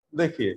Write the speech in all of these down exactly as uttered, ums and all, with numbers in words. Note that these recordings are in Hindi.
देखिए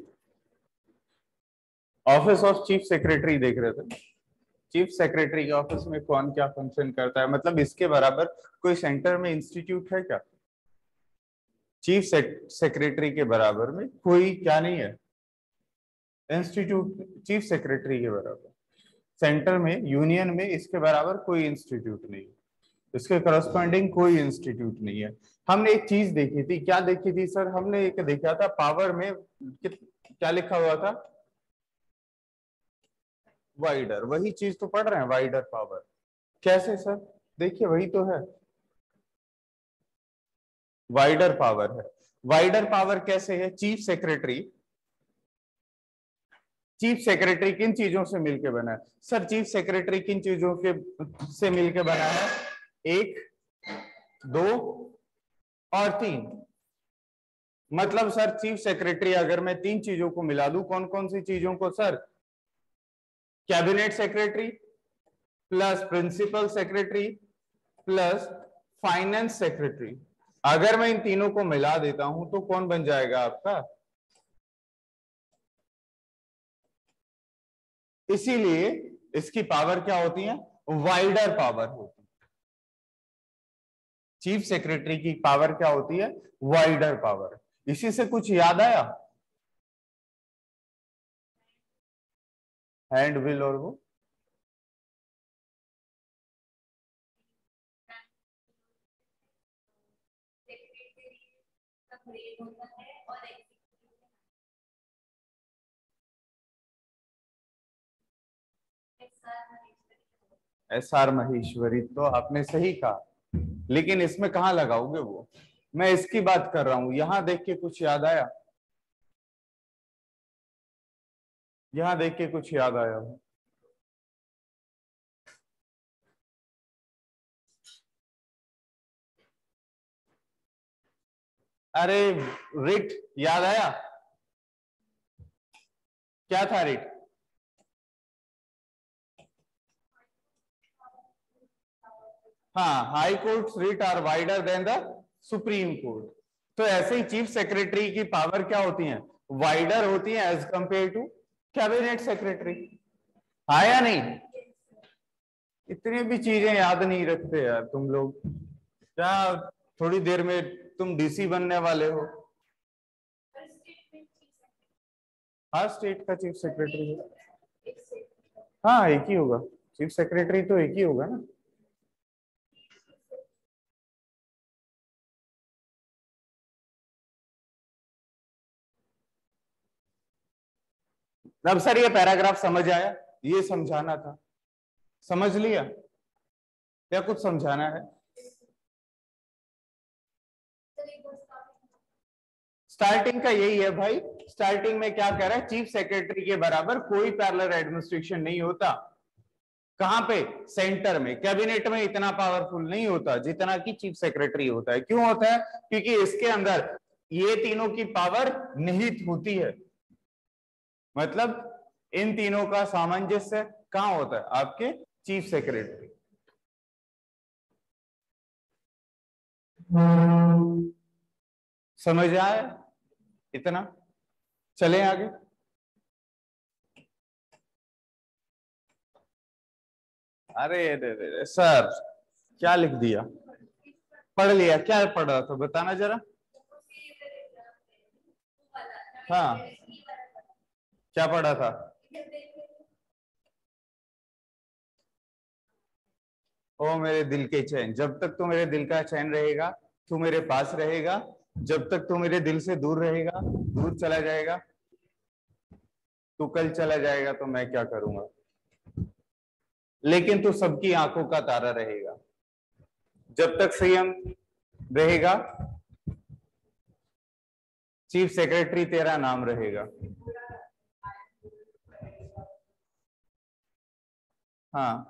ऑफिस ऑफ चीफ सेक्रेटरी देख रहे थे। चीफ सेक्रेटरी के ऑफिस में कौन क्या फंक्शन करता है, मतलब इसके बराबर कोई सेंटर में इंस्टीट्यूट है क्या? चीफ सेक्रेटरी के बराबर में कोई क्या नहीं है इंस्टीट्यूट, चीफ सेक्रेटरी के बराबर सेंटर में यूनियन में इसके बराबर कोई इंस्टीट्यूट नहीं है, इसके करस्पॉन्डिंग कोई इंस्टीट्यूट नहीं है। हमने एक चीज देखी थी, क्या देखी थी सर? हमने एक देखा था पावर में क्या लिखा हुआ था, वाइडर। वही चीज तो पढ़ रहे हैं, वाइडर पावर। कैसे सर? देखिए वही तो है, वाइडर पावर है। वाइडर पावर कैसे है? चीफ सेक्रेटरी, चीफ सेक्रेटरी किन चीजों से मिलकर बना है सर? चीफ सेक्रेटरी किन चीजों के से मिलकर बना है? एक, दो और तीन। मतलब सर चीफ सेक्रेटरी अगर मैं तीन चीजों को मिला दूं, कौन कौन सी चीजों को sir? Cabinet secretary plus principal secretary plus finance secretary. अगर मैं इन तीनों को मिला देता हूं तो कौन बन जाएगा आपका? इसीलिए इसकी पावर क्या होती है? वाइडर पावर होती है। चीफ सेक्रेटरी की पावर क्या होती है? Wider power. इसी से कुछ याद आया? हैंड विल और वो एस आर महेश्वरी, तो आपने सही कहा, लेकिन इसमें कहां लगाओगे वो? मैं इसकी बात कर रहा हूं। यहां देख के कुछ याद आया? यहां देख के कुछ याद आया? अरे रिट याद आया? क्या था रिट? हाँ, high court writ are wider than the supreme court. तो ऐसे ही चीफ सेक्रेटरी की पावर क्या होती है? वाइडर होती है as compare to cabinet secretary. हाँ या नहीं? इतनी भी चीजें याद नहीं रखते यार तुम लोग, क्या थोड़ी देर में तुम डीसी बनने वाले हो? हर स्टेट का चीफ सेक्रेटरी है। हाँ एक ही होगा, चीफ सेक्रेटरी तो एक ही होगा ना। अब सर ये पैराग्राफ समझ आया? ये समझाना था, समझ लिया? क्या कुछ समझाना है? स्टार्टिंग का यही है भाई। स्टार्टिंग में क्या कह रहा है? चीफ सेक्रेटरी के बराबर कोई पैरेलल एडमिनिस्ट्रेशन नहीं होता। कहां पे? सेंटर में। कैबिनेट में इतना पावरफुल नहीं होता जितना कि चीफ सेक्रेटरी होता है। क्यों होता है? क्योंकि इसके अंदर ये तीनों की पावर निहित होती है। मतलब इन तीनों का सामंजस्य कहां होता है? आपके चीफ सेक्रेटरी। समझ आए इतना? चले आगे। अरे दे दे, दे सर क्या लिख दिया? पढ़ लिया? क्या पढ़ रहा था बताना जरा। हाँ क्या पढ़ा था? ओ मेरे दिल के चैन, जब तक तो मेरे दिल का चैन रहेगा तू मेरे पास रहेगा, जब तक तू मेरे दिल से दूर रहेगा, दूर चला जाएगा, तू कल चला जाएगा तो मैं क्या करूंगा, लेकिन तू सबकी आंखों का तारा रहेगा। जब तक सीएम रहेगा चीफ सेक्रेटरी तेरा नाम रहेगा। हाँ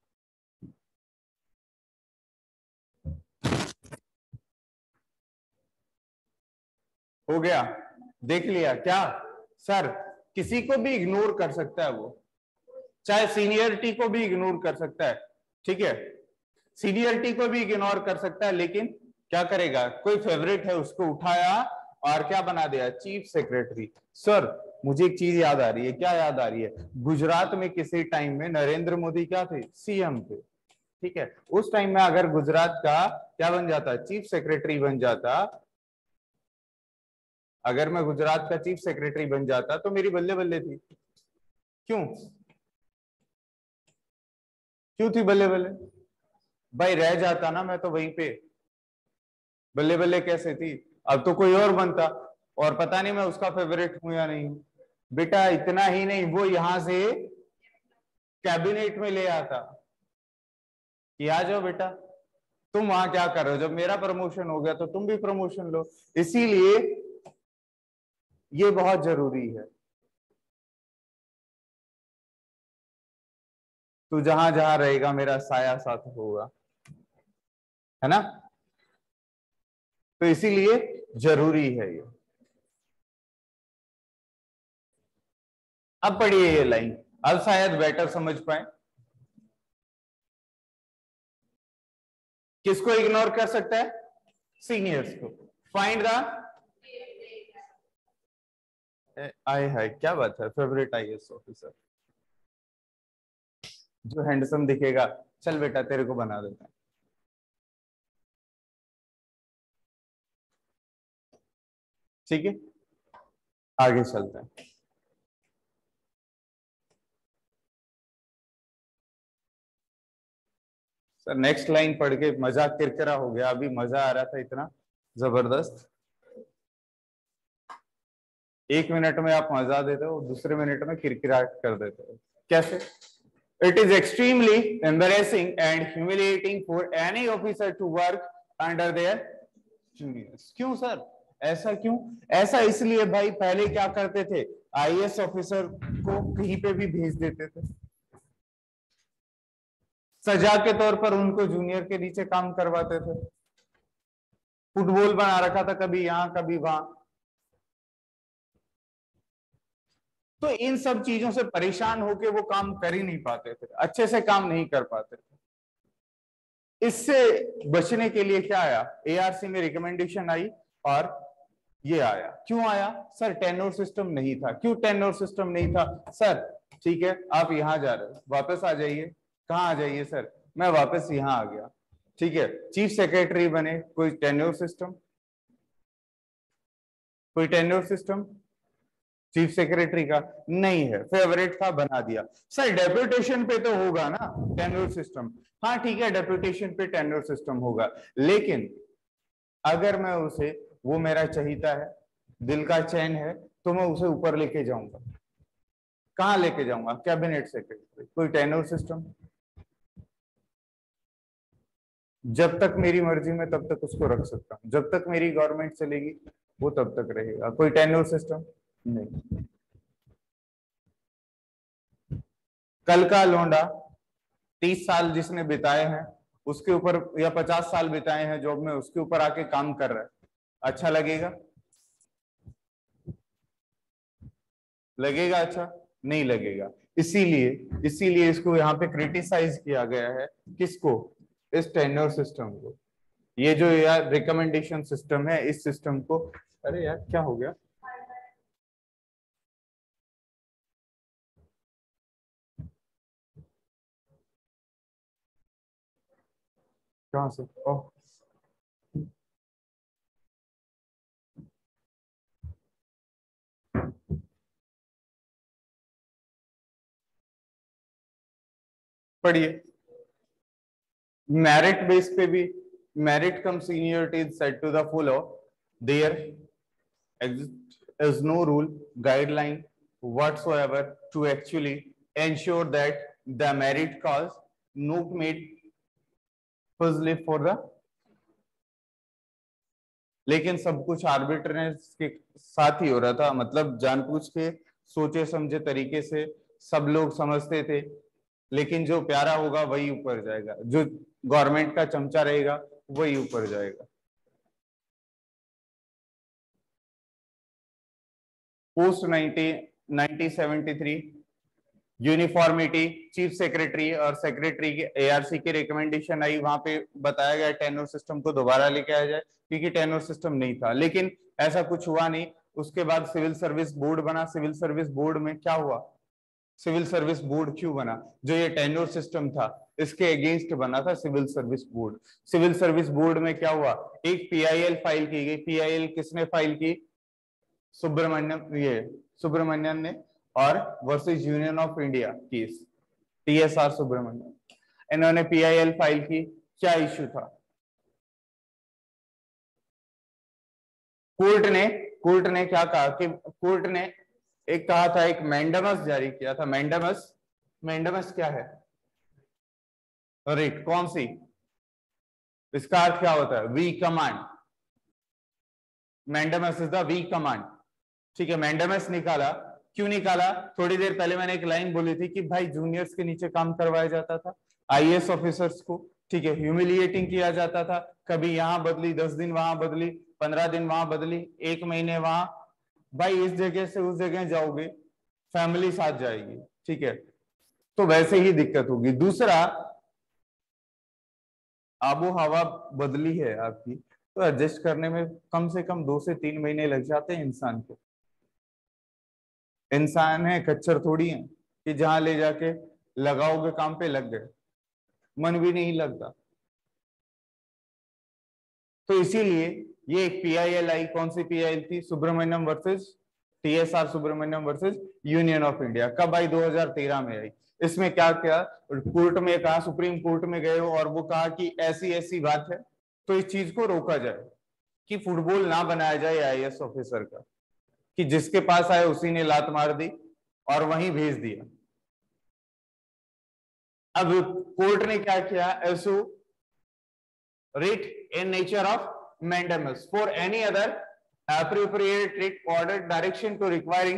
हो गया, देख लिया क्या सर? किसी को भी इग्नोर कर सकता है वो, चाहे सीनियरिटी को भी इग्नोर कर सकता है, ठीक है? सीनियरिटी को भी इग्नोर कर सकता है, लेकिन क्या करेगा? कोई फेवरेट है उसको उठाया और क्या बना दिया, चीफ सेक्रेटरी। सर मुझे एक चीज याद आ रही है, क्या याद आ रही है, गुजरात में किसी टाइम में नरेंद्र मोदी क्या थे, सीएम थे, ठीक है। उस टाइम में अगर गुजरात का क्या बन जाता, चीफ सेक्रेटरी बन जाता, अगर मैं गुजरात का चीफ सेक्रेटरी बन जाता तो मेरी बल्ले बल्ले थी। क्यों क्यों थी बल्ले बल्ले, भाई रह जाता ना मैं तो वहीं पे, बल्ले बल्ले कैसे थी, अब तो कोई और बनता, और पता नहीं मैं उसका फेवरेट हूं या नहीं हूं। बेटा इतना ही नहीं, वो यहां से कैबिनेट में ले आता कि आ जाओ बेटा, तुम वहां क्या कर रहे हो, जब मेरा प्रमोशन हो गया तो तुम भी प्रमोशन लो। इसीलिए ये बहुत जरूरी है, तू जहां जहां रहेगा मेरा साया साथ होगा, है ना, तो इसीलिए जरूरी है ये। अब पढ़िए ये लाइन, अब शायद बेटर समझ पाए। किसको इग्नोर कर सकता है, सीनियर्स को। फाइंड द, आए हाय क्या बात है, फेवरेट आईएएस ऑफिसर जो हैंडसम दिखेगा, चल बेटा तेरे को बना देता है। ठीक है आगे चलते हैं। सर नेक्स्ट लाइन पढ़ के मजा किरकिरा हो गया, अभी मजा आ रहा था इतना जबरदस्त, एक मिनट में आप मजा देते हो, दूसरे मिनट में किरकिरा कर देते हो, कैसे। It is extremely embarrassing and humiliating for any officer to work under their juniors. क्यों सर, ऐसा क्यों, ऐसा इसलिए भाई पहले क्या करते थे, आईएएस ऑफिसर को कहीं पे भी भेज देते थे, सजा के तौर पर उनको जूनियर के नीचे काम करवाते थे, फुटबॉल बना रखा था कभी यहां कभी वहां। तो इन सब चीजों से परेशान होके वो काम कर ही नहीं पाते थे, अच्छे से काम नहीं कर पाते थे। इससे बचने के लिए क्या आया, एआरसी में रिकमेंडेशन आई और ये आया। क्यों आया सर, टेन्योर सिस्टम नहीं था। क्यों टेन्योर सिस्टम नहीं था सर, ठीक है आप यहां जा रहे हो, वापस आ जाइए, कहाँ आ जाइए सर, मैं वापस यहां आ गया, ठीक है। चीफ सेक्रेटरी बने, कोई टेन्योर सिस्टम, कोई टेन्योर सिस्टम चीफ सेक्रेटरी का नहीं है, फेवरेट था बना दिया। सर डेप्यूटेशन पे तो होगा ना टेन्योर सिस्टम, हाँ ठीक है डेप्यूटेशन पे टेन्योर सिस्टम होगा, लेकिन अगर मैं उसे, वो मेरा चहीता है, दिल का चैन है, तो मैं उसे ऊपर लेके जाऊंगा, कहाँ लेके जाऊंगा, कैबिनेट सेक्रेटरी, कोई टेन्योर सिस्टम, जब तक मेरी मर्जी में तब तक उसको रख सकता हूं, जब तक मेरी गवर्नमेंट चलेगी वो तब तक रहेगा, कोई टेन्योर सिस्टम नहीं। कल का लोंडा तीस साल जिसने बिताए हैं उसके ऊपर, या पचास साल बिताए हैं जॉब में, उसके ऊपर आके काम कर रहा है, अच्छा लगेगा, लगेगा अच्छा नहीं लगेगा। इसीलिए इसीलिए इसको यहाँ पे क्रिटिसाइज किया गया है, किसको, इस टेन्योर सिस्टम को, ये जो यार रिकमेंडेशन सिस्टम है इस सिस्टम को। अरे यार क्या हो गया, कहां से, ओह पढ़िए, मेरिट बेस पे भी, merit cum seniority is said to the follow, there is no rule guideline whatsoever to actually ensure that the merit cause not made firstly for the, लेकिन सब कुछ आर्बिट्रेनेस के साथ ही हो रहा था, मतलब जानबूझ के सोचे समझे तरीके से सब लोग समझते थे, लेकिन जो प्यारा होगा वही ऊपर जाएगा, जो गवर्नमेंट का चमचा रहेगा वही ऊपर जाएगा। Post nineteen seventy three uniformity, chief secretary और सेक्रेटरी के एआरसी की रिकमेंडेशन आई, वहां पे बताया गया टेन्योर सिस्टम को दोबारा लेके आया जाए, क्योंकि टेन्योर सिस्टम नहीं था। लेकिन ऐसा कुछ हुआ नहीं। उसके बाद सिविल सर्विस बोर्ड बना। सिविल सर्विस बोर्ड में क्या हुआ, सिविल सर्विस बोर्ड क्यों बना, जो ये टेन्योर सिस्टम था इसके अगेंस्ट बना था civil service board. Civil service board में क्या हुआ, एक पीआईएल फाइल की गई। पीआईएल किसने फाइल की, सुब्रमण्यम, ये सुब्रमण्यन ने, और versus union of India case, TSR Subramaniam, इन्होंने पीआईएल फाइल की। क्या इश्यू था, कोर्ट ने कोर्ट ने क्या कहा कि कोर्ट ने एक कहा था, एक मैंडमस जारी किया था। मैंडमस, मैंडमस क्या है, रिट, कौन सी, इसका अर्थ क्या होता है, we command. Mandamus is the we command, ठीक है। मैंडमस निकाला, क्यों निकाला, थोड़ी देर पहले मैंने एक लाइन बोली थी कि भाई जूनियर्स के नीचे काम करवाया जाता था, आईएएस ऑफिसर्स को, ठीक है, ह्यूमिलिएटिंग किया जाता था। कभी यहां बदली, दस दिन वहां बदली, पंद्रह दिन वहां बदली, एक महीने वहां। भाई इस जगह से उस जगह जाओगे, फैमिली साथ जाएगी, ठीक है, तो वैसे ही दिक्कत होगी। दूसरा, आबो हवा बदली है आपकी, तो एडजस्ट करने में कम से कम दो से तीन महीने लग जाते हैं इंसान को। इंसान है, कच्चर थोड़ी है कि जहां ले जाके लगाओगे काम पे लग गए, मन भी नहीं लगता। तो इसीलिए ये एक पीआईएल आई, कौन सी पीआईएल थी, Subramaniam versus TSR Subramaniam versus union of India. कब आई, दो हज़ार तेरह में आई। इसमें क्या क्या कोर्ट में कहा, सुप्रीम कोर्ट में गए और वो कहा कि ऐसी ऐसी बात है, तो इस चीज को रोका जाए कि फुटबॉल ना बनाया जाए आईएएस ऑफिसर का, कि जिसके पास आए उसी ने लात मार दी और वहीं भेज दिया। अब कोर्ट ने क्या किया, एसो writ in nature of mandamus for any other appropriate writ order direction to requiring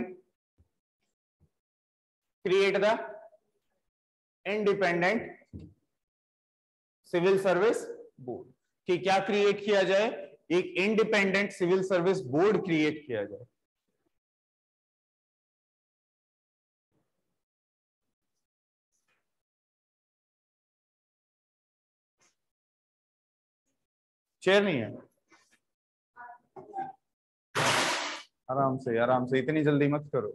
create the independent civil service board, कि क्या क्रिएट किया जाए, एक independent civil service board create किया जाए। चेयर नहीं है, आराम से आराम से, इतनी जल्दी मत करो।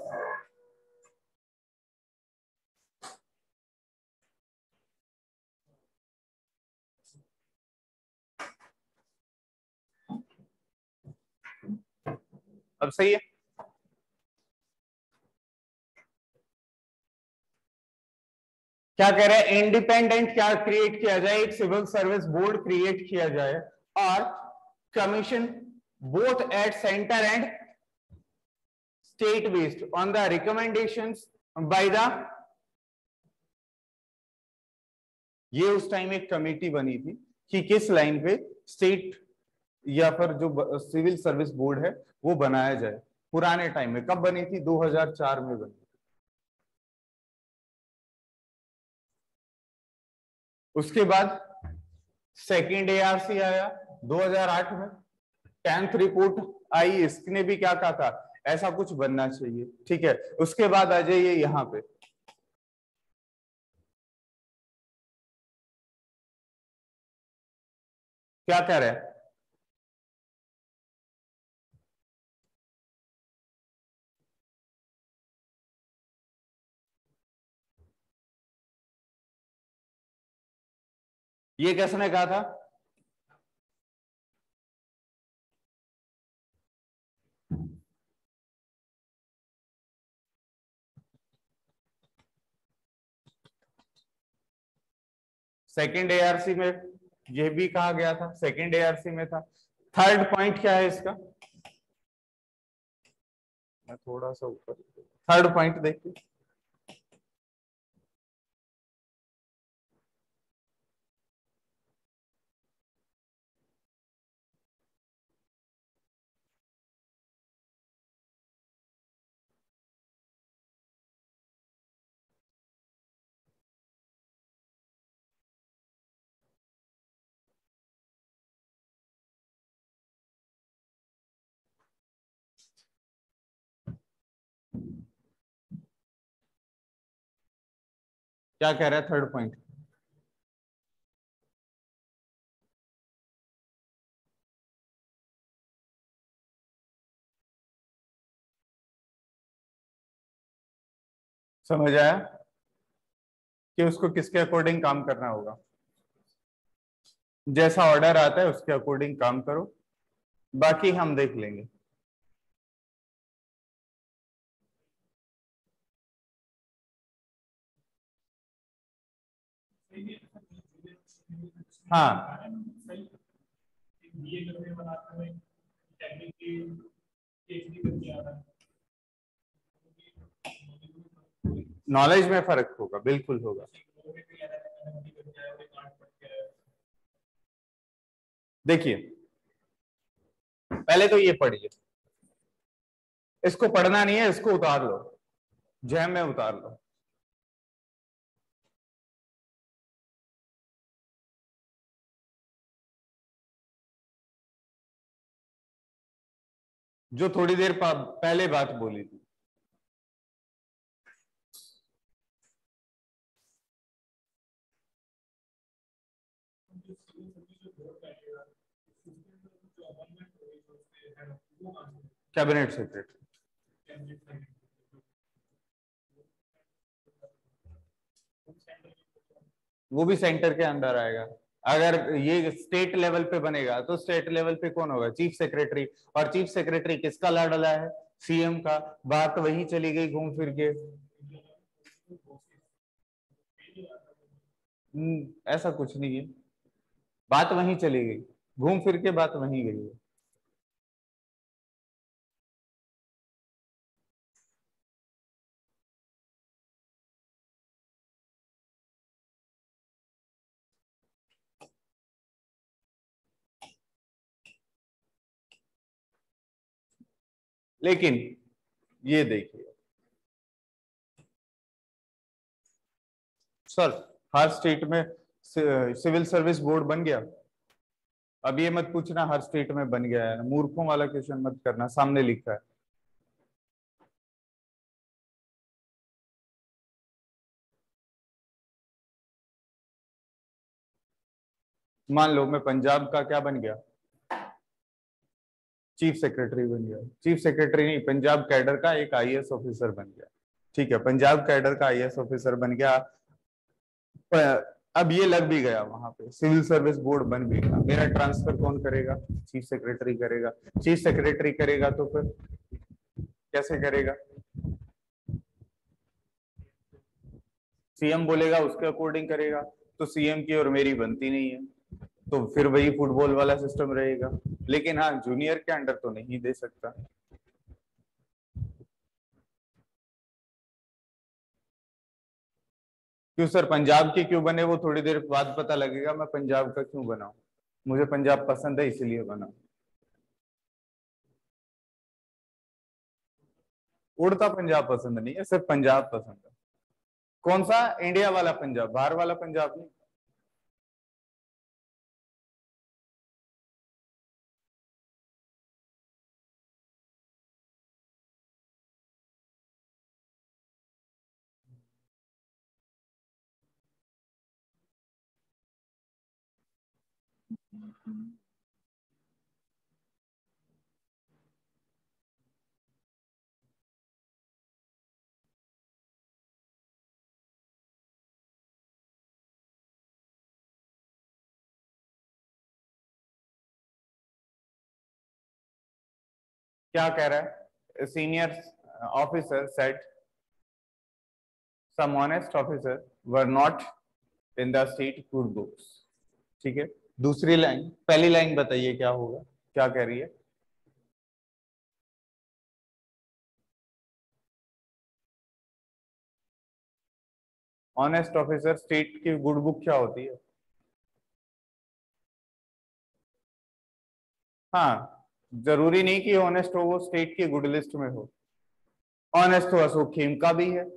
अब सही है, क्या कह रहे हैं, इंडिपेंडेंट क्या क्रिएट किया जाए, एक सिविल सर्विस बोर्ड क्रिएट किया जाए, और commission both at centre and state based on the recommendations by the, ये उस टाइम एक कमेटी बनी थी कि किस लाइन पे स्टेट या फिर जो सिविल सर्विस बोर्ड है वो बनाया जाए। पुराने टाइम में, कब बनी थी, दो हज़ार चार में बनी। उसके बाद सेकंड एआरसी आया दो हज़ार आठ में, टेंथ रिपोर्ट आई, इसने भी क्या कहा था, ऐसा कुछ बनना चाहिए, ठीक है। उसके बाद आ जाइए यहाँ पे, क्या कह रहे हैं, ये किसने कहा था, सेकंड एआरसी में ये भी कहा गया था, सेकंड एआरसी में था। थर्ड पॉइंट क्या है इसका, मैं थोड़ा सा ऊपर, थर्ड पॉइंट देखिए, क्या कह रहा है थर्ड पॉइंट, समझ आया कि उसको किसके अकॉर्डिंग काम करना होगा? जैसा ऑर्डर आता है उसके अकॉर्डिंग काम करो, बाकी हम देख लेंगे। हाँ, नॉलेज में फर्क होगा, बिल्कुल होगा। देखिए पहले तो ये पढ़िए, इसको पढ़ना नहीं है, इसको उतार लो, जैम में उतार लो। जो थोड़ी देर पहले बात बोली थी, कैबिनेट सेक्रेटरी, वो भी सेंटर के अंदर आएगा। अगर ये स्टेट लेवल पे बनेगा तो स्टेट लेवल पे कौन होगा? Chief secretary. और चीफ सेक्रेटरी किसका लाडला है? सीएम का। बात वही चली गई घूम फिर के। ऐसा कुछ नहीं है, बात वहीं चली गई, घूम फिर के बात वहीं गई है। लेकिन ये देखिए सर, हर स्टेट में सिविल सर्विस बोर्ड बन गया। अब ये मत पूछना हर स्टेट में बन गया है, मूर्खों वाला क्वेश्चन मत करना, सामने लिखा है। मान लो मैं पंजाब का क्या बन गया? चीफ सेक्रेटरी बन गया। चीफ सेक्रेटरी नहीं, पंजाब कैडर का एक आईएएस ऑफिसर बन गया। ठीक है, पंजाब कैडर का आईएएस ऑफिसर बन गया। अब ये लग भी गया, वहां पे सिविल सर्विस बोर्ड बन भी गया। मेरा ट्रांसफर कौन करेगा? चीफ सेक्रेटरी करेगा। चीफ सेक्रेटरी करेगा तो फिर कैसे करेगा? सीएम बोलेगा उसके अकॉर्डिंग करेगा। तो सीएम की और मेरी बनती नहीं है, तो फिर वही फुटबॉल वाला सिस्टम रहेगा। लेकिन हाँ, जूनियर के अंडर तो नहीं दे सकता। क्यों सर, पंजाब के क्यों बने वो थोड़ी देर बाद पता लगेगा। मैं पंजाब का क्यों बना, मुझे पंजाब पसंद है इसलिए बना। उड़ता पंजाब पसंद नहीं है, सिर्फ पंजाब पसंद है। कौन सा? इंडिया वाला पंजाब, बाहर वाला पंजाब नहीं। क्या कह रहा है? Senior officer set some honest officer were not in the state good books। ठीक है, दूसरी लाइन, पहली लाइन बताइए क्या होगा, क्या कह रही है? ऑनेस्ट ऑफिसर स्टेट की गुड बुक क्या होती है? हाँ, जरूरी नहीं कि ऑनेस्ट हो वो स्टेट की गुड लिस्ट में हो। ऑनेस्ट तो अशोक खेमका भी है,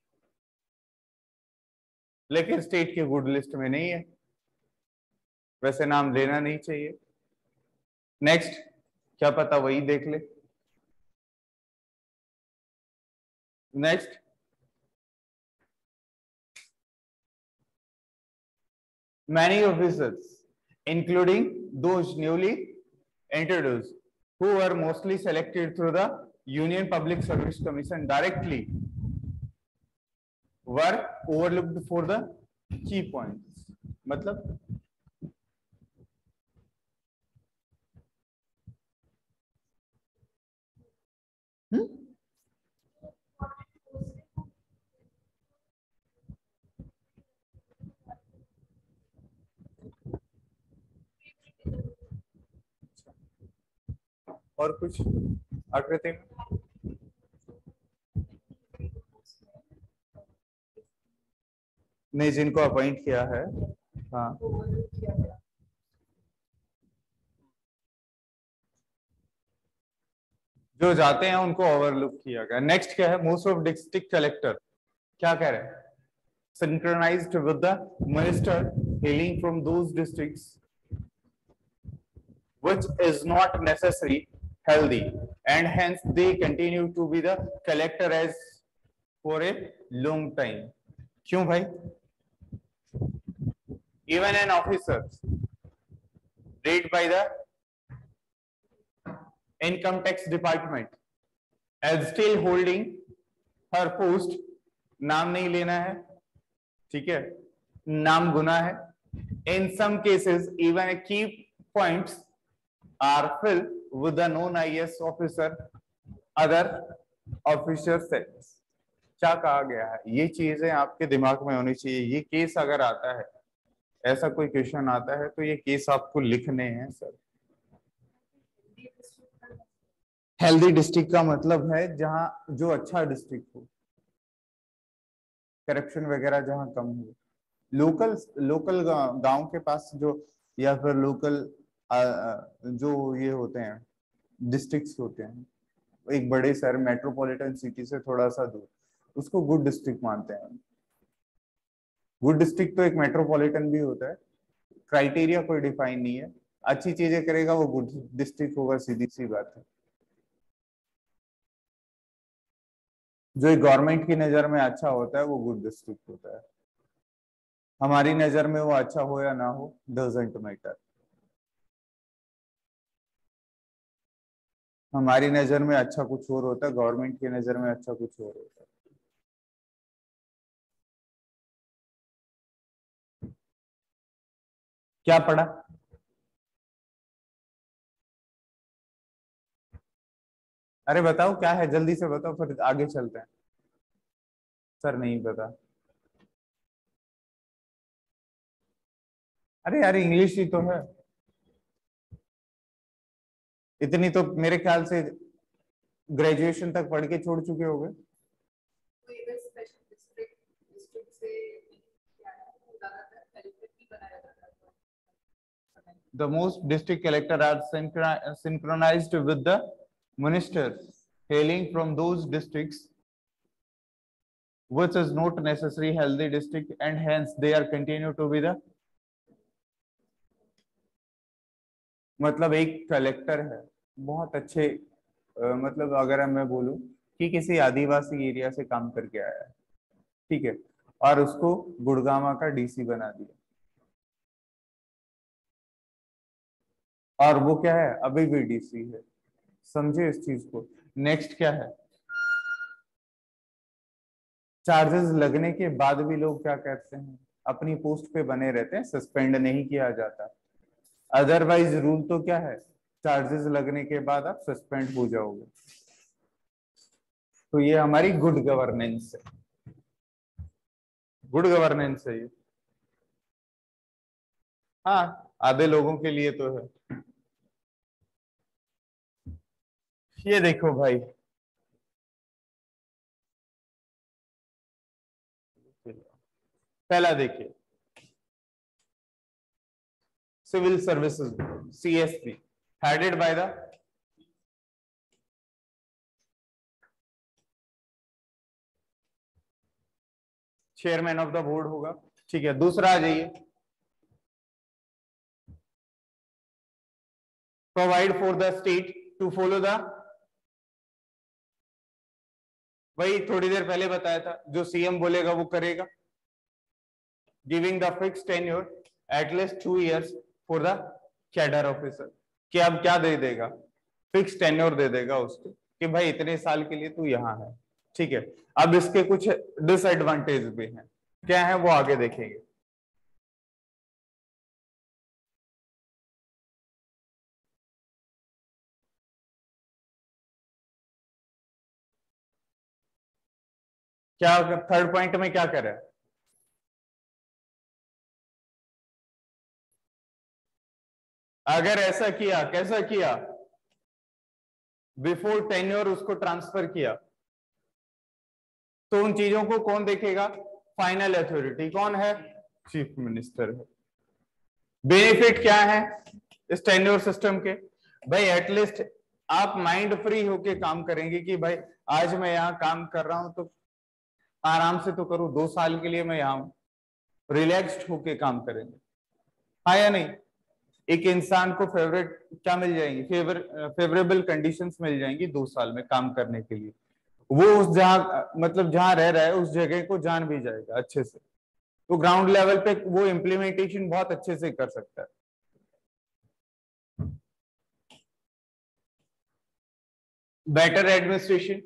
लेकिन स्टेट की गुड लिस्ट में नहीं है, वैसे नाम लेना नहीं चाहिए। नेक्स्ट, क्या पता वही देख ले। Next, many officers including those newly introduced who were mostly selected through the Union Public Service Commission directly were overlooked for the key points, मतलब हुँ? और कुछ आकृति में नहीं, जिनको अपॉइंट किया है, हाँ जो जाते हैं उनको ओवरलुक किया गया। नेक्स्ट क्या है, मोस्ट ऑफ डिस्ट्रिक्ट कलेक्टर क्या कह रहे हैं, synchronised with the minister hailing from those districts which is not necessary healthy and hence they continue to be the collector as for a long time। क्यों भाई? Even an officer rated by the income tax department as still holding her post, नाम नहीं लेना है, ठीक है, नाम गुना है। In some cases even a key points are filled with the non I A S officer other officer sets। क्या कहा गया है, ये चीजें आपके दिमाग में होनी चाहिए। ये केस अगर आता है, ऐसा कोई क्वेश्चन आता है तो ये केस आपको लिखने हैं सर। हेल्दी डिस्ट्रिक्ट का मतलब है जहां जो अच्छा डिस्ट्रिक्ट हो, करप्शन वगैरह जहां कम हो, लोकल लोकल गांव के पास जो, या फिर लोकल जो ये होते हैं डिस्ट्रिक्ट्स होते हैं, एक बड़े शहर मेट्रोपॉलिटन सिटी से थोड़ा सा दूर, उसको गुड डिस्ट्रिक्ट मानते हैं। गुड डिस्ट्रिक्ट तो एक मेट्रोपॉलिटन भी होता है, क्राइटेरिया कोई डिफाइन नहीं है, अच्छी चीजें करेगा वो गुड डिस्ट्रिक्ट होगा, सीधी सी बात है। जो गवर्नमेंट की नजर में अच्छा होता है वो गुड डिस्ट्रिक्ट होता है। हमारी नजर में वो अच्छा हो या ना हो, डजंट मैटर। हमारी नजर में अच्छा कुछ और होता है, गवर्नमेंट की नजर में अच्छा कुछ और होता है। क्या पढ़ा? अरे बताओ क्या है, जल्दी से बताओ फिर आगे चलते हैं। सर नहीं पता। अरे यार इंग्लिश ही तो है, इतनी तो मेरे ख्याल से ग्रेजुएशन तक पढ़ के छोड़ चुके होगे। The most district collector are synchronized with the ministers hailing from those districts which is not necessary healthy district and hence they are continue to be the, मतलब एक कलेक्टर है बहुत अच्छे, आ, मतलब अगर मैं बोलूं कि किसी आदिवासी एरिया से काम करके आया है, ठीक है, और उसको गुड़गामा का डीसी बना दिया, और वो क्या है अभी भी डीसी है, समझे इस चीज को। नेक्स्ट क्या है, चार्जेस लगने के बाद भी लोग क्या कहते हैं, अपनी पोस्ट पे बने रहते हैं, सस्पेंड नहीं किया जाता। अदरवाइज रूल तो क्या है, चार्जेस लगने के बाद आप सस्पेंड हो जाओगे। तो ये हमारी गुड गवर्नेंस है, गुड गवर्नेंस है ये। हाँ आधे लोगों के लिए तो है। ये देखो भाई, पहला देखिए, civil services CSP headed by the chairman of the board होगा, ठीक है। दूसरा आ जाइए, provide for the state to follow the, वही थोड़ी देर पहले बताया था, जो सीएम बोलेगा वो करेगा। Giving the fix tenure at least two years for the cadre officer, कि अब क्या दे देगा, फिक्स टेन्योर दे देगा उसको कि भाई इतने साल के लिए तू यहाँ है। ठीक है, अब इसके कुछ डिसएडवांटेज भी हैं, क्या है वो आगे देखेंगे। क्या थर्ड पॉइंट में क्या करें, अगर ऐसा किया, कैसा किया, बिफोर टेन्योर उसको ट्रांसफर किया, तो उन चीजों को कौन देखेगा, फाइनल अथॉरिटी कौन है, चीफ मिनिस्टर है। बेनिफिट क्या है इस टेन्योर सिस्टम के, भाई एटलीस्ट आप माइंड फ्री होके काम करेंगे कि भाई आज मैं यहाँ काम कर रहा हूं तो आराम से तो करूं, दो साल के लिए मैं यहाँ हूं, रिलैक्स्ड होके काम करेंगे, हाँ या नहीं। एक इंसान को फेवरेट क्या मिल जाएंगी, फेवर फेवरेबल कंडीशंस मिल जाएंगी दो साल में काम करने के लिए, वो उस जहाँ मतलब जहां रह रहा है उस जगह को जान भी जाएगा अच्छे से, तो ग्राउंड लेवल पे वो इम्प्लीमेंटेशन बहुत अच्छे से कर सकता है। Better administration,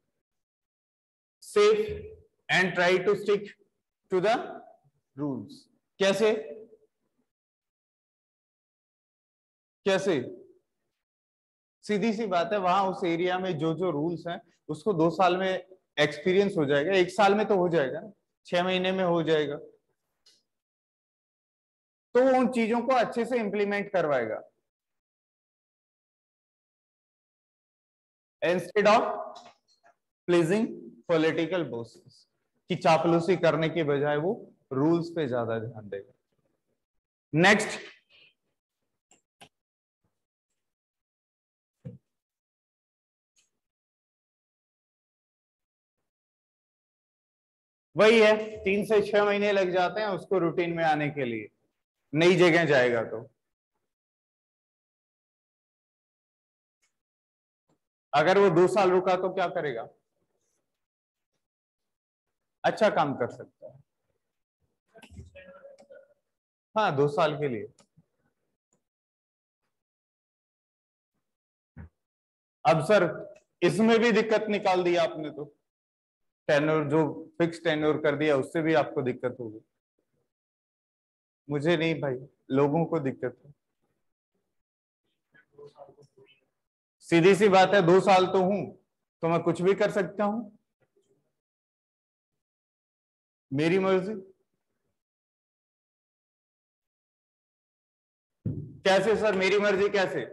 safe and try to stick to the rules, कैसे कैसे सीधी सी बात है, वहां उस एरिया में जो जो रूल्स हैं उसको दो साल में एक्सपीरियंस हो जाएगा, एक साल में तो हो जाएगा, छह महीने में हो जाएगा, तो वो उन चीजों को अच्छे से इंप्लीमेंट करवाएगा, instead of pleasing political bosses, कि चापलूसी करने के बजाय वो रूल्स पे ज्यादा ध्यान देगा। नेक्स्ट, वही है, तीन से छह महीने लग जाते हैं उसको रूटीन में आने के लिए, नई जगह जाएगा तो। अगर वो दो साल रुका तो क्या करेगा, अच्छा काम कर सकता है, हाँ दो साल के लिए। अब सर इसमें भी दिक्कत निकाल दिया आपने तो, टेन्योर जो फिक्स टेन्योर कर दिया उससे भी आपको दिक्कत होगी, मुझे नहीं भाई, लोगों को दिक्कत है। सीधी सी बात है, दो साल तो हूं तो मैं कुछ भी कर सकता हूं, मेरी मर्जी। कैसे सर मेरी मर्जी कैसे,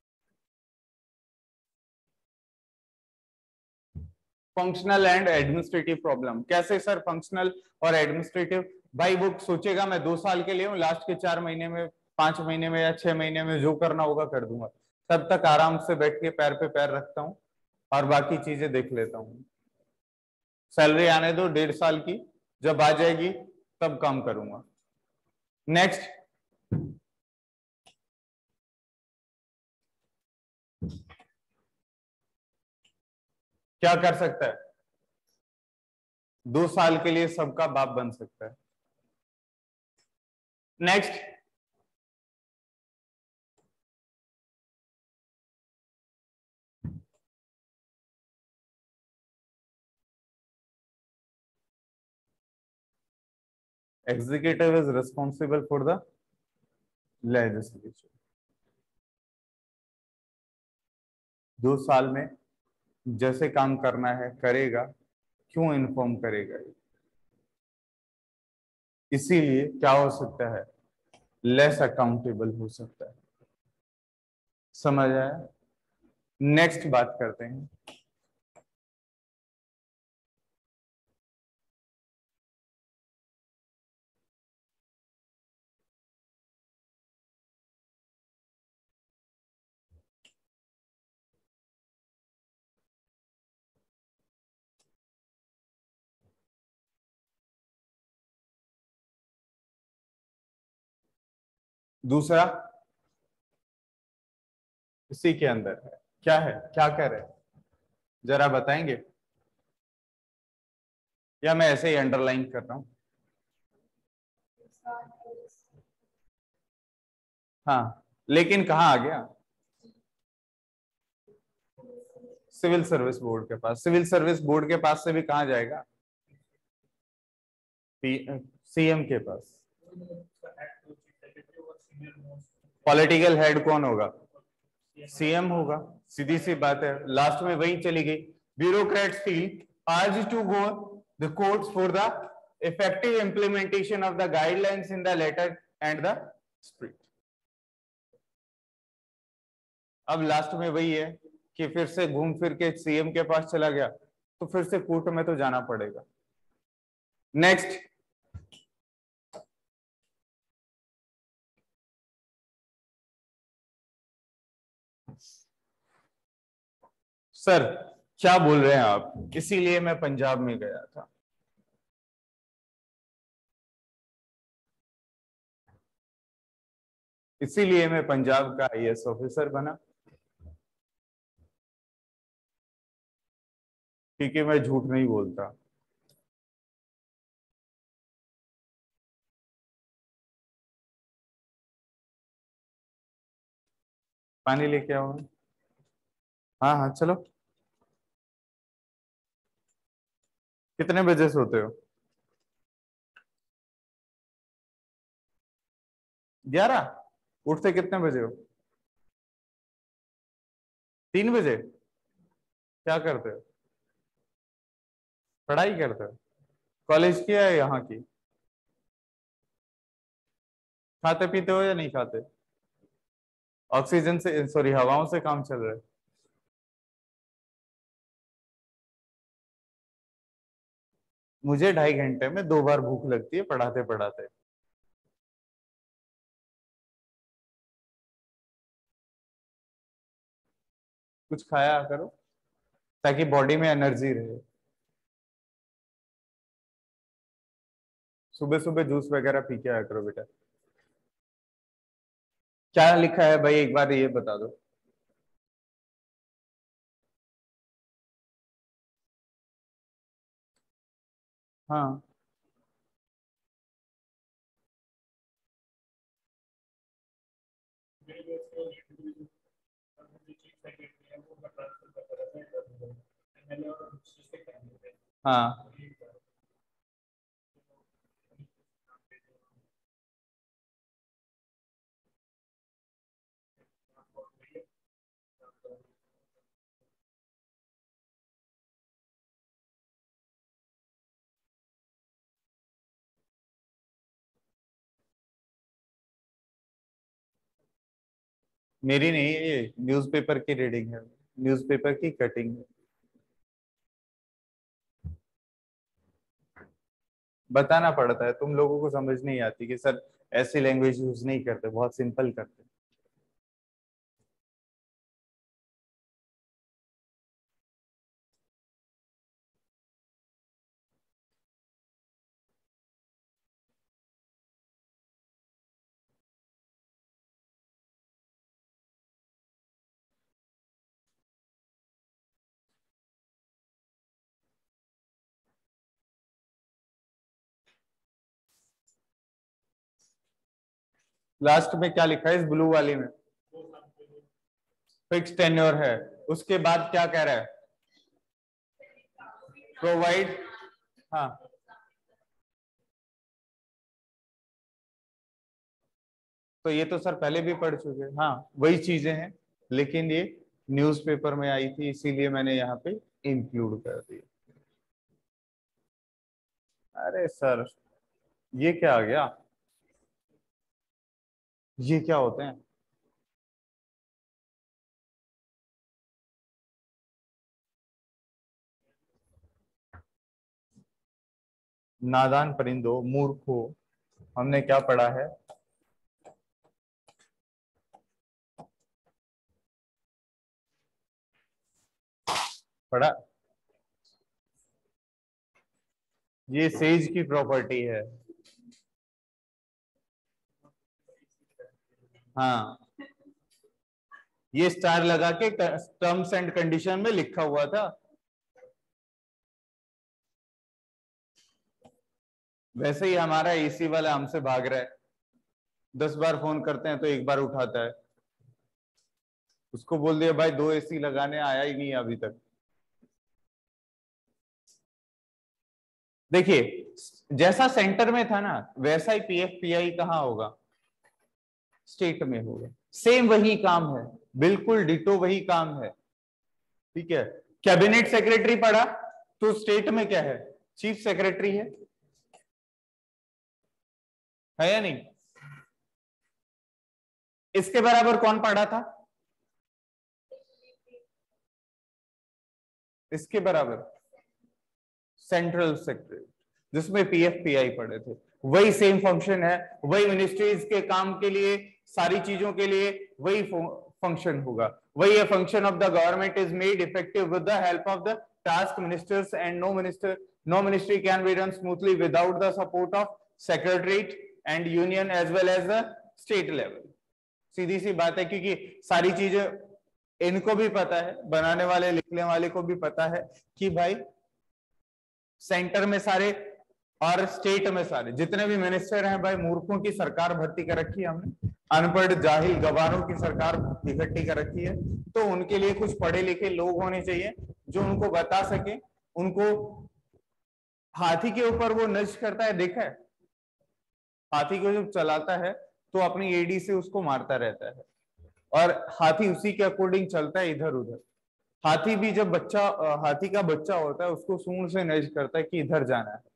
फंक्शनल एंड एडमिनिस्ट्रेटिव प्रॉब्लम, कैसे सर फंक्शनल और एडमिनिस्ट्रेटिव, भाई वो सोचेगा मैं दो साल के लिए हूँ, लास्ट के चार महीने में, पांच महीने में या छह महीने में जो करना होगा कर दूंगा, तब तक आराम से बैठ के पैर पे पैर रखता हूँ और बाकी चीजें देख लेता हूँ, सैलरी आने दो डेढ़ साल की, जब आ जाएगी तब काम करूंगा। नेक्स्ट, क्या कर सकता है, दो साल के लिए सबका बाप बन सकता है। Next, executive is responsible for the legislature, दो साल में जैसे काम करना है करेगा, क्यों इन्फॉर्म करेगा, इसीलिए क्या हो सकता है, लेस अकाउंटेबल हो सकता है, समझ आया। नेक्स्ट बात करते हैं, दूसरा इसी के अंदर है, क्या है, क्या कह रहे हैं, जरा बताएंगे या मैं ऐसे ही अंडरलाइन कर रहा हूं, हाँ लेकिन कहाँ आ गया, सिविल सर्विस बोर्ड के पास। सिविल सर्विस बोर्ड के पास से भी कहाँ जाएगा? सीएम के पास। पॉलिटिकल हेड कौन होगा? सीएम होगा, सीधी सी बात है, लास्ट में वही चली गई। Bureaucrats feel urged to go the courts for the effective implementation of the guidelines in the letter and the spirit। अब लास्ट में वही है कि फिर से घूम फिर के सीएम के पास चला गया, तो फिर से कोर्ट में तो जाना पड़ेगा। नेक्स्ट, सर क्या बोल रहे हैं आप? इसीलिए मैं पंजाब में गया था। इसीलिए मैं पंजाब का आईएएस ऑफिसर बना, क्योंकि मैं झूठ नहीं बोलता। पानी लेके आओ। हाँ हाँ चलो। कितने बजे सोते हो? ग्यारह। उठते कितने बजे हो? तीन बजे। क्या करते हो? पढ़ाई करते हो? कॉलेज की है यहाँ की? खाते पीते हो या नहीं खाते? ऑक्सीजन से, सॉरी हवाओं से काम चल रहा है। मुझे ढाई घंटे में दो बार भूख लगती है पढ़ाते पढ़ाते। कुछ खाया करो ताकि बॉडी में एनर्जी रहे। सुबह सुबह जूस वगैरह पी के आया करो बेटा। क्या लिखा है भाई, एक बार ये बता दो। हाँ हाँ। मेरी नहीं, ये न्यूज़पेपर की रीडिंग है, न्यूज़पेपर की कटिंग है। बताना पड़ता है, तुम लोगों को समझ नहीं आती कि सर ऐसी लैंग्वेज यूज नहीं करते, बहुत सिंपल करते। लास्ट में क्या लिखा है इस ब्लू वाली में? फिक्स टेन्योर है। उसके बाद क्या कह रहा है? प्रोवाइड। हाँ तो ये तो सर पहले भी पढ़ चुके हैं। हाँ वही चीजें हैं, लेकिन ये न्यूज़पेपर में आई थी इसीलिए मैंने यहाँ पे इंक्लूड कर दिया। अरे सर ये क्या आ गया? ये क्या होते हैं? नादान परिंदो, मूर्खो, हमने क्या पढ़ा है? पढ़ा। ये सेज की प्रॉपर्टी है। हाँ ये स्टार लगा के टर्म्स एंड कंडीशन में लिखा हुआ था। वैसे ही हमारा एसी वाला हमसे भाग रहा है, दस बार फोन करते हैं तो एक बार उठाता है। उसको बोल दिया भाई दो एसी लगाने, आया ही नहीं अभी तक। देखिए जैसा सेंटर में था ना वैसा ही पीएफ पीआई कहाँ होगा, स्टेट में होगा। सेम वही काम है, बिल्कुल डिटो वही काम है। ठीक है, कैबिनेट सेक्रेटरी पढ़ा तो स्टेट में क्या है, चीफ सेक्रेटरी है, है या नहीं। इसके बराबर कौन पढ़ा था, इसके बराबर सेंट्रल सेक्रेटरी, जिसमें पीएफ पीआई पढ़े थे। वही सेम फंक्शन है, वही मिनिस्ट्रीज के काम के लिए, सारी चीजों के लिए वही फंक्शन होगा। वही है function of the government is made effective with the help of the task ministers and no minister no ministry can be run smoothly without the support of secretariat and union as well as the state level. सीधी सी बात है, क्योंकि सारी चीजें इनको भी पता है, बनाने वाले लिखने वाले को भी पता है कि भाई सेंटर में सारे और स्टेट में सारे जितने भी मिनिस्टर हैं भाई मूर्खों की सरकार भर्ती कर रखी है हमने, अनपढ़ जाहिल गवारों की सरकार इकट्ठी कर रखी है। तो उनके लिए कुछ पढ़े लिखे लोग होने चाहिए जो उनको बता सके। उनको हाथी के ऊपर वो नष्ट करता है, देखा है, हाथी को जब चलाता है तो अपनी एडी से उसको मारता रहता है और हाथी उसी के अकॉर्डिंग चलता है इधर उधर। हाथी भी जब बच्चा हाथी का बच्चा होता है उसको सूंड से नज करता है कि इधर जाना है,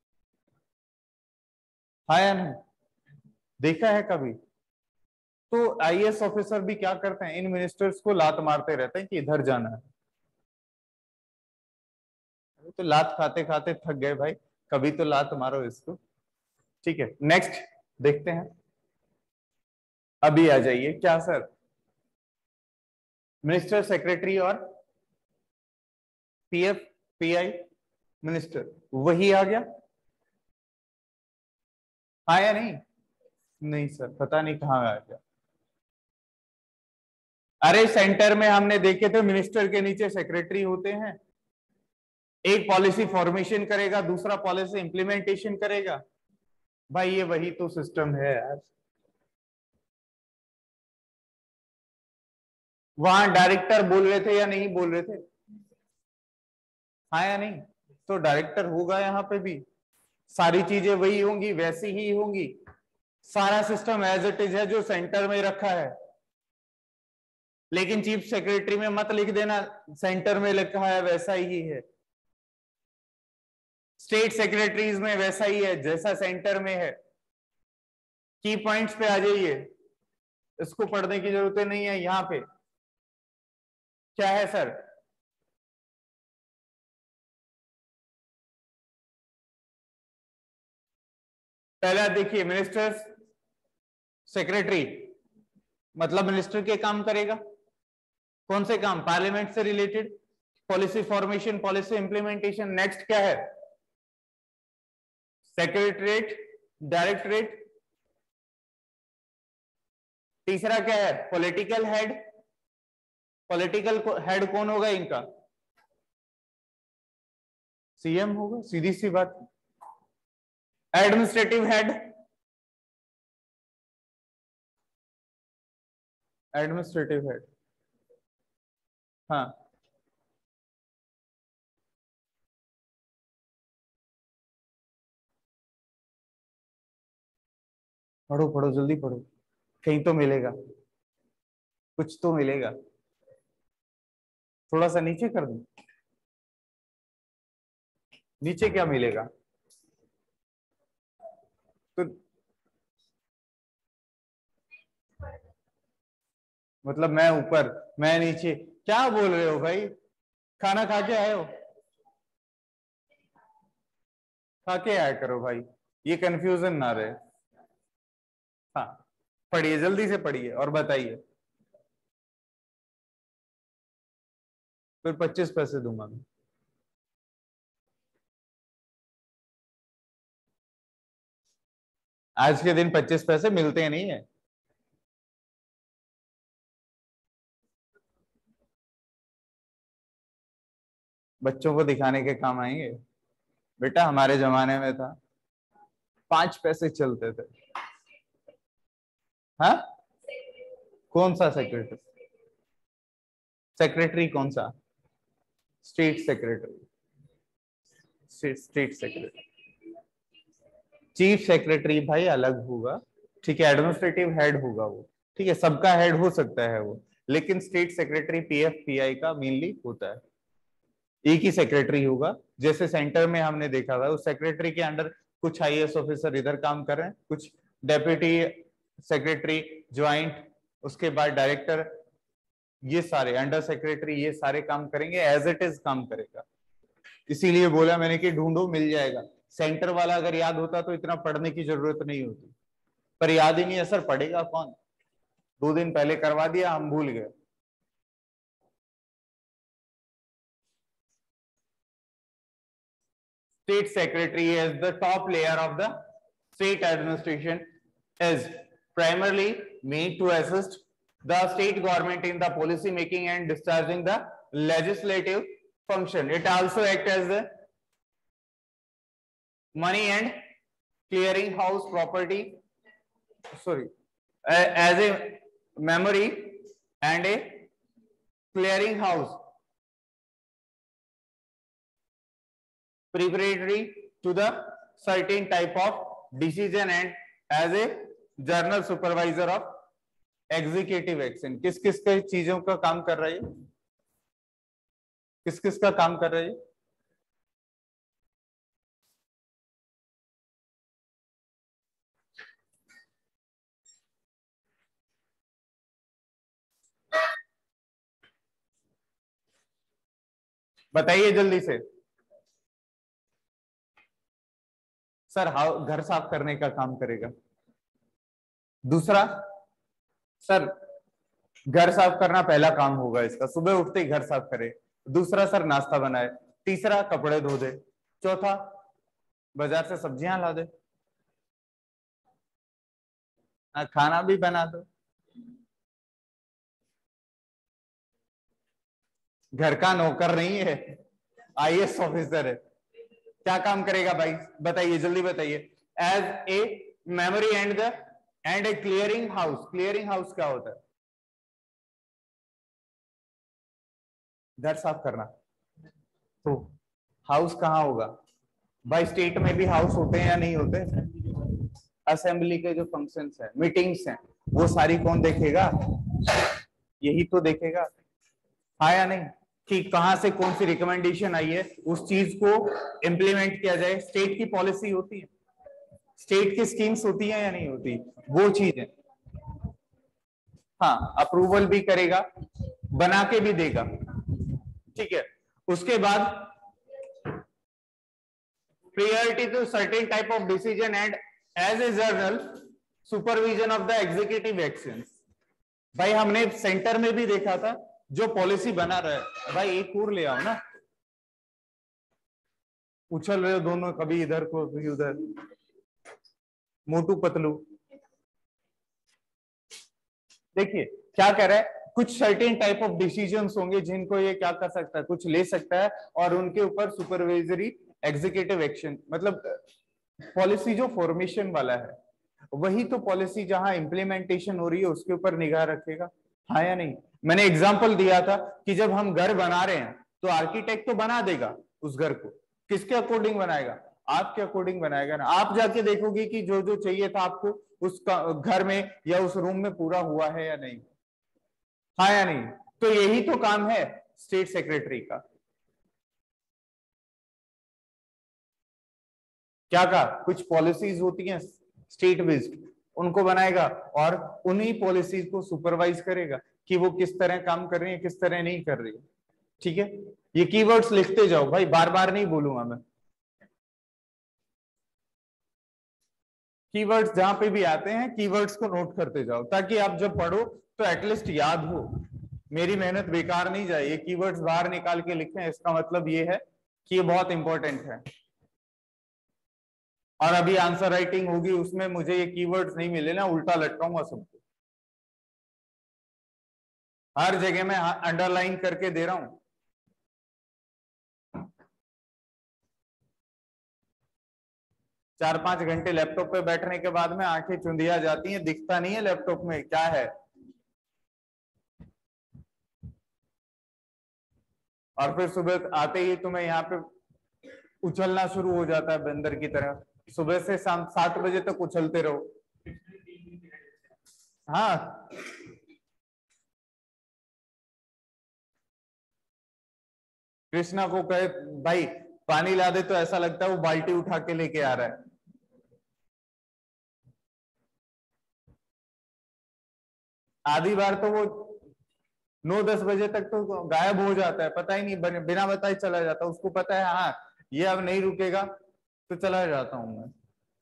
हाँ या नहीं, देखा है कभी। तो आईएएस ऑफिसर भी क्या करते हैं, इन मिनिस्टर्स को लात मारते रहते हैं कि इधर जाना है। तो लात खाते खाते थक गए भाई, कभी तो लात मारो इसको। ठीक है, नेक्स्ट देखते हैं। अभी आ जाइए, क्या सर, मिनिस्टर सेक्रेटरी और पीएफ पीआई मिनिस्टर वही आ गया, हाँ या नहीं। नहीं सर, पता नहीं कहाँ आ गया। अरे सेंटर में हमने देखे थे मिनिस्टर के नीचे सेक्रेटरी होते हैं, एक पॉलिसी फॉर्मेशन करेगा, दूसरा पॉलिसी इंप्लीमेंटेशन करेगा। भाई ये वही तो सिस्टम है यार। वहां डायरेक्टर बोल रहे थे या नहीं बोल रहे थे, हाँ या नहीं। तो डायरेक्टर होगा यहाँ पे भी, सारी चीजें वही होंगी, वैसी ही होंगी। सारा सिस्टम एज इट इज है जो सेंटर में रखा है। लेकिन चीफ सेक्रेटरी में मत लिख देना सेंटर में लिखा है वैसा ही है, स्टेट सेक्रेटरीज में वैसा ही है जैसा सेंटर में है। की पॉइंट्स पे आ जाइए, इसको पढ़ने की जरूरत नहीं है। यहाँ पे क्या है सर, पहला देखिए, मिनिस्टर्स सेक्रेटरी मतलब मिनिस्टर के काम करेगा। कौन से काम, पार्लियामेंट से related, policy formation, policy implementation. Next क्या है, सेक्रेटरीट, डायरेक्टरेट। तीसरा क्या है, पॉलिटिकल हेड। पॉलिटिकल हेड कौन होगा इनका, सीएम होगा, सीधी सी बात। एडमिनिस्ट्रेटिव हेड, एडमिनिस्ट्रेटिव हेड, हाँ। पढ़ो पढ़ो जल्दी पढ़ो, कहीं तो मिलेगा, कुछ तो मिलेगा। थोड़ा सा नीचे कर दूं, नीचे क्या मिलेगा तो, मतलब मैं ऊपर मैं नीचे, क्या बोल रहे हो भाई। खाना खा के आए हो, खा के आया करो भाई, ये कंफ्यूजन ना रहे। हाँ पढ़िए, जल्दी से पढ़िए और बताइए, फिर पच्चीस पैसे दूंगा मैं। आज के दिन पच्चीस पैसे मिलते नहीं है। बच्चों को दिखाने के काम आएंगे बेटा, हमारे जमाने में था पांच पैसे चलते थे। हाँ, कौन सा सेक्रेटरी, सेक्रेटरी कौन सा, state secretary, state secretary. Chief secretary भाई अलग होगा, ठीक है, एडमिनिस्ट्रेटिव हेड होगा वो, ठीक है, सबका हेड हो सकता है वो, लेकिन स्टेट सेक्रेटरी पीएफ पीआई का मेनली होता है, एक ही सेक्रेटरी होगा। जैसे सेंटर में हमने देखा था, उस सेक्रेटरी के अंडर कुछ आईएएस ऑफिसर इधर काम कर रहे हैं, कुछ डेप्यूटी सेक्रेटरी, ज्वाइंट, उसके बाद डायरेक्टर, ये सारे अंडर सेक्रेटरी, ये सारे काम करेंगे, एज इट इज काम करेगा। इसीलिए बोला मैंने कि ढूंढो मिल जाएगा। सेंटर वाला अगर याद होता तो इतना पढ़ने की जरूरत नहीं होती, पर याद ही नहीं है सर, पढ़ेगा कौन? दो दिन पहले करवा दिया, हम भूल गए। State secretary as the top layer of the state administration is primarily made to assist the state government in the policy making and discharging the legislative function. It also acts as the money and clearing house property, sorry, as a memory and a clearing house preparatory to the certain type of decision and as a journal supervisor of executive action. किस किस के चीजों का काम कर रही है, किस किस का काम कर रही है? बताइए जल्दी से। सर घर साफ करने का काम करेगा। दूसरा सर घर साफ करना पहला काम होगा इसका, सुबह उठते ही घर साफ करे। दूसरा सर नाश्ता बनाए। तीसरा कपड़े धो दे। चौथा बाजार से सब्जियां ला दे, खाना भी बना दो। घर का नौकर नहीं है, आईएएस ऑफिसर है। क्या काम करेगा भाई बताइए, जल्दी बताइए। As a memory and the end a clearing house. Clearing house क्या होता है? घर साफ करना। तो हाउस कहाँ होगा भाई? स्टेट में भी हाउस होते हैं या नहीं होते? असेंबली के जो फंक्शंस हैं, मीटिंग्स हैं, वो सारी कौन देखेगा? यही तो देखेगा, हाँ या नहीं? कि कहां से कौन सी रिकमेंडेशन आई है, उस चीज को इंप्लीमेंट किया जाए। स्टेट की पॉलिसी होती है, स्टेट की स्कीम्स होती है या नहीं होती, वो चीज है। हाँ, अप्रूवल भी करेगा, बना के भी देगा, ठीक है। उसके बाद priority to certain type of decision and as a journal supervision of the executive actions। भाई हमने सेंटर में भी देखा था, जो पॉलिसी बना रहा है, भाई एक और ले आओ ना, उछल रहे हो दोनों, कभी इधर को कभी उधर, मोटू पतलू। देखिए क्या कह रहा है, कुछ सर्टेन टाइप ऑफ डिसीजंस होंगे जिनको ये क्या कर सकता है, कुछ ले सकता है, और उनके ऊपर सुपरवाइजरी एग्जीक्यूटिव एक्शन, मतलब पॉलिसी जो फॉर्मेशन वाला है, वही तो पॉलिसी जहां इंप्लीमेंटेशन हो रही है उसके ऊपर निगाह रखेगा, हाँ या नहीं? मैंने एग्जांपल दिया था कि जब हम घर बना रहे हैं तो आर्किटेक्ट तो बना देगा उस घर को, किसके अकॉर्डिंग बनाएगा? आपके अकॉर्डिंग बनाएगा ना। आप जाके देखोगे कि जो जो चाहिए था आपको उस घर में या उस रूम में पूरा हुआ है या नहीं, हाँ या नहीं? तो यही तो काम है स्टेट सेक्रेटरी का। क्या कहा? कुछ पॉलिसीज होती हैं स्टेट बेस्ड, उनको बनाएगा और उन्हीं पॉलिसीज को सुपरवाइज करेगा कि वो किस तरह काम कर रही है, किस तरह नहीं कर रही है, ठीक है। ये कीवर्ड्स लिखते जाओ भाई, बार बार नहीं बोलूंगा मैं। कीवर्ड्स जहां पे भी आते हैं, कीवर्ड्स को नोट करते जाओ, ताकि आप जब पढ़ो तो एटलीस्ट याद हो, मेरी मेहनत बेकार नहीं जाए। ये कीवर्ड्स बाहर निकाल के लिखें, इसका मतलब ये है कि ये बहुत इंपॉर्टेंट है। और अभी आंसर राइटिंग होगी, उसमें मुझे ये कीवर्ड्स नहीं मिले ना, उल्टा लटकाऊंगा सबको। हर जगह में अंडरलाइन करके दे रहा हूं। चार पांच घंटे लैपटॉप पे बैठने के बाद में आंखें चुंधिया जाती हैं, दिखता नहीं है लैपटॉप में क्या है, और फिर सुबह आते ही तुम्हें यहाँ पे उछलना शुरू हो जाता है बंदर की तरह, सुबह से शाम सात बजे तक उछलते रहो। हाँ कृष्णा को कहे भाई पानी ला दे तो ऐसा लगता है वो बाल्टी उठा के लेके आ रहा है। आधी बार तो वो नौ दस बजे तक तो गायब हो जाता है, पता ही नहीं, बिना बताए चला जाता है। उसको पता है हाँ ये अब नहीं रुकेगा तो चला जाता हूं मैं।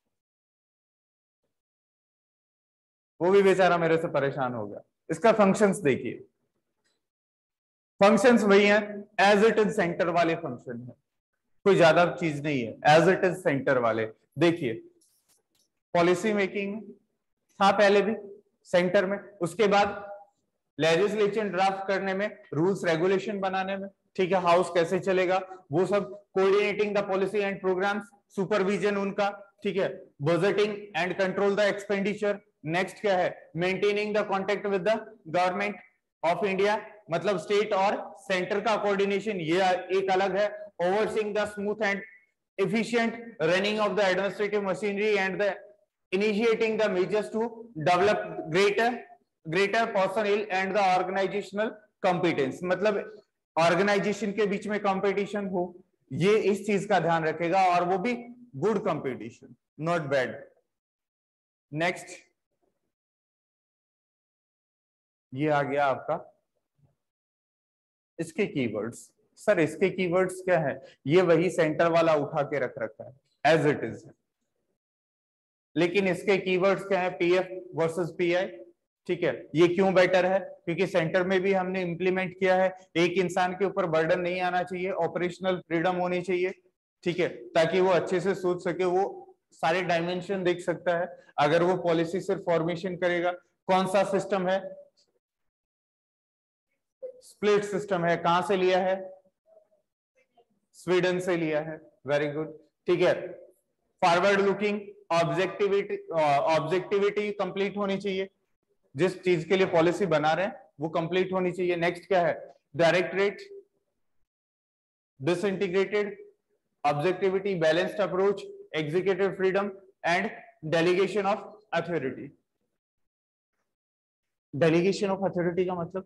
वो भी बेचारा मेरे से परेशान हो गया। इसका फंक्शंस देखिए, फंक्शंस वही हैं एज इट इज सेंटर वाले फंक्शन है, कोई ज्यादा चीज नहीं है, एज इट इज सेंटर वाले। देखिए पॉलिसी मेकिंग था पहले भी सेंटर में, उसके बाद लेजिस्लेशन ड्राफ्ट करने में, रूल्स रेगुलेशन बनाने में, ठीक है, हाउस कैसे चलेगा वो सब, coordinating the policy and programmes, supervision उनका, ठीक है, budgeting and control the expenditure. Next क्या है, maintaining the contact with the government of India, मतलब स्टेट और सेंटर का कोऑर्डिनेशन, ये एक अलग है। Overseeing the smooth and efficient running of the administrative machinery and the initiating the measures to develop greater greater personnel and the organizational competence, मतलब ऑर्गेनाइजेशन के बीच में कंपटीशन हो, ये इस चीज का ध्यान रखेगा, और वो भी good competition, not bad. Next ये आ गया आपका इसके कीवर्ड्स। सर इसके कीवर्ड्स क्या है, ये वही सेंटर वाला उठा के रख रखा है एज इट इज, लेकिन इसके कीवर्ड्स क्या है, पीएफ वर्सेस पीआई, ठीक है। ये क्यों बेटर है, क्योंकि सेंटर में भी हमने इंप्लीमेंट किया है, एक इंसान के ऊपर बर्डन नहीं आना चाहिए, ऑपरेशनल फ्रीडम होनी चाहिए, ठीक है, ताकि वो अच्छे से सोच सके, वो सारे डायमेंशन देख सकता है। अगर वो पॉलिसी सिर्फ फॉर्मेशन करेगा, कौन सा सिस्टम है, स्प्लिट सिस्टम है, कहां से लिया है, स्वीडन से लिया है, वेरी गुड, ठीक है। Forward looking, objectivity objectivity complete होनी चाहिए, जिस चीज के लिए पॉलिसी बना रहे हैं वो कंप्लीट होनी चाहिए। नेक्स्ट क्या है, directorate, disintegrated, objectivity, balanced approach, executive freedom and delegation of authority. Delegation of authority का मतलब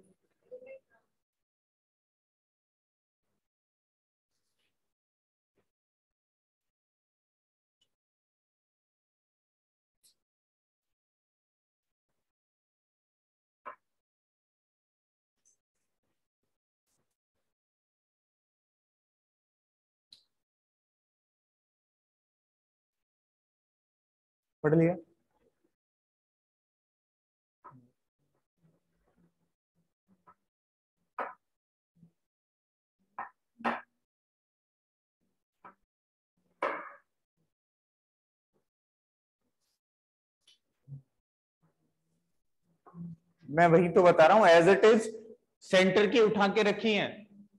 पढ़ लिया, मैं वही तो बता रहा हूं, एज इट इज सेंटर की उठा के रखी है,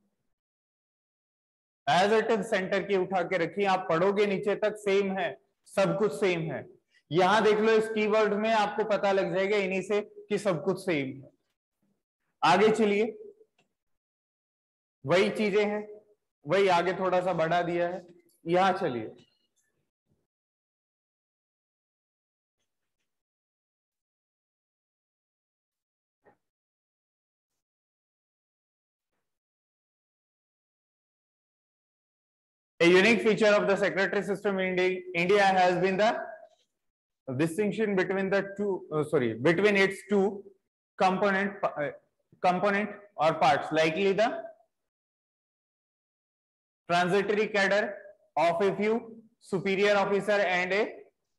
एज इट इज सेंटर की उठा के रखी है, आप पढ़ोगे नीचे तक सेम है, सब कुछ सेम है। यहां देख लो इस कीवर्ड में आपको पता लग जाएगा इन्हीं से कि सब कुछ सेम है। आगे चलिए, वही चीजें हैं, वही आगे थोड़ा सा बढ़ा दिया है। यहां चलिए, a unique feature of the secretary system in India, India has been the distinction between the two uh, sorry between its two component uh, component or parts, likely the transitory cadre of a few superior officer and a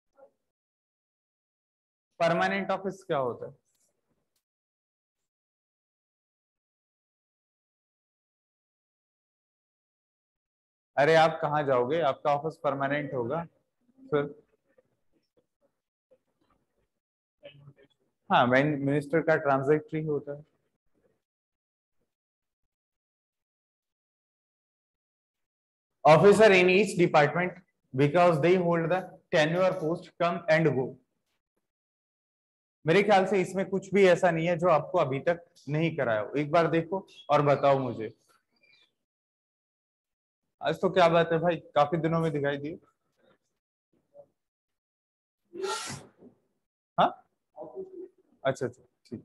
permanent office। क्या होता है, अरे आप कहाँ जाओगे, आपका ऑफिस परमानेंट होगा फिर। हाँ मिनिस्टर का ट्रांजिटरी होता है। Officer in each department because they hold the tenure post come and go. मेरे ख्याल से इसमें कुछ भी ऐसा नहीं है जो आपको अभी तक नहीं कराया हो, एक बार देखो और बताओ मुझे। आज तो क्या बात है भाई, काफी दिनों में दिखाई दी। अच्छा अच्छा ठीक।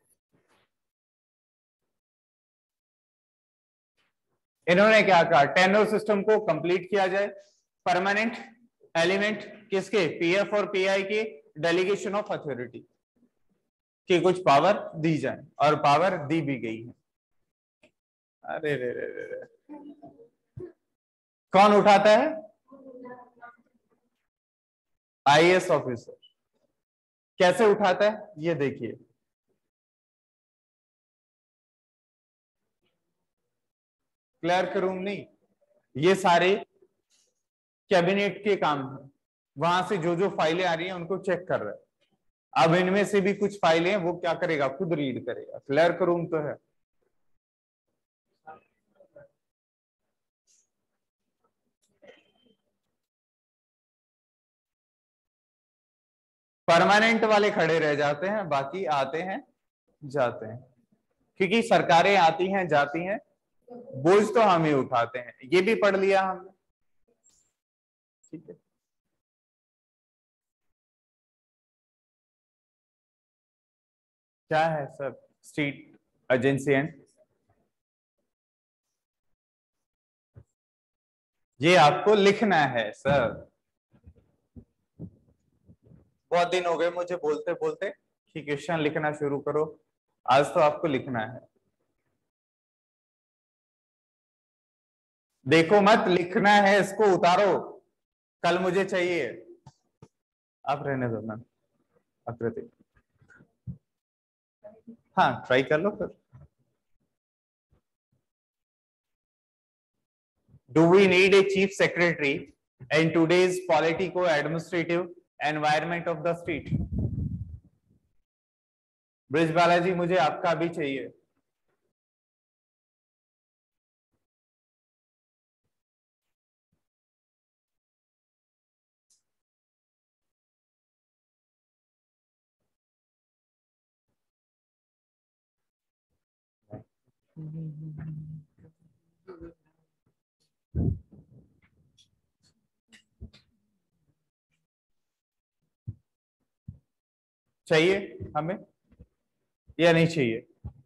इन्होंने क्या कहा, टेनर सिस्टम को कंप्लीट किया जाए, परमानेंट एलिमेंट किसके, पीएफ और पीआई के डेलीगेशन ऑफ अथॉरिटी की कुछ पावर दी जाए, और पावर दी भी गई है। अरे रे रे रे रे, कौन उठाता है, आईएएस ऑफिसर। कैसे उठाता है ये देखिए, क्लर्क रूम नहीं, ये सारे कैबिनेट के काम है, वहां से जो जो फाइलें आ रही हैं उनको चेक कर रहा है। अब इनमें से भी कुछ फाइलें वो क्या करेगा, खुद रीड करेगा, क्लर्क रूम तो है। परमानेंट वाले खड़े रह जाते हैं, बाकी आते हैं जाते हैं, क्योंकि सरकारें आती हैं जाती हैं, बोझ तो हम ही उठाते हैं। ये भी पढ़ लिया हमने, ठीक है। क्या है सर, स्टेट एजेंसी एंड, ये आपको लिखना है सर। बहुत दिन हो गए मुझे बोलते बोलते कि क्वेश्चन लिखना शुरू करो, आज तो आपको लिखना है। देखो मत, लिखना है, इसको उतारो, कल मुझे चाहिए। आप रहने दो ना आकृति, हाँ ट्राई कर लो फिर। Do we need a chief secretary in today's politico administrative environment of the state? Brij Balaji, मुझे आपका भी चाहिए। चाहिए हमें या नहीं चाहिए?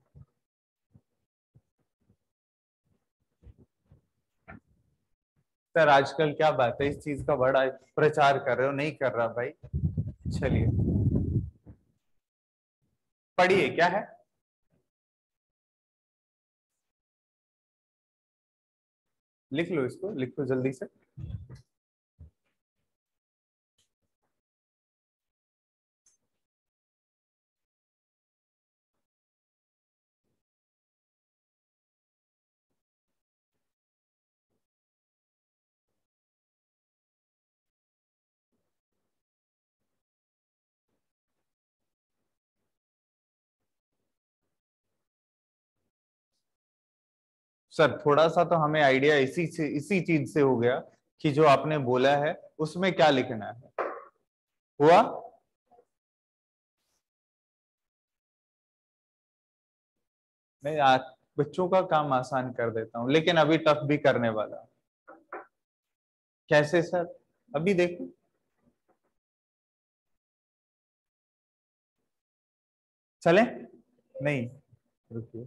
सर आजकल क्या बात है, इस चीज का बड़ा प्रचार कर रहे हो, नहीं कर रहा भाई। चलिए पढ़िए क्या है। लिख लो इसको, लिखो जल्दी से। सर थोड़ा सा तो हमें आइडिया इसी से, इसी चीज से हो गया कि जो आपने बोला है उसमें क्या लिखना है, हुआ? मैं आ, बच्चों का काम आसान कर देता हूँ, लेकिन अभी टफ भी करने वाला। कैसे सर, अभी देखो। चले, नहीं, रुकिए।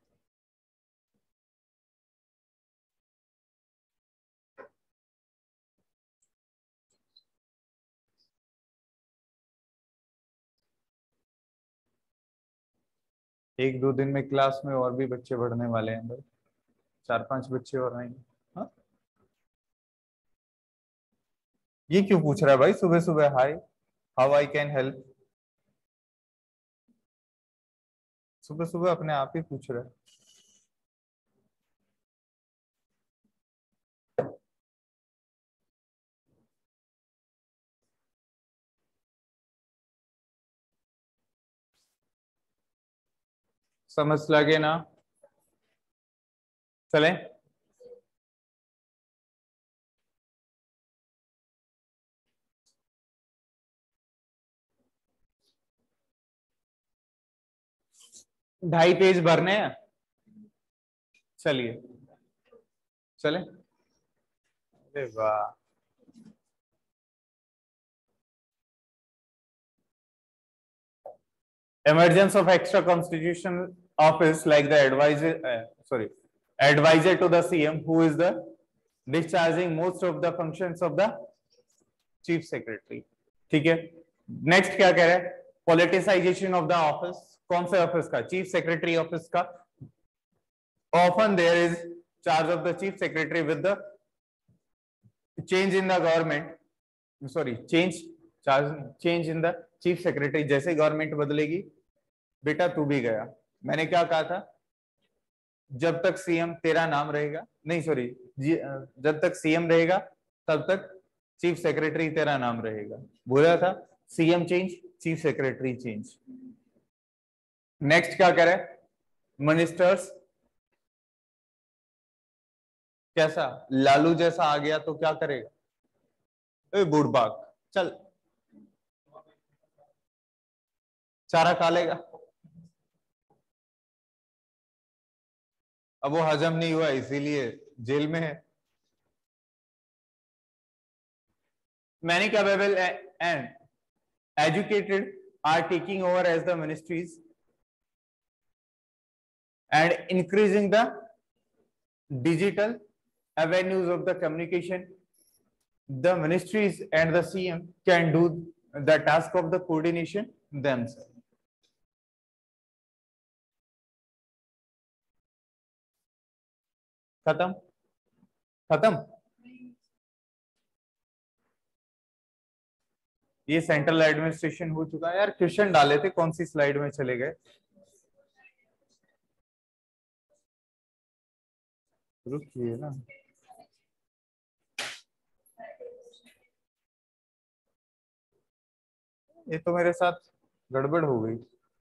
एक दो दिन में क्लास में और भी बच्चे बढ़ने वाले हैं भाई, चार पांच बच्चे और आएंगे। हाँ, ये क्यों पूछ रहा है भाई सुबह सुबह, hi how I can help? सुबह सुबह अपने आप ही पूछ रहा है। समझ लगे ना? चले, ढाई पेज भरने हैं। चलिए चले। अरे वाह, emergence of extra constitutional office like the advisor, uh, sorry, advisor to the C M, who is the discharging most of the functions of the chief secretary. ठीक है, नेक्स्ट क्या कह रहा है, पॉलिटिसाइजेशन ऑफ द ऑफिस, कौन से ऑफिस का, चीफ सेक्रेटरी ऑफिस का. Often there is charge of the chief secretary with the change in the government, sorry change charge change in the chief secretary, जैसे गवर्नमेंट बदलेगी बेटा तू भी गया. मैंने क्या कहा था, जब तक सीएम तेरा नाम रहेगा, नहीं सॉरी जब तक सीएम रहेगा तब तक चीफ सेक्रेटरी तेरा नाम रहेगा. बोला था CM change, chief secretary change. Next क्या करे, मिनिस्टर्स कैसा, लालू जैसा आ गया तो क्या करेगा, ए बुढ़बाक चल चारा खा लेगा. अब वो हजम नहीं हुआ इसीलिए जेल में है. Many capable and educated are taking over as the ministries and increasing the digital avenues of the communication. The ministries and the C M can do the task of the coordination themselves. खत्म खत्म. ये सेंट्रल एडमिनिस्ट्रेशन हो चुका है. यार क्वेश्चन डाले थे, कौन सी स्लाइड में चले गए, रुकिए ना. ये तो मेरे साथ गड़बड़ हो गई.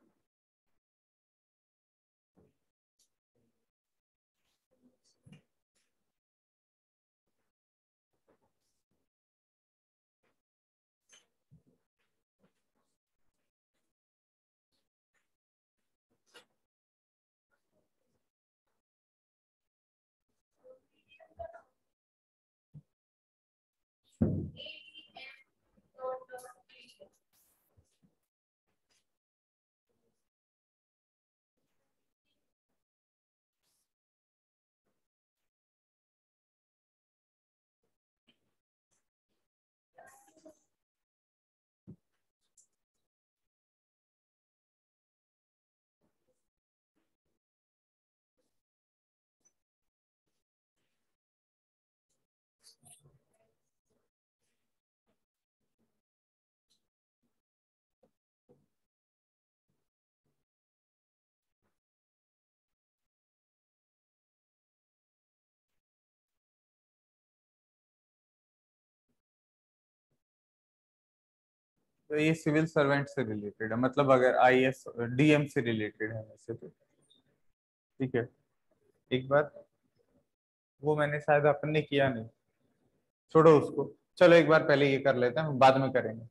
तो ये सिविल सर्वेंट से रिलेटेड है, मतलब अगर आईएएस डीएम से रिलेटेड है वैसे तो ठीक है. एक बार वो मैंने शायद अपन ने किया नहीं, छोड़ो उसको. चलो एक बार पहले ये कर लेते हैं, बाद में करेंगे.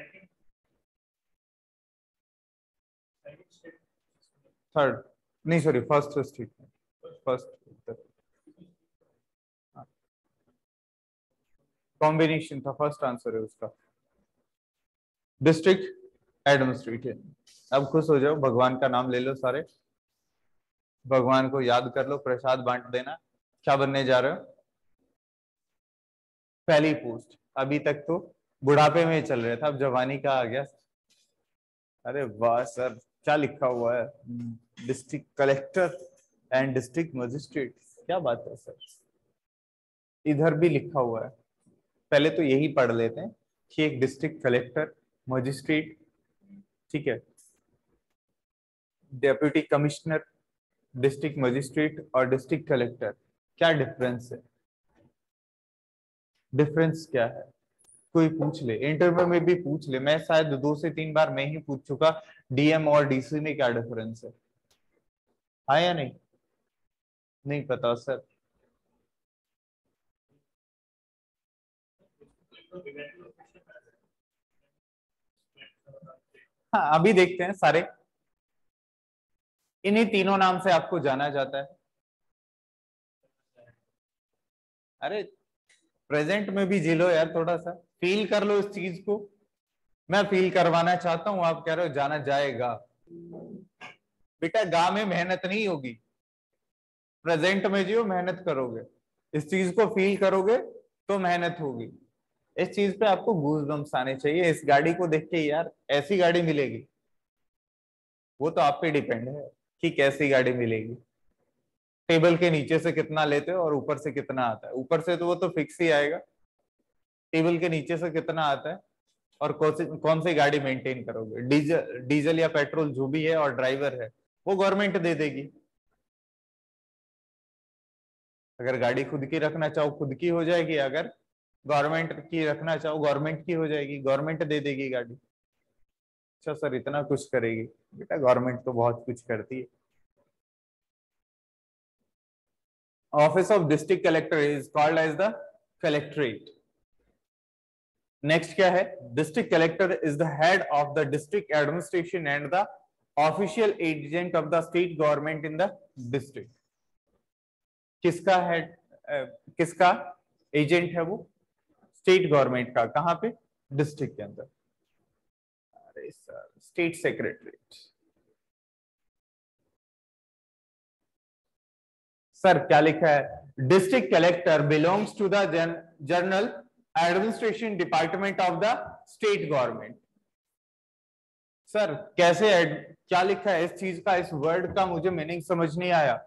थर्ड नहीं sorry first statement, first combination था, फर्स्ट आंसर है उसका डिस्ट्रिक्ट एडमिनिस्ट्रेटिव. अब खुश हो जाओ, भगवान का नाम ले लो सारे, भगवान को याद कर लो, प्रसाद बांट देना. क्या बनने जा रहे हो, पहली पोस्ट. अभी तक तो बुढ़ापे में चल रहे था, अब जवानी का आ गया. अरे वाह सर, क्या लिखा हुआ है, district collector and district magistrate, क्या बात है सर. इधर भी लिखा हुआ है, पहले तो यही पढ़ लेते हैं कि एक डिस्ट्रिक्ट कलेक्टर, मजिस्ट्रेट, ठीक है, डेप्यूटी कमिश्नर, डिस्ट्रिक्ट मजिस्ट्रेट और डिस्ट्रिक्ट कलेक्टर, क्या डिफरेंस है, डिफरेंस क्या है. कोई पूछ ले, इंटरव्यू में भी पूछ ले, मैं शायद दो से तीन बार मैं ही पूछ चुका, डीएम और डीसी में क्या डिफरेंस है, हाँ या नहीं, नहीं पता सर. हाँ अभी देखते हैं सारे. इन्हीं तीनों नाम से आपको जाना जाता है. अरे प्रेजेंट में भी जी लो यार, थोड़ा सा फील कर लो इस चीज को. मैं फील करवाना चाहता हूँ, आप कह रहे हो जाना जाएगा. बेटा गा में मेहनत नहीं होगी, प्रेजेंट में जो मेहनत करोगे, इस चीज को फील करोगे तो मेहनत होगी। इस चीज पे आपको गूज़बम्प्स आने चाहिए। इस गाड़ी को देख के यार ऐसी गाड़ी मिलेगी, वो तो आप पे डिपेंड है कि कैसी गाड़ी मिलेगी। टेबल के नीचे से कितना लेते हो और ऊपर से कितना आता है, ऊपर से तो वो तो फिक्स ही आएगा, टेबल के नीचे से कितना आता है और कौन सी कौन सी गाड़ी मेंटेन करोगे, डीजल डीजल या पेट्रोल जो भी है और ड्राइवर है वो गवर्नमेंट दे देगी। अगर गाड़ी खुद की रखना चाहो खुद की हो जाएगी, अगर गवर्नमेंट की रखना चाहो गवर्नमेंट की हो जाएगी, गवर्नमेंट दे देगी गाड़ी। अच्छा सर इतना कुछ करेगी, बेटा गवर्नमेंट तो बहुत कुछ करती है। Office of district collector is called as the collectorate. Next क्या है, district collector is the head of the district administration and the official agent of the state government in the district. किसका हेड, किसका एजेंट है वो, स्टेट गवर्नमेंट का, कहां पे, डिस्ट्रिक्ट के अंदर। अरे सर स्टेट सेक्रेटरी। सर क्या लिखा है, district collector belongs to the general administration department of the state government. Sir कैसे एड, क्या लिखा है इस चीज का, इस वर्ड का मुझे मीनिंग समझ नहीं आया।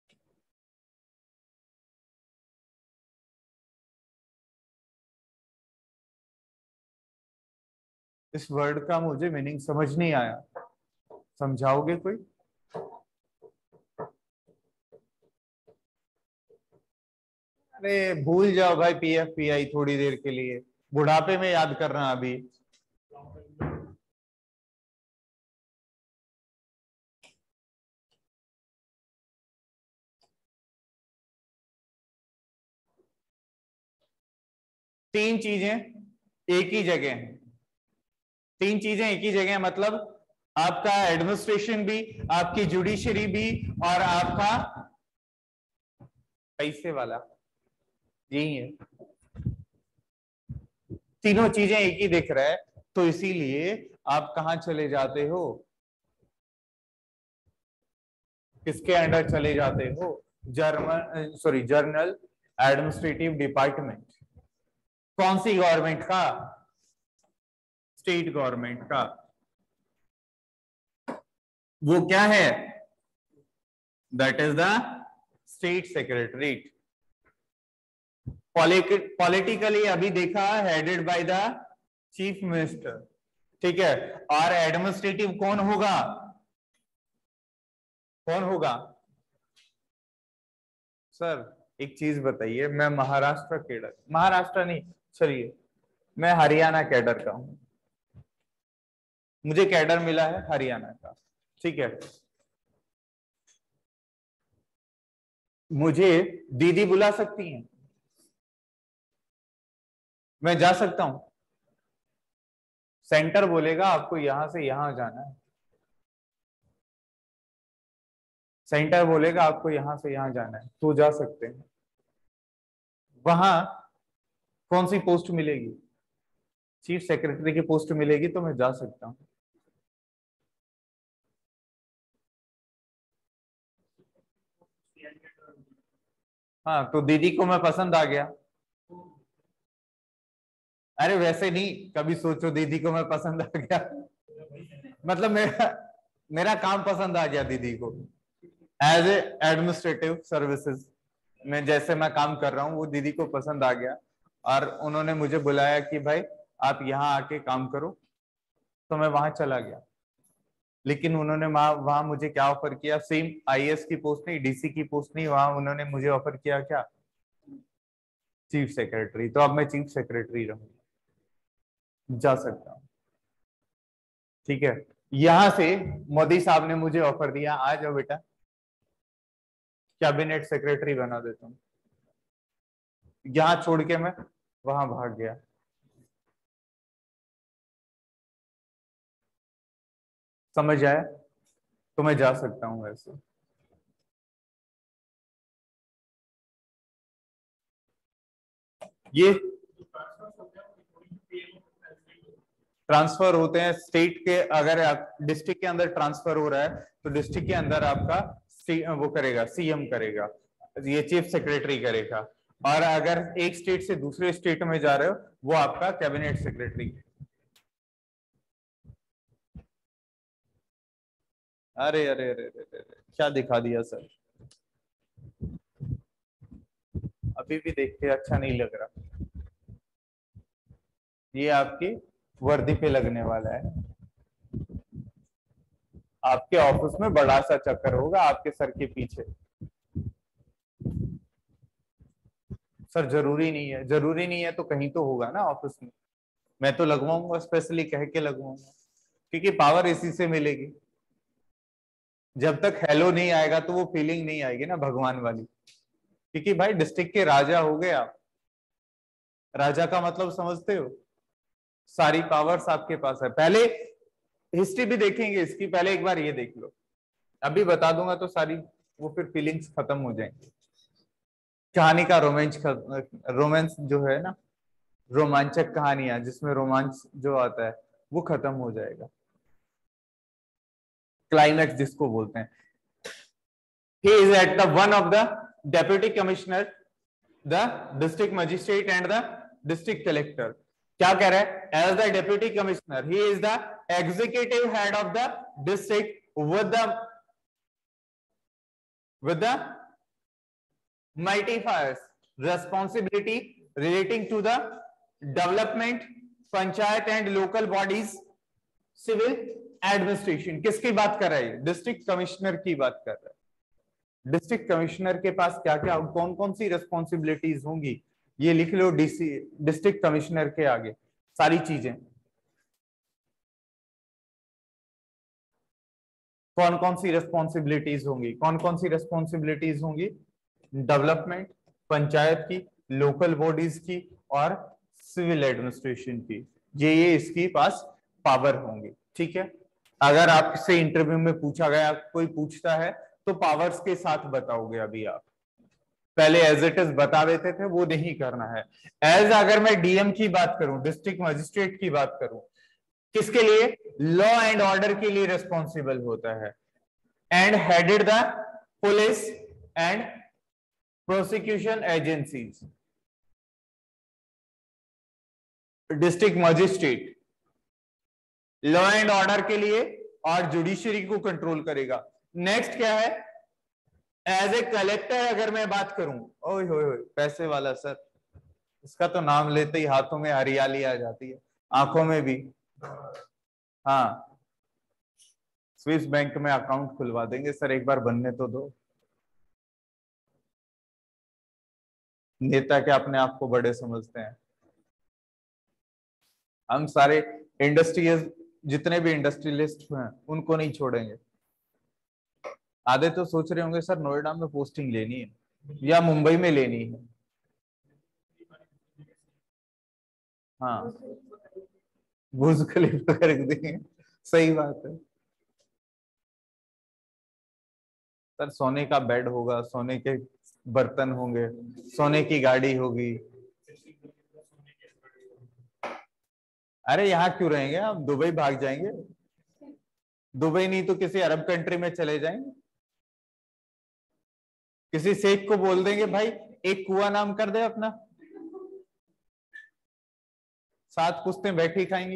इस वर्ड का मुझे मीनिंग समझ नहीं आया, समझाओगे कोई। अरे भूल जाओ भाई, पी एफ पी आई थोड़ी देर के लिए, बुढ़ापे में याद करना अभी। तीन चीजें एक ही जगह हैं, तीन चीजें एक ही जगह, मतलब आपका एडमिनिस्ट्रेशन भी, आपकी जुडिशरी भी, और आपका पैसे वाला, यही है। तीनों चीजें एक ही दिख रहा है, तो इसीलिए आप कहां चले जाते हो, किसके अंडर चले जाते हो, German sorry journal administrative department. कौन सी गवर्नमेंट का, स्टेट गवर्नमेंट का। वो क्या है, that is the state secretariat. Politically अभी देखा headed by the chief minister, ठीक है। और एडमिनिस्ट्रेटिव कौन होगा, कौन होगा। सर एक चीज बताइए, मैं महाराष्ट्र कैडर, महाराष्ट्र नहीं, चलिए मैं हरियाणा कैडर का हूं, मुझे कैडर मिला है हरियाणा का, ठीक है। मुझे दीदी बुला सकती हैं, मैं जा सकता हूं। सेंटर बोलेगा आपको यहां से यहां जाना है, सेंटर बोलेगा आपको यहां से यहां जाना है तो जा सकते हैं। वहां कौन सी पोस्ट मिलेगी, चीफ सेक्रेटरी की पोस्ट मिलेगी तो मैं जा सकता हूं। हाँ तो दीदी को मैं पसंद आ गया, अरे वैसे नहीं, कभी सोचो दीदी को मैं पसंद आ गया, मतलब मेरा मेरा काम पसंद आ गया दीदी को, एज ए एडमिनिस्ट्रेटिव सर्विसेज में जैसे मैं काम कर रहा हूँ वो दीदी को पसंद आ गया, और उन्होंने मुझे बुलाया कि भाई आप यहाँ आके काम करो, तो मैं वहां चला गया। लेकिन उन्होंने वहां वहां मुझे क्या ऑफर किया, सेम आई ए एस की पोस्ट नहीं, डी सी की पोस्ट नहीं, वहां उन्होंने मुझे ऑफर किया क्या, चीफ सेक्रेटरी। तो अब मैं चीफ सेक्रेटरी रहूंगा, जा सकता हूँ, ठीक है। यहां से मोदी साहब ने मुझे ऑफर दिया, आ जाओ बेटा कैबिनेट सेक्रेटरी बना देता हूँ, यहां छोड़ के मैं वहां भाग गया। समझ आया, तो मैं जा सकता हूँ वैसे। ये ट्रांसफर होते हैं स्टेट के, अगर आप डिस्ट्रिक्ट के अंदर ट्रांसफर हो रहा है तो डिस्ट्रिक्ट के अंदर आपका वो करेगा सीएम करेगा, ये चीफ सेक्रेटरी करेगा, और अगर एक स्टेट से दूसरे स्टेट में जा रहे हो वो आपका कैबिनेट सेक्रेटरी। अरे अरे अरे अरे अरे क्या दिखा दिया सर, अभी भी देख के अच्छा नहीं लग रहा। ये आपकी वर्दी पे लगने वाला है, आपके ऑफिस में बड़ा सा चक्कर होगा आपके सर के पीछे। सर जरूरी नहीं है, जरूरी नहीं है तो कहीं तो होगा ना ऑफिस में, मैं तो लगवाऊंगा, स्पेशली कह के लगवाऊंगा, क्योंकि पावर इसी से मिलेगी। जब तक हेलो नहीं आएगा तो वो फीलिंग नहीं आएगी ना भगवान वाली, क्योंकि भाई डिस्ट्रिक्ट के राजा हो गए आप। राजा का मतलब समझते हो, सारी पावर्स आपके पास है। पहले हिस्ट्री भी देखेंगे इसकी, पहले एक बार ये देख लो, अभी बता दूंगा तो सारी वो फिर फीलिंग्स खत्म हो जाएंगी। कहानी का रोमांच, रोमांस जो है ना, रोमांचक कहानियां जिसमें रोमांच जो आता है वो खत्म हो जाएगा, क्लाइमैक्स जिसको बोलते हैं। He is at the one of the deputy commissioner, the district magistrate and the district collector. क्या कह रहा है? As the deputy commissioner, he is the executive head of the district with the with the multipliers responsibility relating to the development, panchayat and local bodies, civil administration. किसकी बात कर रहा है? डिस्ट्रिक्ट कमिश्नर की बात कर रहा है। डिस्ट्रिक्ट कमिश्नर के पास क्या क्या कौन कौन सी रेस्पॉन्सिबिलिटीज होंगी ये लिख लो, डीसी डिस्ट्रिक्ट कमिश्नर के आगे सारी चीजें, कौन कौन सी रेस्पॉन्सिबिलिटीज होंगी, कौन कौन सी रेस्पॉन्सिबिलिटीज होंगी, डेवलपमेंट, पंचायत की, लोकल बॉडीज की और सिविल एडमिनिस्ट्रेशन की, ये ये इसकी पास पावर होंगी। ठीक है, अगर आपसे इंटरव्यू में पूछा गया, कोई पूछता है तो पावर्स के साथ बताओगे। अभी आप पहले एज इट इज बता देते थे, वो नहीं करना है। एज अगर मैं डीएम की बात करूं, डिस्ट्रिक्ट मजिस्ट्रेट की बात करूं, किसके लिए? लॉ एंड ऑर्डर के लिए रिस्पॉन्सिबल होता है, and headed the police and prosecution agencies. District magistrate law and order के लिए और जुडिशरी को कंट्रोल करेगा। नेक्स्ट क्या है? एज ए कलेक्टर अगर मैं बात करूं, ओए होए होए पैसे वाला सर, इसका तो नाम लेते ही हाथों में हरियाली आ जाती है, आंखों में भी। हाँ, स्विस बैंक में अकाउंट खुलवा देंगे सर, एक बार बनने तो दो। नेता के अपने आप को बड़े समझते हैं। हम सारे इंडस्ट्रियल, जितने भी इंडस्ट्रियलिस्ट हैं उनको नहीं छोड़ेंगे। आधे तो सोच रहे होंगे सर नोएडा में पोस्टिंग लेनी है या मुंबई में लेनी है। हाँ, बुर्ज खलीफा कर देंगे, सही बात है सर। सोने का बेड होगा, सोने के बर्तन होंगे, सोने की गाड़ी होगी। अरे यहाँ क्यों रहेंगे आप? दुबई भाग जाएंगे। दुबई नहीं तो किसी अरब कंट्री में चले जाएंगे, किसी शेख को बोल देंगे भाई एक कुआं नाम कर दे अपना, सात पुश्तें बैठी खाएंगी।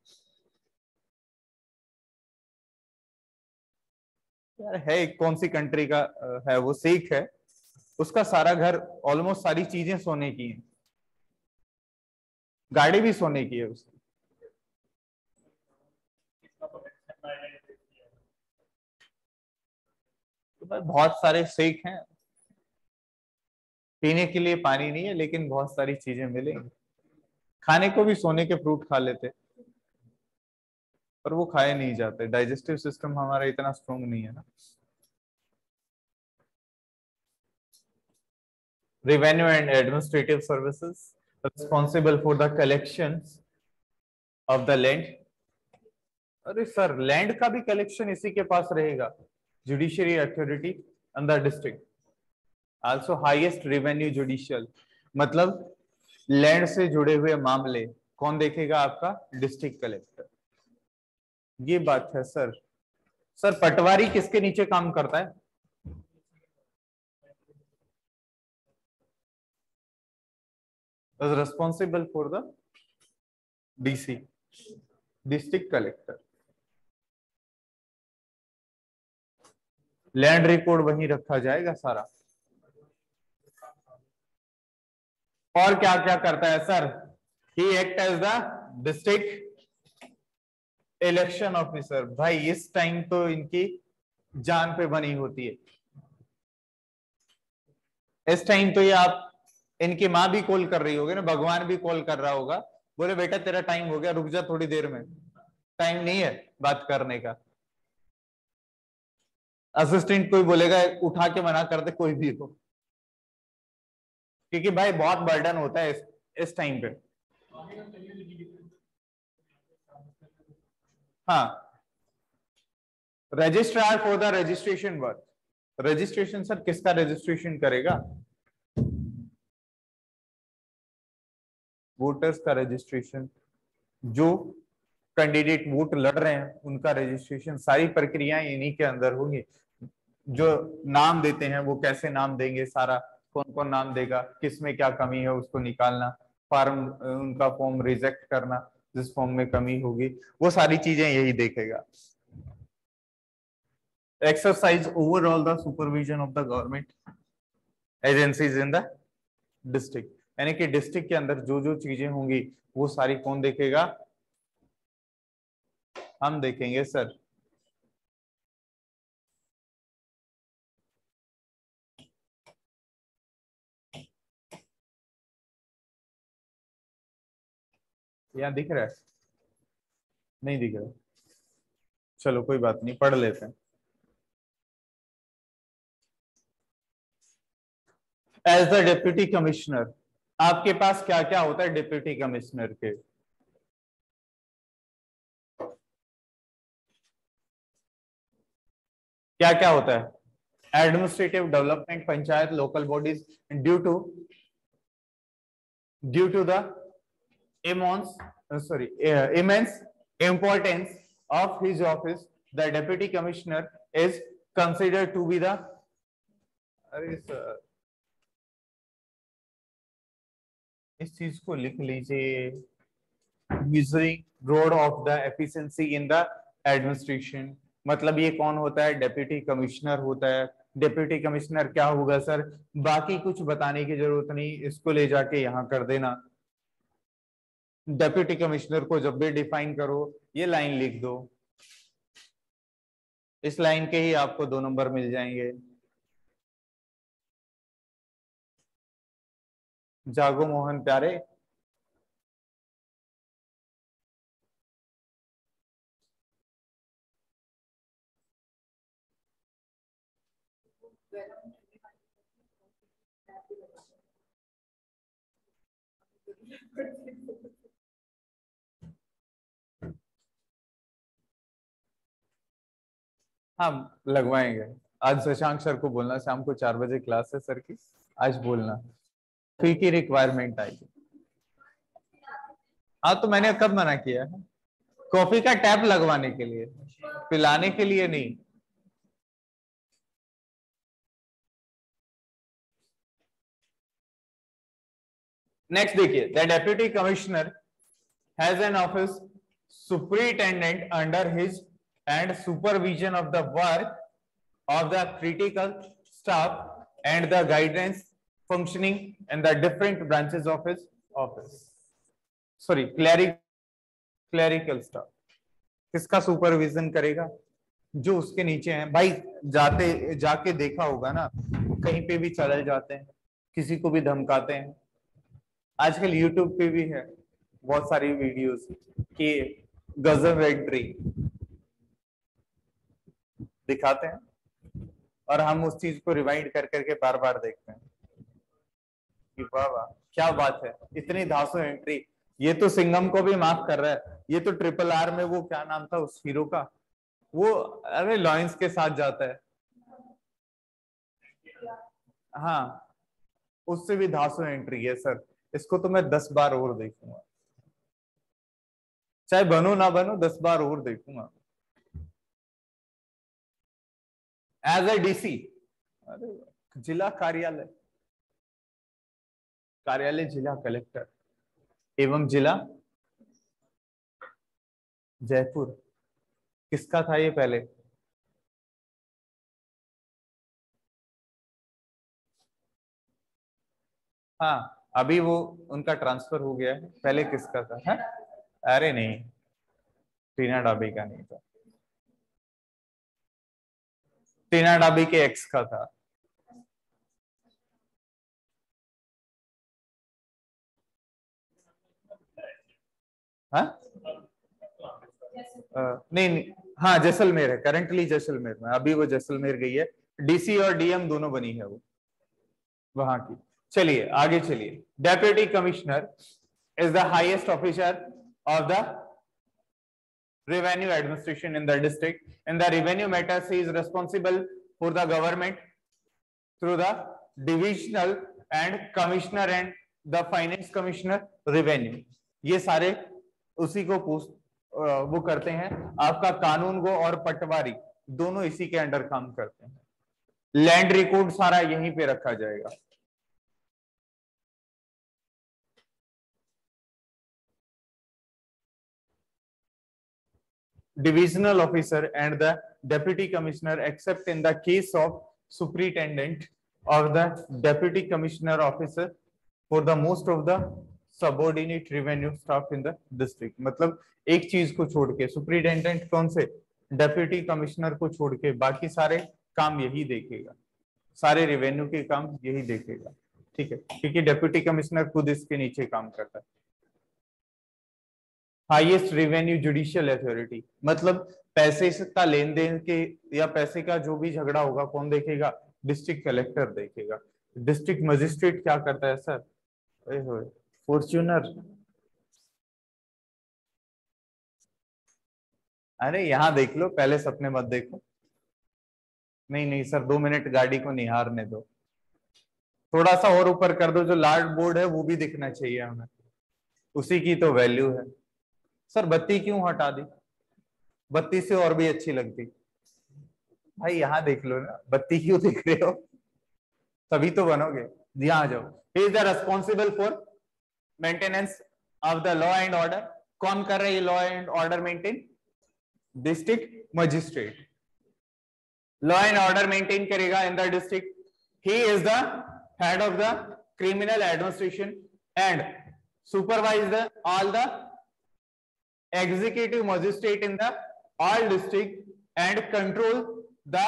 यार है कौन सी कंट्री का है वो, शेख है, उसका सारा घर ऑलमोस्ट सारी चीजें सोने की हैं, गाड़ी भी सोने की है उसकी। तो भाई बहुत सारे शेख हैं, पीने के लिए पानी नहीं है लेकिन बहुत सारी चीजें मिलेंगी। खाने को भी सोने के फ्रूट खा लेते, पर वो खाए नहीं जाते, डाइजेस्टिव सिस्टम हमारा इतना स्ट्रोंग नहीं है ना। Revenue and administrative services responsible for the collections of the land. अरे सर लैंड का भी कलेक्शन इसी के पास रहेगा। Judiciary authority in the district, also highest revenue judicial, मतलब लैंड से जुड़े हुए मामले कौन देखेगा? आपका डिस्ट्रिक्ट कलेक्टर। ये बात है सर। सर पटवारी किसके नीचे काम करता है? Responsible for the DC, district collector. Land record वहीं रखा जाएगा सारा। और क्या क्या करता है sir? He act as the district election officer. भाई इस टाइम तो इनकी जान पे बनी होती है। इस टाइम तो ये आप, इनकी माँ भी कॉल कर रही होगी ना, भगवान भी कॉल कर रहा होगा, बोले बेटा तेरा टाइम हो गया, रुक जा थोड़ी देर में, टाइम नहीं है बात करने का। असिस्टेंट कोई बोलेगा उठा के मना कर दे, कोई भी हो, क्योंकि भाई बहुत बर्डन होता है इस, इस टाइम पे। हाँ, registrar for the registration work. Registration sir किसका रजिस्ट्रेशन करेगा? वोटर्स का रजिस्ट्रेशन, जो कैंडिडेट वोट लड़ रहे हैं उनका रजिस्ट्रेशन, सारी प्रक्रियाएं इन्हीं के अंदर होंगी। जो नाम देते हैं वो कैसे नाम देंगे, सारा कौन कौन नाम देगा, किसमें क्या कमी है उसको निकालना, फॉर्म उनका फॉर्म रिजेक्ट करना जिस फॉर्म में कमी होगी, वो सारी चीजें यही देखेगा। Exercise overall the supervision of the government agencies in the district, यानी कि डिस्ट्रिक्ट के अंदर जो जो चीजें होंगी वो सारी कौन देखेगा? हम देखेंगे सर। यहाँ दिख रहा है? नहीं दिख रहा? चलो कोई बात नहीं, पढ़ लेते हैं। एज द डिप्यूटी कमिश्नर, आपके पास क्या क्या होता है डिप्यूटी कमिश्नर के? क्या क्या होता है? Administrative development, panchayat, local bodies, due to due to the immense uh, sorry uh, immense importance of his office, the deputy commissioner is considered to be the, अरे सर इस चीज को लिख लीजिए, measuring role of the efficiency in the administration। मतलब ये कौन होता है? डेप्यूटी कमिश्नर होता है। डेप्यूटी कमिश्नर क्या होगा सर? बाकी कुछ बताने की जरूरत नहीं, इसको ले जाके यहाँ कर देना। डेप्यूटी कमिश्नर को जब भी डिफाइन करो ये लाइन लिख दो, इस लाइन के ही आपको दो नंबर मिल जाएंगे। जागो मोहन प्यारे। हाँ लगवाएंगे। आज शशांक सर को बोलना शाम को चार बजे क्लास है सर की, आज बोलना फी की रिक्वायरमेंट आएगी। हाँ तो मैंने कब मना किया है? कॉफी का टैप लगवाने के लिए, पिलाने के लिए नहीं। नेक्स्ट देखिए, the deputy commissioner has an office superintendent under his and supervision of the work of the critical staff and the guidance functioning in the different branches of his office. Sorry, cleric clerical staff किसका सुपरविजन करेगा? जो उसके नीचे हैं। भाई जाते जाके देखा होगा ना, कहीं पे भी चले जाते हैं, किसी को भी धमकाते हैं। आजकल यूट्यूब पे भी है बहुत सारी वीडियोस कि गजब एंट्री दिखाते हैं और हम उस चीज को रिवाइंड कर करके बार बार देखते हैं कि वाह वाह क्या बात है, इतनी धांसू एंट्री। ये तो सिंघम को भी माफ कर रहा है। ये तो ट्रिपल आर में वो क्या नाम था उस हीरो का, वो अरे लॉयंस के साथ जाता है। हाँ उससे भी धांसू एंट्री है सर, इसको तो मैं दस बार और देखूंगा। चाहे बनू ना बनू दस बार और देखूंगा। एज ए डीसी, अरे जिला कार्यालय, कार्यालय जिला कलेक्टर एवं जिला जयपुर, किसका था ये पहले? हाँ अभी वो उनका ट्रांसफर हो गया है, पहले किसका था है? अरे नहीं, टीना डाबी का नहीं था, टीना डाबी के एक्स का था। हाँ नहीं नहीं, हाँ जैसलमेर है, करंटली जैसलमेर में, अभी वो जैसलमेर गई है, डीसी और डीएम दोनों बनी है वो वहां की। चलिए आगे चलिए। Deputy commissioner is the highest officer of the revenue administration in the district. In the revenue matters, he is responsible for the government through the divisional and commissioner and the finance commissioner revenue. ये सारे उसी को पोस्ट वो करते हैं। आपका कानून गो और पटवारी दोनों इसी के अंडर काम करते हैं। लैंड रिकॉर्ड सारा यहीं पे रखा जाएगा। Divisional officer and the deputy commissioner, except in the case of superintendent or the deputy commissioner officer for the most of the subordinate revenue staff in the district। मतलब एक चीज को छोड़ के, सुपरिटेंडेंट कौन से, डेप्यूटी कमिश्नर को छोड़ के बाकी सारे काम यही देखेगा, सारे रेवेन्यू के काम यही देखेगा। ठीक है, क्योंकि डेप्यूटी कमिश्नर खुद इसके नीचे काम करता है। हाईएस्ट रेवेन्यू जुडिशियल अथॉरिटी, मतलब पैसे का लेन देन के या पैसे का जो भी झगड़ा होगा कौन देखेगा? डिस्ट्रिक्ट कलेक्टर देखेगा। डिस्ट्रिक्ट मजिस्ट्रेट क्या करता है सर? फॉर्च्यूनर। अरे यहाँ देख लो, पहले सपने मत देखो। नहीं नहीं सर, दो मिनट गाड़ी को निहारने दो, थोड़ा सा और ऊपर कर दो, जो लार्ड बोर्ड है वो भी दिखना चाहिए हमें, उसी की तो वैल्यू है। सर बत्ती क्यों हटा दी? बत्ती से और भी अच्छी लगती। भाई यहाँ देख लो ना, बत्ती क्यों देख रहे हो? तभी तो बनोगे। यहाँ आ जाओ। He is the responsible for maintenance of the law and order. कौन कर रहे हैं law and order maintain? District magistrate law and order maintain करेगा in the district. He is the head of the criminal administration and supervise the all the executive magistrate in the all district and control the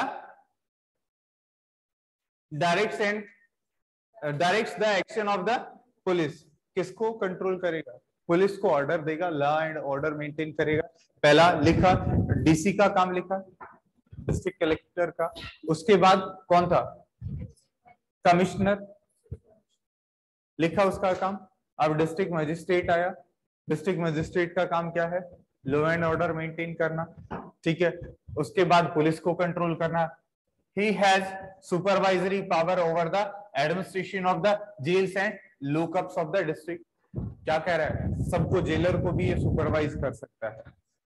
directs and uh, directs the action of the police। किसको कंट्रोल करेगा? पुलिस को ऑर्डर देगा, लॉ एंड ऑर्डर मेंटेन करेगा। पहला लिखा डीसी का काम, लिखा डिस्ट्रिक्ट कलेक्टर का, उसके बाद कौन था? कमिश्नर, लिखा उसका काम। अब डिस्ट्रिक्ट मजिस्ट्रेट आया, डिस्ट्रिक्ट मजिस्ट्रेट का काम क्या है? लॉ एंड ऑर्डर मेंटेन करना। ठीक है, उसके बाद पुलिस को कंट्रोल करना। He has supervisory power over the administration of the jails and lockups of the district. क्या कह रहा है? सबको, जेलर को भी ये सुपरवाइज कर सकता है।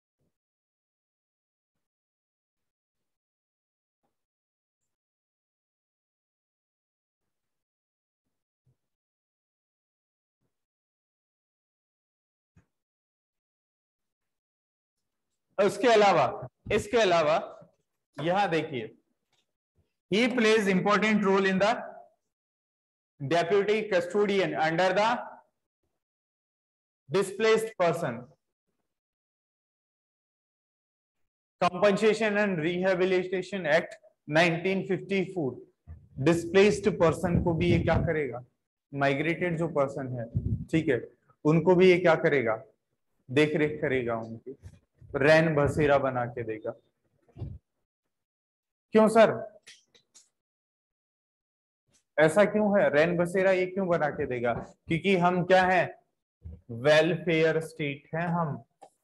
उसके अलावा इसके अलावा यहां देखिए, he plays important role in the deputy custodian under the displaced person compensation and rehabilitation act nineteen fifty four. Displaced person को भी ये क्या करेगा? माइग्रेटेड जो पर्सन है, ठीक है, उनको भी ये क्या करेगा? देख रेख करेगा, उनकी रैन बसेरा बना के देगा। क्यों सर, ऐसा क्यों है? रैन बसेरा ये क्यों बना के देगा? क्योंकि हम क्या है? वेलफेयर स्टेट है, हम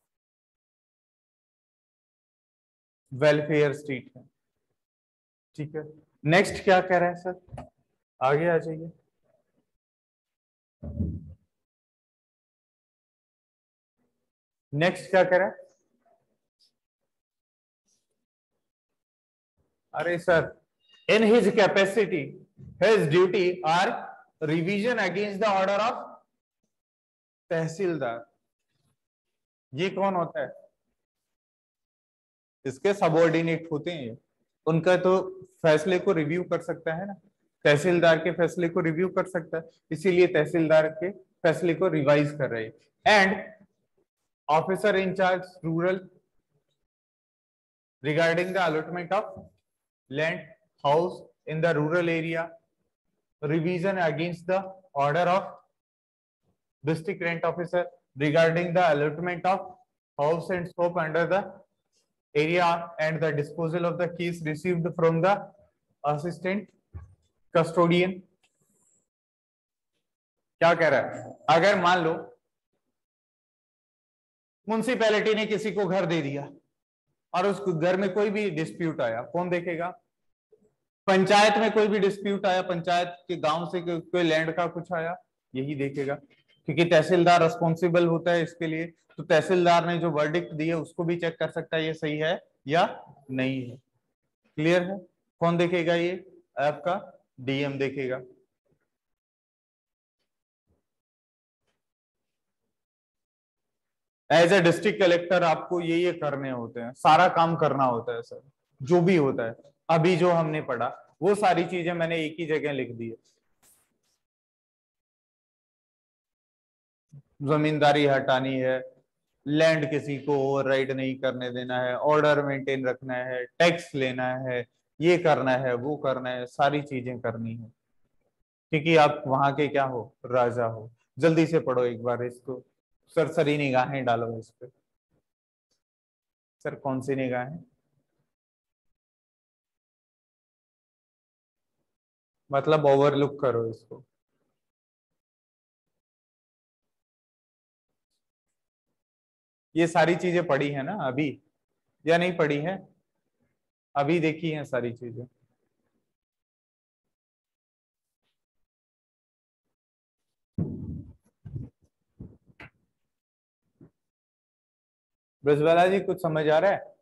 वेलफेयर स्टेट है। ठीक है, नेक्स्ट क्या कह रहे हैं सर? आगे आ जाइए। नेक्स्ट क्या कह रहा है? अरे sir, in his capacity his duty are revision against the order of tahsildar. ये कौन होता है? इसके सबऑर्डिनेट होते हैं ये। उनका तो फैसले को रिव्यू कर सकता है ना, तहसीलदार के फैसले को रिव्यू कर सकता है, इसीलिए तहसीलदार के फैसले को रिवाइज कर रहे हैं। And officer in charge rural regarding the allotment of land house in the rural area, revision against the order of district rent officer regarding the allotment of house and shop under the area and the disposal of the keys received from the assistant custodian। क्या कह रहा है? अगर मान लो म्युनिसिपैलिटी ने किसी को घर दे दिया और उस घर में कोई भी डिस्प्यूट आया, कौन देखेगा? पंचायत में कोई भी डिस्प्यूट आया, पंचायत के गांव से कोई लैंड का कुछ आया, यही देखेगा, क्योंकि तहसीलदार रिस्पॉन्सिबल होता है इसके लिए। तो तहसीलदार ने जो वर्डिक्ट दी है उसको भी चेक कर सकता है ये सही है या नहीं है। क्लियर है? कौन देखेगा? ये आपका डीएम देखेगा। एज ए डिस्ट्रिक्ट कलेक्टर आपको ये ये करने होते हैं, सारा काम करना होता है सर, जो भी होता है। अभी जो हमने पढ़ा वो सारी चीजें मैंने एक ही जगह लिख दी है। जमींदारी हटानी है, लैंड किसी को ओवरराइड नहीं करने देना है, ऑर्डर मेंटेन रखना है, टैक्स लेना है, ये करना है, वो करना है, सारी चीजें करनी है, क्योंकि आप वहां के क्या हो? राजा हो। जल्दी से पढ़ो एक बार इसको, सरसरी निगाहें डालो इस पे। सर कौन सी निगाहें? मतलब ओवरलुक करो इसको। ये सारी चीजें पढ़ी है ना अभी, या नहीं पढ़ी है? अभी देखी है सारी चीजें। ब्रजवाला जी कुछ समझ आ रहा है?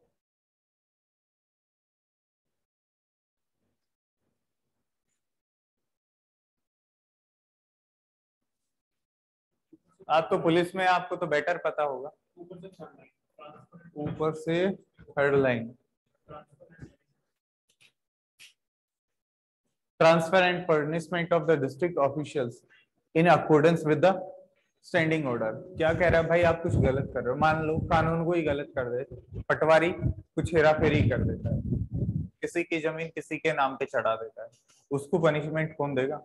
आप तो पुलिस में, आपको तो बेटर पता होगा। ऊपर से third line, transfer and punishment of the district officials in accordance with the standing order. क्या कह रहा है भाई? आप कुछ गलत कर रहे हो, मान लो कानून को ही गलत कर दे, पटवारी कुछ हेरा फेरी कर देता है, किसी की जमीन किसी के नाम पे चढ़ा देता है, उसको पनिशमेंट कौन देगा?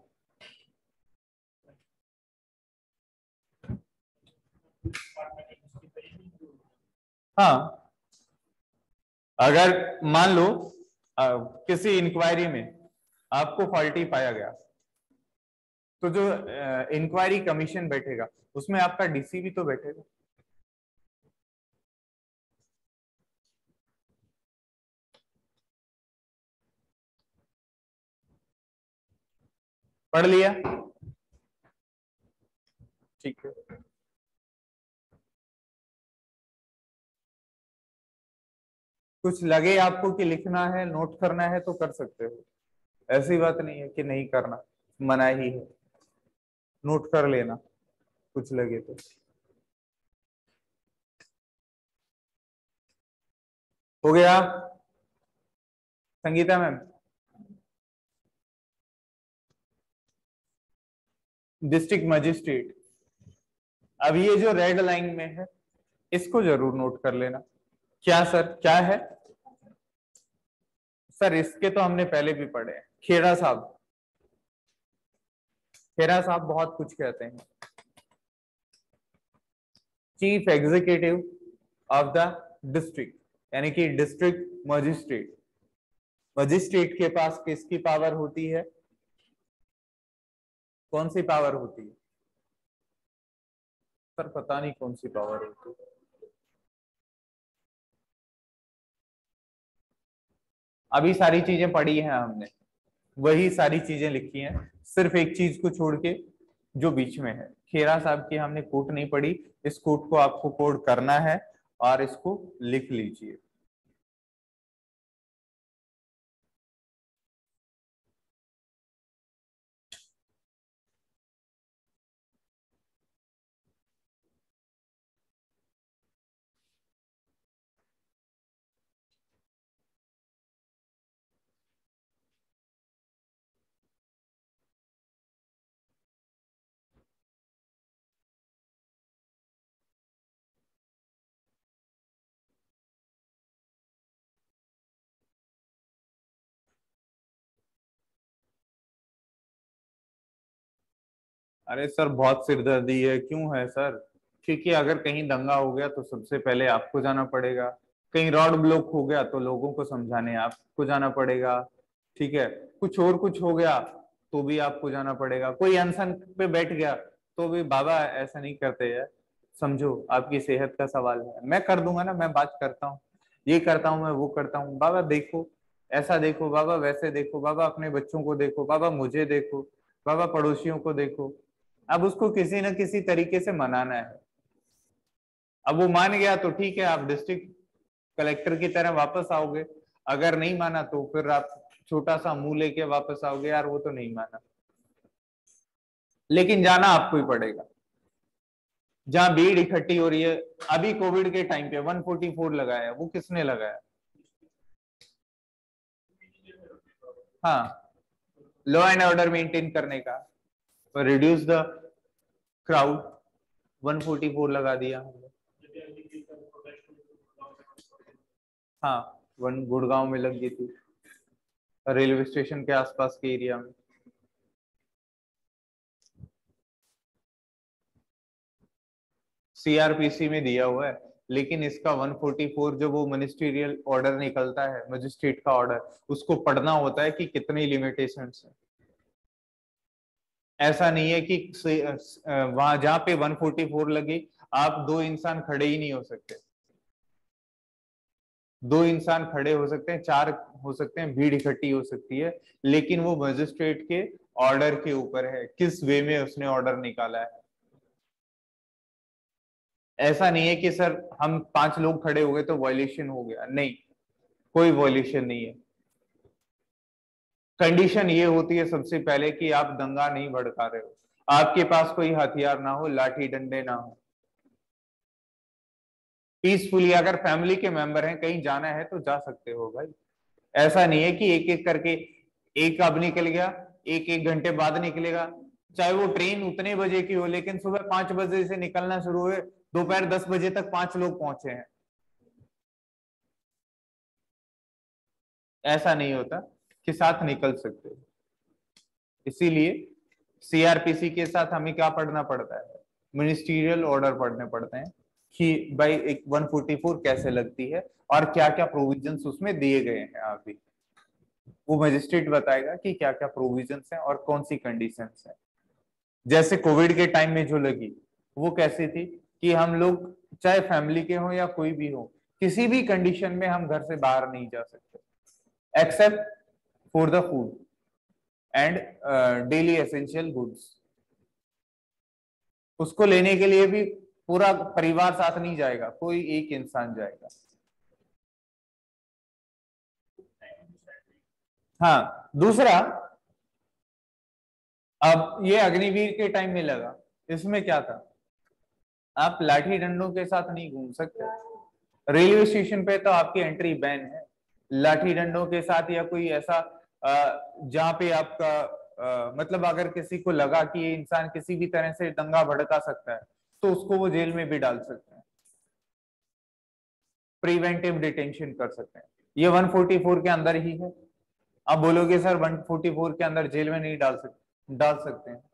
हाँ, अगर मान लो आ, किसी इंक्वायरी में आपको फॉल्टी पाया गया, तो जो इंक्वायरी कमीशन बैठेगा उसमें आपका डीसी भी तो बैठेगा। पढ़ लिया? ठीक है। कुछ लगे आपको कि लिखना है, नोट करना है, तो कर सकते हो, ऐसी बात नहीं है कि नहीं करना, मना ही है, नोट कर लेना कुछ लगे तो। हो गया संगीता मैम? डिस्ट्रिक्ट मजिस्ट्रेट, अब ये जो रेड लाइन में है इसको जरूर नोट कर लेना। क्या सर, क्या है सर? इसके तो हमने पहले भी पढ़े हैं। खेड़ा साहब, खेड़ा साहब बहुत कुछ कहते हैं। Chief executive of the district, यानी कि डिस्ट्रिक्ट मजिस्ट्रेट। मजिस्ट्रेट के पास किसकी पावर होती है? कौन सी पावर होती है सर? पता नहीं कौन सी पावर होती है। अभी सारी चीजें पढ़ी हैं हमने, वही सारी चीजें लिखी हैं, सिर्फ एक चीज को छोड़ के जो बीच में है, खेरा साहब की हमने कोट नहीं पढ़ी, इस कोट को आपको कोड करना है और इसको लिख लीजिए। अरे सर बहुत सिरदर्दी है, क्यों है सर? क्योंकि अगर कहीं दंगा हो गया तो सबसे पहले आपको जाना पड़ेगा, कहीं रोड ब्लॉक हो गया तो लोगों को समझाने आपको जाना पड़ेगा, ठीक है? कुछ और कुछ हो गया तो भी आपको जाना पड़ेगा, कोई अनशन पे बैठ गया तो भी बाबा ऐसा नहीं करते हैं, समझो आपकी सेहत का सवाल है। मैं कर दूंगा ना, मैं बात करता हूँ, ये करता हूँ, मैं वो करता हूँ, बाबा देखो ऐसा देखो, बाबा वैसे देखो, बाबा अपने बच्चों को देखो, बाबा मुझे देखो, बाबा पड़ोसियों को देखो। अब उसको किसी न किसी तरीके से मनाना है। अब वो मान गया तो ठीक है, आप डिस्ट्रिक्ट कलेक्टर की तरह वापस आओगे, अगर नहीं माना तो फिर आप छोटा सा मुंह लेके वापस आओगे, यार वो तो नहीं माना, लेकिन जाना आपको ही पड़ेगा। जहां भीड़ इकट्ठी हो रही है, अभी कोविड के टाइम पे वन फोर्टी फोर लगाया, वो किसने लगाया? हाँ, लॉ एंड ऑर्डर मेंटेन करने का, reduce the crowd, one forty four लगा दिया हमने। हाँ, वन गुड़गांव में लग गई थी, रेलवे स्टेशन के आसपास के एरिया में। सीआरपीसी में दिया हुआ है, लेकिन इसका वन फोर्टी फोर जो वो मिनिस्ट्रियल ऑर्डर निकलता है, मजिस्ट्रेट का ऑर्डर, उसको पढ़ना होता है कि कितनी लिमिटेशंस है। ऐसा नहीं है कि वहां जहां पे वन फोर्टी फोर लगी आप दो इंसान खड़े ही नहीं हो सकते, दो इंसान खड़े हो सकते हैं, चार हो सकते हैं, भीड़ इकट्ठी हो सकती है, लेकिन वो मजिस्ट्रेट के ऑर्डर के ऊपर है, किस वे में उसने ऑर्डर निकाला है। ऐसा नहीं है कि सर हम पांच लोग खड़े हो गए तो वॉयलेशन हो गया, नहीं, कोई वॉयलेशन नहीं है। कंडीशन ये होती है सबसे पहले कि आप दंगा नहीं भड़का रहे हो, आपके पास कोई हथियार ना हो, लाठी डंडे ना हो, पीसफुली, अगर फैमिली के मेंबर हैं, कहीं जाना है तो जा सकते हो भाई। ऐसा नहीं है कि एक एक करके, एक अब निकल गया, एक एक घंटे बाद निकलेगा, चाहे वो ट्रेन उतने बजे की हो, लेकिन सुबह पांच बजे से निकलना शुरू हुए, दोपहर दस बजे तक पांच लोग पहुंचे हैं, ऐसा नहीं होता कि साथ निकल सकते हो। इसीलिए सीआरपीसी के साथ हमें क्या पढ़ना पड़ता है? मिनिस्ट्रियल ऑर्डर पढ़ने पड़ते हैं कि भाई एक वन फोर्टी फोर कैसे लगती है और क्या क्या प्रोविजंस उसमें दिए गए हैं। अभी वो मजिस्ट्रेट बताएगा कि क्या क्या प्रोविजंस हैं और कौन सी कंडीशंस हैं। जैसे कोविड के टाइम में जो लगी, वो कैसी थी कि हम लोग चाहे फैमिली के हो या कोई भी हो, किसी भी कंडीशन में हम घर से बाहर नहीं जा सकते except for the food and daily essential goods. उसको लेने के लिए भी पूरा परिवार साथ नहीं जाएगा, कोई एक इंसान जाएगा। हाँ, दूसरा, अब ये अग्निवीर के टाइम में लगा, इसमें क्या था, आप लाठी डंडों के साथ नहीं घूम सकते, रेलवे स्टेशन पे तो आपकी एंट्री बैन है। लाठी डंडों के साथ या कोई ऐसा जहां पे आपका आ, मतलब अगर किसी को लगा कि ये इंसान किसी भी तरह से दंगा भड़का सकता है तो उसको वो जेल में भी डाल सकते हैं, प्रिवेंटिव डिटेंशन कर सकते हैं। ये वन फोर्टी फोर के अंदर ही है। आप बोलोगे सर वन फोर्टी फोर के अंदर जेल में नहीं डाल सकते, डाल सकते हैं,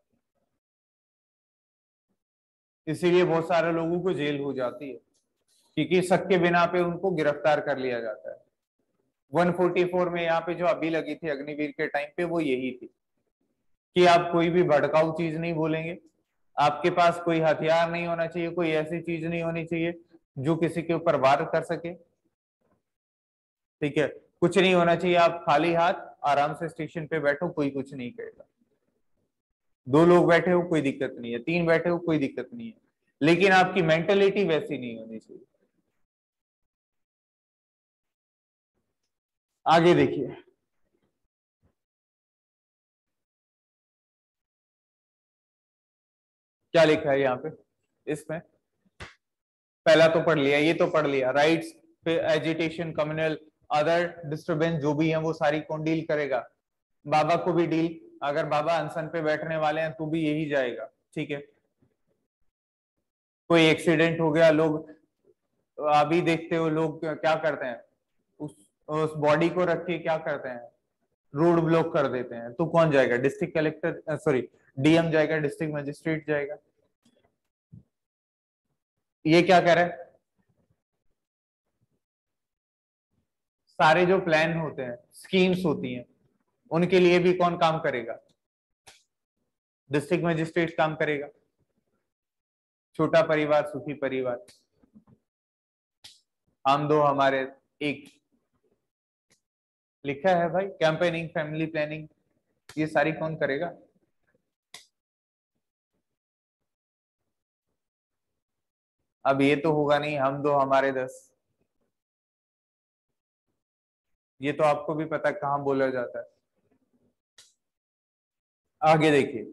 इसीलिए बहुत सारे लोगों को जेल हो जाती है, क्योंकि शक के बिना पे उनको गिरफ्तार कर लिया जाता है। वन फोर्टी फोर में यहाँ पे जो अभी लगी थी अग्निवीर के टाइम पे, वो यही थी कि आप कोई भी भड़काऊ चीज नहीं बोलेंगे, आपके पास कोई हथियार नहीं होना चाहिए, कोई ऐसी चीज नहीं होनी चाहिए जो किसी के ऊपर वार कर सके, ठीक है? कुछ नहीं होना चाहिए, आप खाली हाथ आराम से स्टेशन पे बैठो, कोई कुछ नहीं कहेगा। दो लोग बैठे हो कोई दिक्कत नहीं है, तीन बैठे हो कोई दिक्कत नहीं है, लेकिन आपकी मेंटेलिटी वैसी नहीं होनी चाहिए। आगे देखिए, क्या लिखा है यहाँ पे इसमें, पहला तो पढ़ लिया, ये तो पढ़ लिया, राइट्स, फिर एजिटेशन, कम्युनल, अदर डिस्टर्बेंस जो भी है वो सारी कौन डील करेगा, बाबा को भी डील, अगर बाबा अनशन पे बैठने वाले हैं तो भी यही जाएगा, ठीक है। कोई एक्सीडेंट हो गया, लोग अभी देखते हो लोग क्या करते हैं, उस उस बॉडी को रख के क्या करते हैं, रोड ब्लॉक कर देते हैं, तो कौन जाएगा, डिस्ट्रिक्ट कलेक्टर, सॉरी डीएम जाएगा, डिस्ट्रिक्ट मजिस्ट्रेट जाएगा। ये क्या कह रहा है, सारे जो प्लान होते हैं, स्कीम्स होती हैं, उनके लिए भी कौन काम करेगा, डिस्ट्रिक्ट मजिस्ट्रेट काम करेगा। छोटा परिवार सुखी परिवार, हम दो हमारे एक, लिखा है भाई, कैंपेनिंग, फैमिली प्लानिंग, ये सारी कौन करेगा। अब ये तो होगा नहीं, हम दो हमारे दस, ये तो आपको भी पता कहां बोला जाता है। आगे देखिए,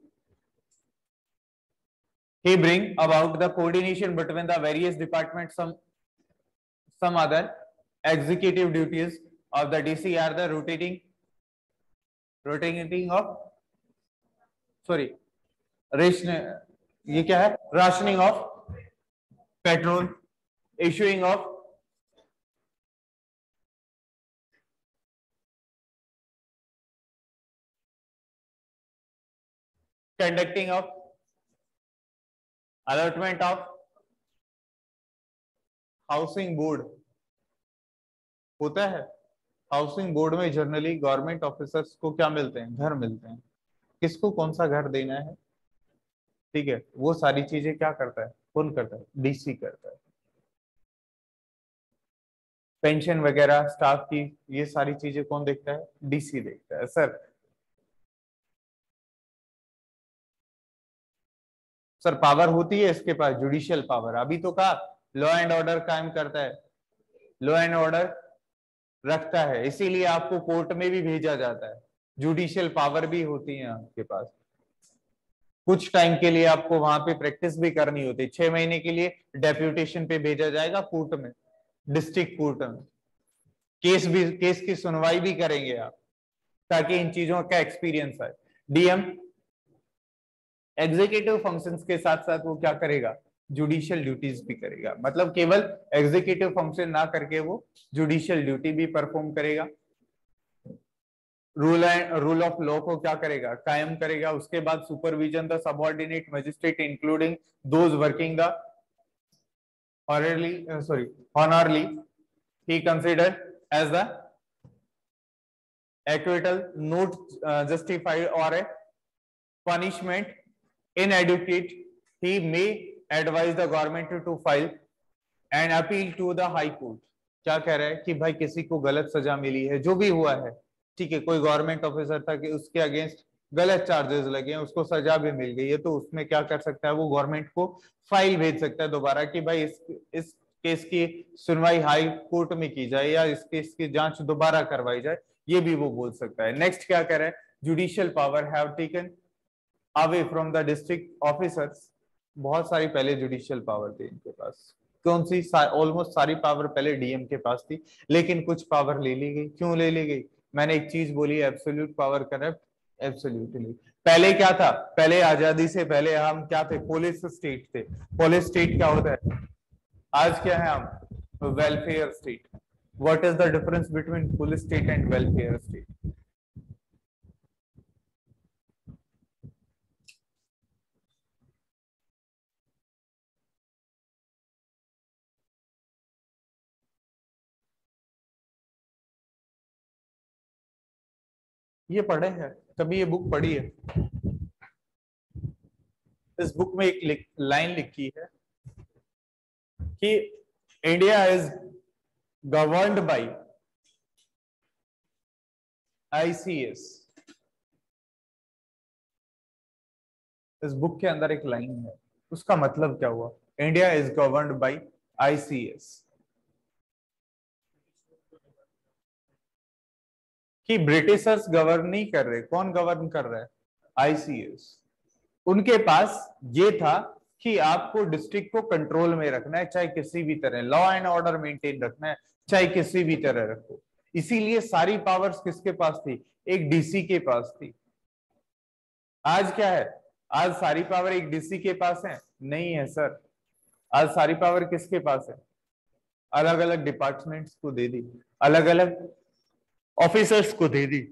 he bring about the coordination between the various departments, some some other executive duties of the D C are the rotating rotating of sorry ration, ये क्या है, rationing of petrol, issuing of conducting of allotment of housing board होता है। हाउसिंग बोर्ड में जनरली गवर्नमेंट ऑफिसर्स को क्या मिलते हैं, घर मिलते हैं, किसको कौन सा घर देना है, ठीक है, वो सारी चीजें क्या करता है, कौन करता है, डीसी करता है। पेंशन वगैरह स्टाफ की, ये सारी चीजें कौन देखता है, डीसी देखता है। सर सर पावर होती है इसके पास, जुडिशियल पावर, अभी तो कहा लॉ एंड ऑर्डर कायम करता है, लॉ एंड ऑर्डर रखता है, इसीलिए आपको कोर्ट में भी भेजा जाता है, जुडिशियल पावर भी होती है आपके पास। कुछ टाइम के लिए आपको वहां पे प्रैक्टिस भी करनी होती है, छह महीने के लिए डेप्यूटेशन पे भेजा जाएगा कोर्ट में, डिस्ट्रिक्ट कोर्ट में, केस भी, केस की सुनवाई भी करेंगे आप, ताकि इन चीजों का एक्सपीरियंस आए। डीएम एग्जीक्यूटिव फंक्शंस के साथ साथ वो क्या करेगा, जुडिशियल ड्यूटीज भी करेगा, मतलब केवल एग्जीक्यूटिव फंक्शन ना करके वो जुडिशियल ड्यूटी भी परफॉर्म करेगा। Rule and rule of law को क्या करेगा, कायम करेगा। उसके बाद supervision the subordinate magistrate including those working the honorary sorry honorary he considered as the acquittal not uh, justified or a punishment inadequate, he may advise the government to, to file an appeal to the high court। क्या कह रहा है कि भाई किसी को गलत सजा मिली है, जो भी हुआ है, ठीक है, कोई गवर्नमेंट ऑफिसर था कि उसके अगेंस्ट गलत चार्जेस लगे हैं, उसको सजा भी मिल गई है, तो उसमें क्या कर सकता है, वो गवर्नमेंट को फाइल भेज सकता है दोबारा कि भाई इस इस केस की सुनवाई हाई कोर्ट में की जाए या इस केस की जांच दोबारा करवाई जाए, ये भी वो बोल सकता है। नेक्स्ट क्या कह रहा है, judicial power have taken away from the district officers, बहुत सारी पहले जुडिशियल पावर थी इनके पास, कौन सी, ऑलमोस्ट सारी पावर पहले डीएम के पास थी, लेकिन कुछ पावर ले ली गई। क्यों ले ली गई, मैंने एक चीज बोली, एब्सोल्यूट पावर करप्ट, एब्सोल्यूटली। पहले क्या था, पहले आजादी से पहले हम क्या थे, पुलिस स्टेट थे। पुलिस स्टेट क्या होता है, आज क्या है हम, welfare state. What is the difference between police state and welfare state. ये पढ़े हैं कभी, ये बुक पढ़ी है, इस बुक में एक लिख, लाइन लिखी है कि India is governed by ICS, इस बुक के अंदर एक लाइन है, उसका मतलब क्या हुआ? India is governed by ICS. कि ब्रिटिशर्स गवर्न नहीं कर रहे, कौन गवर्न कर रहा है? आईसीएस। उनके पास ये था कि आपको डिस्ट्रिक्ट को कंट्रोल में रखना है, चाहे किसी भी तरह लॉ एंड ऑर्डर मेंटेन रखना है, चाहे किसी भी तरह रखो। इसीलिए सारी पावर्स किसके पास थी? एक डीसी के पास थी। आज क्या है? आज सारी पावर एक डीसी के पास है? नहीं है सर। आज सारी पावर किसके पास है? अलग अलग डिपार्टमेंट्स को दे दी, अलग अलग ऑफिसर्स को दे दी।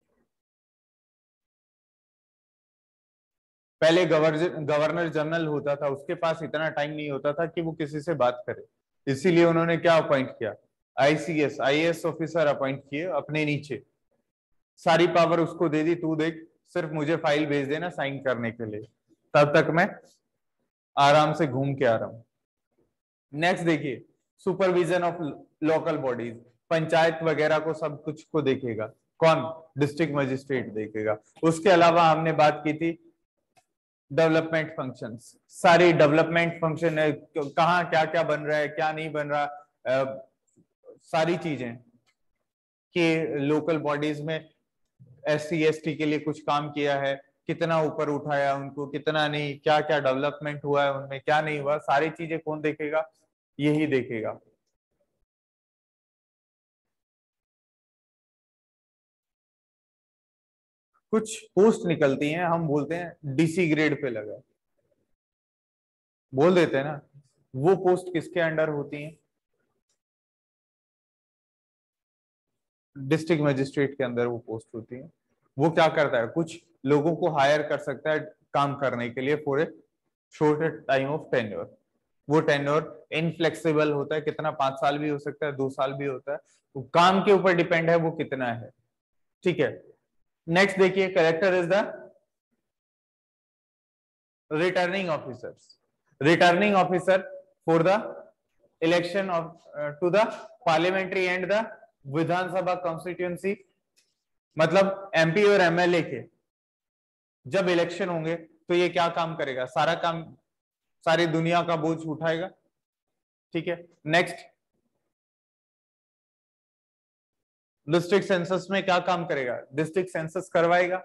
पहले गवर्नर जनरल होता था, उसके पास इतना टाइम नहीं होता था कि वो किसी से बात करे, इसीलिए उन्होंने क्या अपॉइंट किया? आईसीएस, आईएएस ऑफिसर अपॉइंट किए अपने नीचे। सारी पावर उसको दे दी, तू देख सिर्फ मुझे फाइल भेज देना साइन करने के लिए, तब तक मैं आराम से घूम के आ रहा हूं। नेक्स्ट देखिए, supervision of local bodies, panchayat वगैरह को सब कुछ को देखेगा कौन? डिस्ट्रिक्ट मजिस्ट्रेट देखेगा। उसके अलावा हमने बात की थी डेवलपमेंट फंक्शंस, सारी डेवलपमेंट फंक्शन है, कहाँ क्या क्या बन रहा है, क्या नहीं बन रहा, आ, सारी चीजें कि लोकल बॉडीज में एस सी एस टी के लिए कुछ काम किया है, कितना ऊपर उठाया उनको, कितना नहीं, क्या क्या डेवलपमेंट हुआ है उनमें, क्या नहीं हुआ, सारी चीजें कौन देखेगा? यही देखेगा। कुछ पोस्ट निकलती हैं, हम बोलते हैं डीसी ग्रेड पे लगा, बोल देते हैं ना, वो पोस्ट किसके अंडर होती हैं? डिस्ट्रिक्ट मजिस्ट्रेट के अंदर वो पोस्ट होती है। वो क्या करता है? कुछ लोगों को हायर कर सकता है काम करने के लिए for a short time of tenure. वो टेन्योर इनफ्लेक्सिबल होता है, कितना, पांच साल भी हो सकता है, दो साल भी होता है, तो काम के ऊपर डिपेंड है वो कितना है। ठीक है, नेक्स्ट देखिए, collector is the returning officers, returning officer for the election of to the parliamentary and the Vidhan Sabha constituency. मतलब एमपी और एमएलए के जब इलेक्शन होंगे तो ये क्या काम करेगा? सारा काम, सारी दुनिया का बोझ उठाएगा। ठीक है, नेक्स्ट, डिस्ट्रिक्ट सेंसस में क्या काम करेगा? डिस्ट्रिक्ट सेंसस करवाएगा।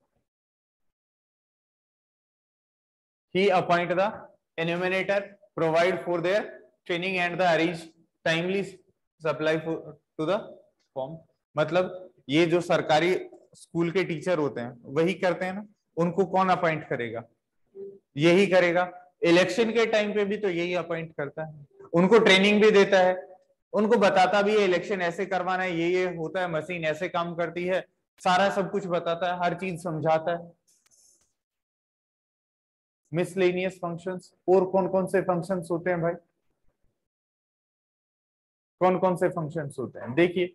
He appoint the enumerator, provide for their training and the arrange timely supply to the form. मतलब ये जो सरकारी स्कूल के टीचर होते हैं वही करते हैं ना, उनको कौन अपॉइंट करेगा? यही करेगा। इलेक्शन के टाइम पे भी तो यही अपॉइंट करता है, उनको ट्रेनिंग भी देता है, उनको बताता भी है इलेक्शन ऐसे करवाना है, ये ये होता है, मशीन ऐसे काम करती है, सारा सब कुछ बताता है, हर चीज समझाता है। मिसलेनियस फंक्शंस, और कौन कौन से फंक्शंस होते हैं भाई? कौन कौन से फंक्शंस होते हैं देखिए,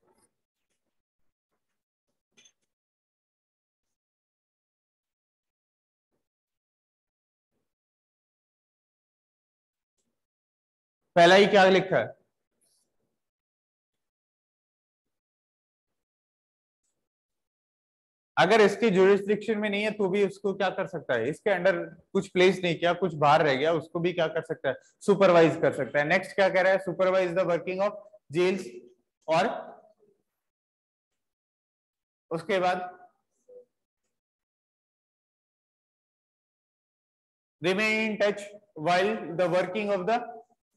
पहला ही क्या लिखा है? अगर इसके जुरिस्डिक्शन में नहीं है तो भी उसको क्या कर सकता है? इसके अंडर कुछ प्लेस नहीं किया, कुछ बाहर रह गया, उसको भी क्या कर सकता है? सुपरवाइज कर सकता है। नेक्स्ट क्या कह रहा है? Supervise the working of jails, और उसके बाद remain in touch while the working of the,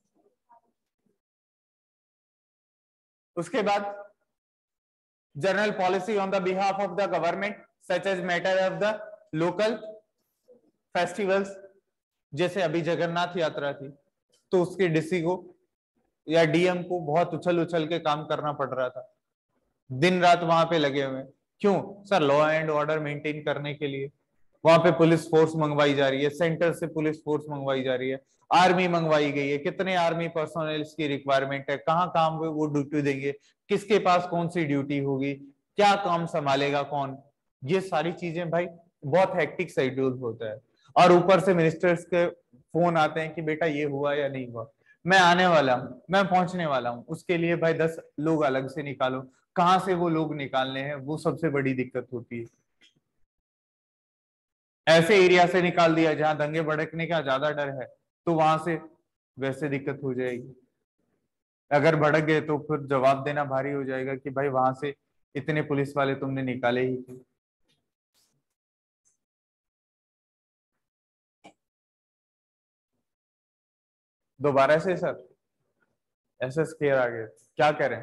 उसके बाद general policy on the behalf of the government such as matter of the local festivals. जैसे अभी जगन्नाथ यात्रा थी तो उसके डीसी को या डीएम को बहुत उछल उछल के काम करना पड़ रहा था, दिन रात वहां पे लगे हुए। क्यों sir? Law and order maintain करने के लिए। वहां पे पुलिस फोर्स मंगवाई जा रही है, सेंटर से पुलिस फोर्स मंगवाई जा रही है, आर्मी मंगवाई गई है, कितने आर्मी पर्सोनल की रिक्वायरमेंट है, कहाँ काम वो ड्यूटी देंगे, किसके पास कौन सी ड्यूटी होगी, क्या काम संभालेगा कौन, ये सारी चीजें भाई बहुत हेक्टिक शेड्यूल होता है। और ऊपर से मिनिस्टर्स के फोन आते हैं कि बेटा ये हुआ या नहीं हुआ, मैं आने वाला हूँ, मैं पहुंचने वाला हूँ, उसके लिए भाई दस लोग अलग से निकालो, कहाँ से वो लोग निकालने हैं, वो सबसे बड़ी दिक्कत होती है। ऐसे एरिया से निकाल दिया जहां दंगे भड़कने का ज्यादा डर है, तो वहां से वैसे दिक्कत हो जाएगी। अगर भड़क गए तो फिर जवाब देना भारी हो जाएगा कि भाई वहां से इतने पुलिस वाले तुमने निकाले ही क्यों। दोबारा से सर, ऐसा स्केयर आ गया, क्या करें?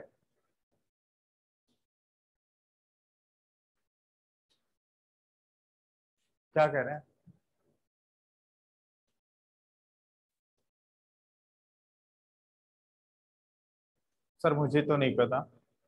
क्या कह रहे हैं? सर मुझे तो नहीं पता।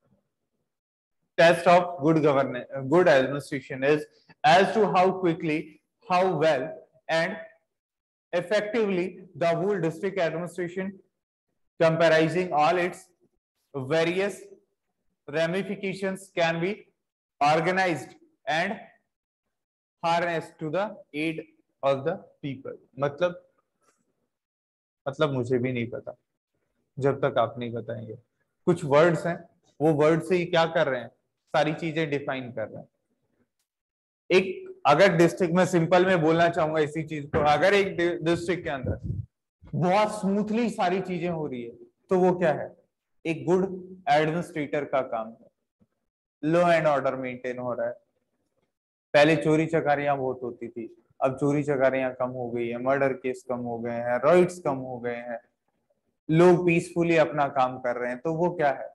Test of good governance, good administration is as to how quickly, how well, and effectively the whole district administration, comprising all its various ramifications, can be organized and harnessed to the aid of the people. मतलब मतलब मुझे भी नहीं पता जब तक आप नहीं बताएंगे। कुछ वर्ड्स हैं, वो वर्ड से ही क्या कर रहे हैं, सारी चीजें डिफाइन कर रहे हैं। एक अगर डिस्ट्रिक्ट में सिंपल में बोलना चाहूंगा इसी चीज को, अगर एक डिस्ट्रिक्ट के अंदर बहुत स्मूथली सारी चीजें हो रही है, तो वो क्या है? एक गुड एडमिनिस्ट्रेटर का काम है। लॉ एंड ऑर्डर मेंटेन हो रहा है। पहले चोरी चकारियां बहुत होती थी, अब चोरी चकारियां कम हो गई है, मर्डर केस कम हो गए हैं, राइट्स कम हो गए हैं, लोग पीसफुली अपना काम कर रहे हैं, तो वो क्या है?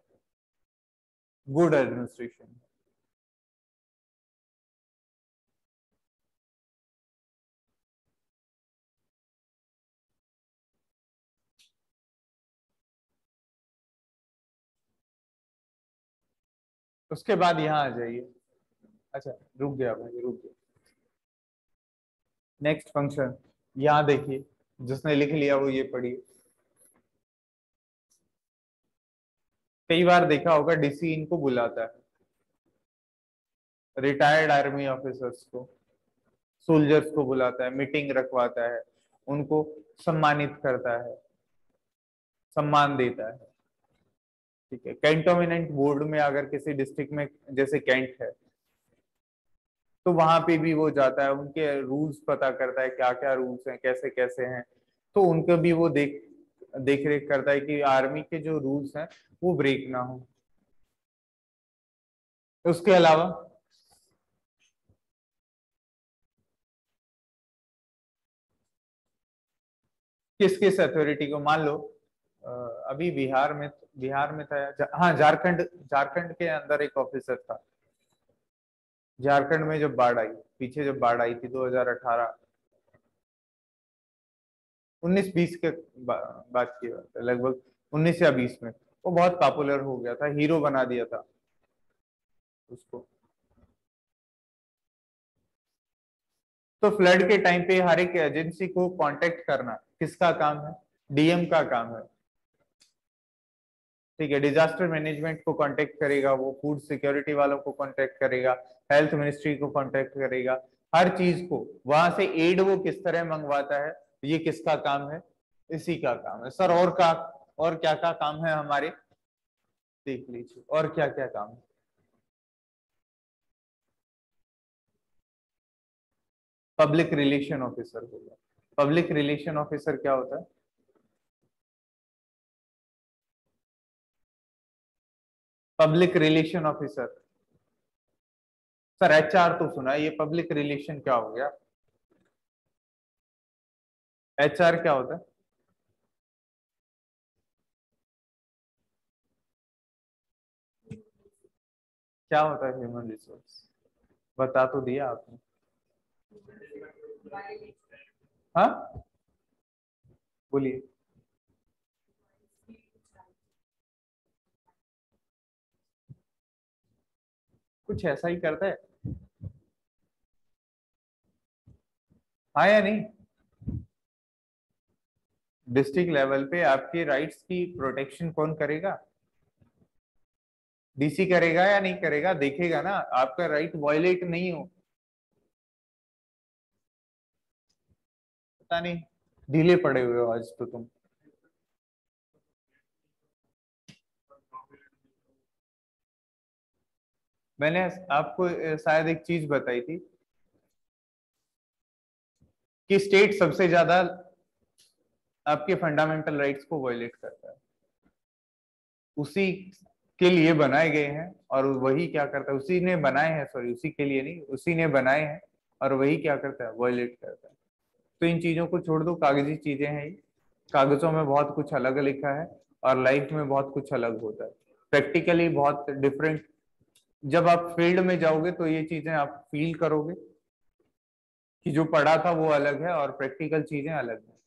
Good administration. उसके बाद यहाँ आ जाइए। अच्छा, रुक गया भाई, रुक गया। नेक्स्ट फंक्शन यहाँ देखिए, जिसने लिख लिया वो ये पढ़िए। कई बार देखा होगा डीसी इनको बुलाता है, रिटायर्ड आर्मी ऑफिसर्स को, सोल्जर्स को बुलाता है, मीटिंग रखवाता है, उनको सम्मानित करता है, सम्मान देता है। ठीक है, कैंटोमिनेंट बोर्ड में अगर किसी डिस्ट्रिक्ट में जैसे कैंट है, तो वहां पे भी वो जाता है, उनके रूल्स पता करता है, क्या क्या रूल्स हैं, कैसे कैसे हैं, तो उनको भी वो देख देख रेख करता है कि आर्मी के जो रूल्स हैं वो ब्रेक ना हो। उसके अलावा किस किस अथॉरिटी को, मान लो अ, अभी बिहार में बिहार में था, जा, हाँ झारखंड, झारखंड के अंदर एक ऑफिसर था। झारखंड में जब बाढ़ आई, पीछे जब बाढ़ आई थी दो हज़ार अठारह उन्नीस बीस के बा, बात की बात है, लगभग उन्नीस या बीस में वो बहुत पॉपुलर हो गया था, हीरो बना दिया था उसको। तो फ्लड के टाइम पे हर एक एजेंसी को कांटेक्ट करना किसका काम है? डीएम का काम है। ठीक है, डिजास्टर मैनेजमेंट को कांटेक्ट करेगा, वो फूड सिक्योरिटी वालों को कांटेक्ट करेगा, हेल्थ मिनिस्ट्री को कांटेक्ट करेगा, हर चीज को वहां से एड वो किस तरह मंगवाता है, ये किसका काम है? इसी का काम है सर। और का और क्या क्या काम है हमारे, देख लीजिए और क्या क्या काम है। पब्लिक रिलेशन ऑफिसर होगा। पब्लिक रिलेशन ऑफिसर क्या होता है? Public relation officer, sir HR तो सुना है, ये पब्लिक रिलेशन क्या हो गया? एचआर क्या होता है? क्या होता है ह्यूमन रिसोर्स? बता तो दिया आपने। हाँ, बोलिए। कुछ ऐसा ही करता है, हाँ या नहीं? डिस्ट्रिक्ट लेवल पे आपके राइट्स की प्रोटेक्शन कौन करेगा? डीसी करेगा या नहीं करेगा? देखेगा ना आपका राइट वायलेट नहीं हो। पता नहीं, ढीले पड़े हुए हो आज तो तुम। मैंने आपको शायद एक चीज बताई थी, कि स्टेट सबसे ज्यादा आपके फंडामेंटल राइट्स को वायलेट करता है, उसी के लिए बनाए गए हैं और वही क्या करता है, उसी ने बनाए हैं, सॉरी उसी के लिए नहीं, उसी ने बनाए हैं और वही क्या करता है, वायलेट करता है। तो इन चीजों को छोड़ दो, कागजी चीजें हैं ये, कागजों में बहुत कुछ अलग लिखा है और लाइफ में बहुत कुछ अलग होता है, प्रैक्टिकली बहुत डिफरेंट। जब आप फील्ड में जाओगे तो ये चीजें आप फील करोगे कि जो पढ़ा था वो अलग है और प्रैक्टिकल चीजें अलग है।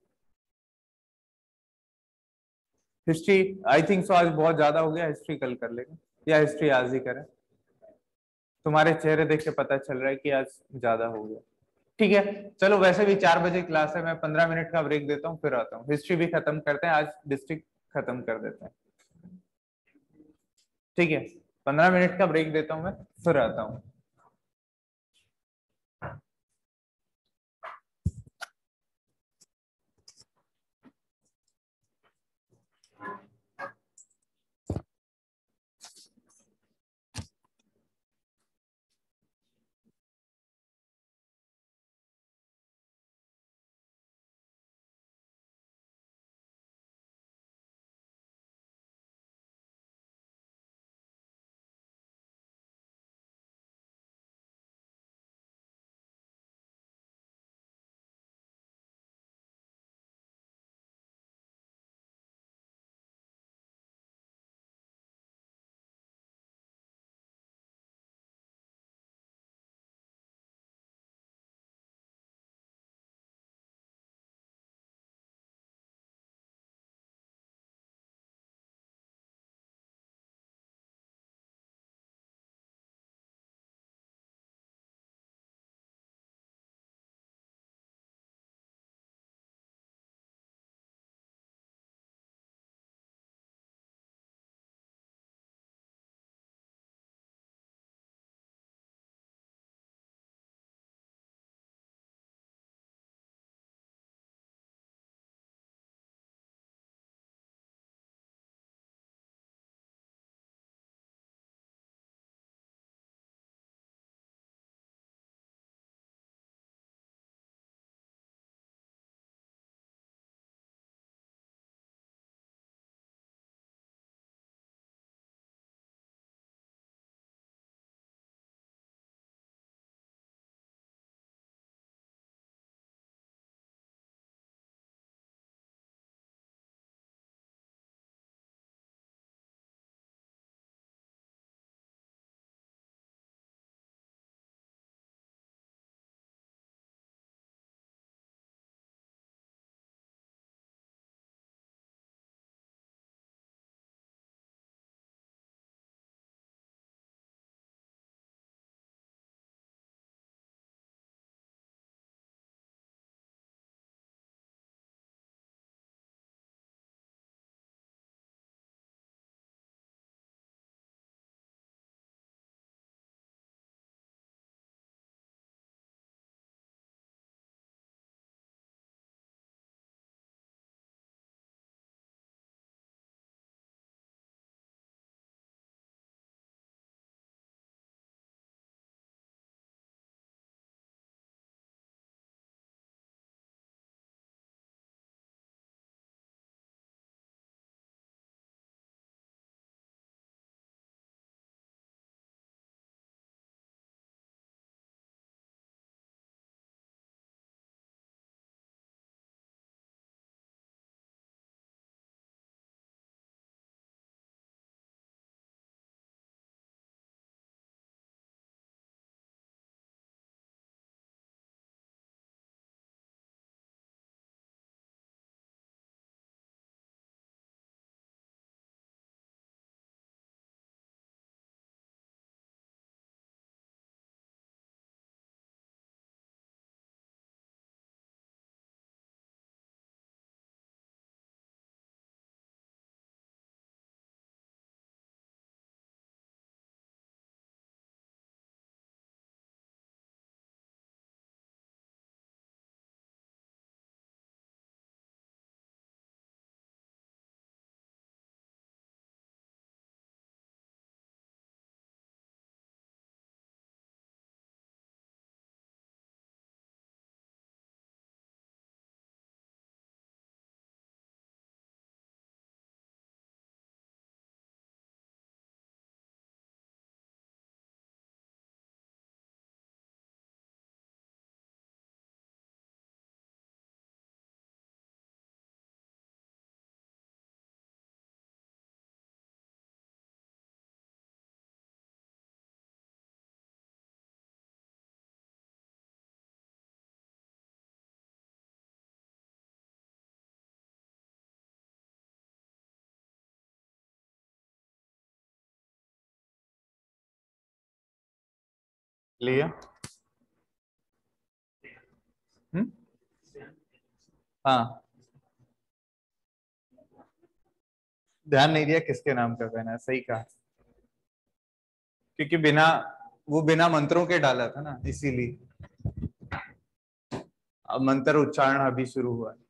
हिस्ट्री आई थिंक सो आज बहुत ज्यादा हो गया, हिस्ट्री कल कर लेंगे या हिस्ट्री आज ही करें? तुम्हारे चेहरे देख के पता चल रहा है कि आज ज्यादा हो गया। ठीक है, चलो वैसे भी चार बजे क्लास है, मैं पंद्रह मिनट का ब्रेक देता हूँ फिर आता हूँ। हिस्ट्री भी खत्म करते हैं आज, डिस्ट्रिक्ट खत्म कर देते हैं। ठीक है, पंद्रह मिनट का ब्रेक देता हूँ मैं, फिर आता हूँ। लिया? हम्म हाँ, ध्यान नहीं दिया किसके नाम का पहना, सही कहा, क्योंकि बिना वो बिना मंत्रों के डाला था ना, इसीलिए। अब मंत्र उच्चारण अभी शुरू हुआ है।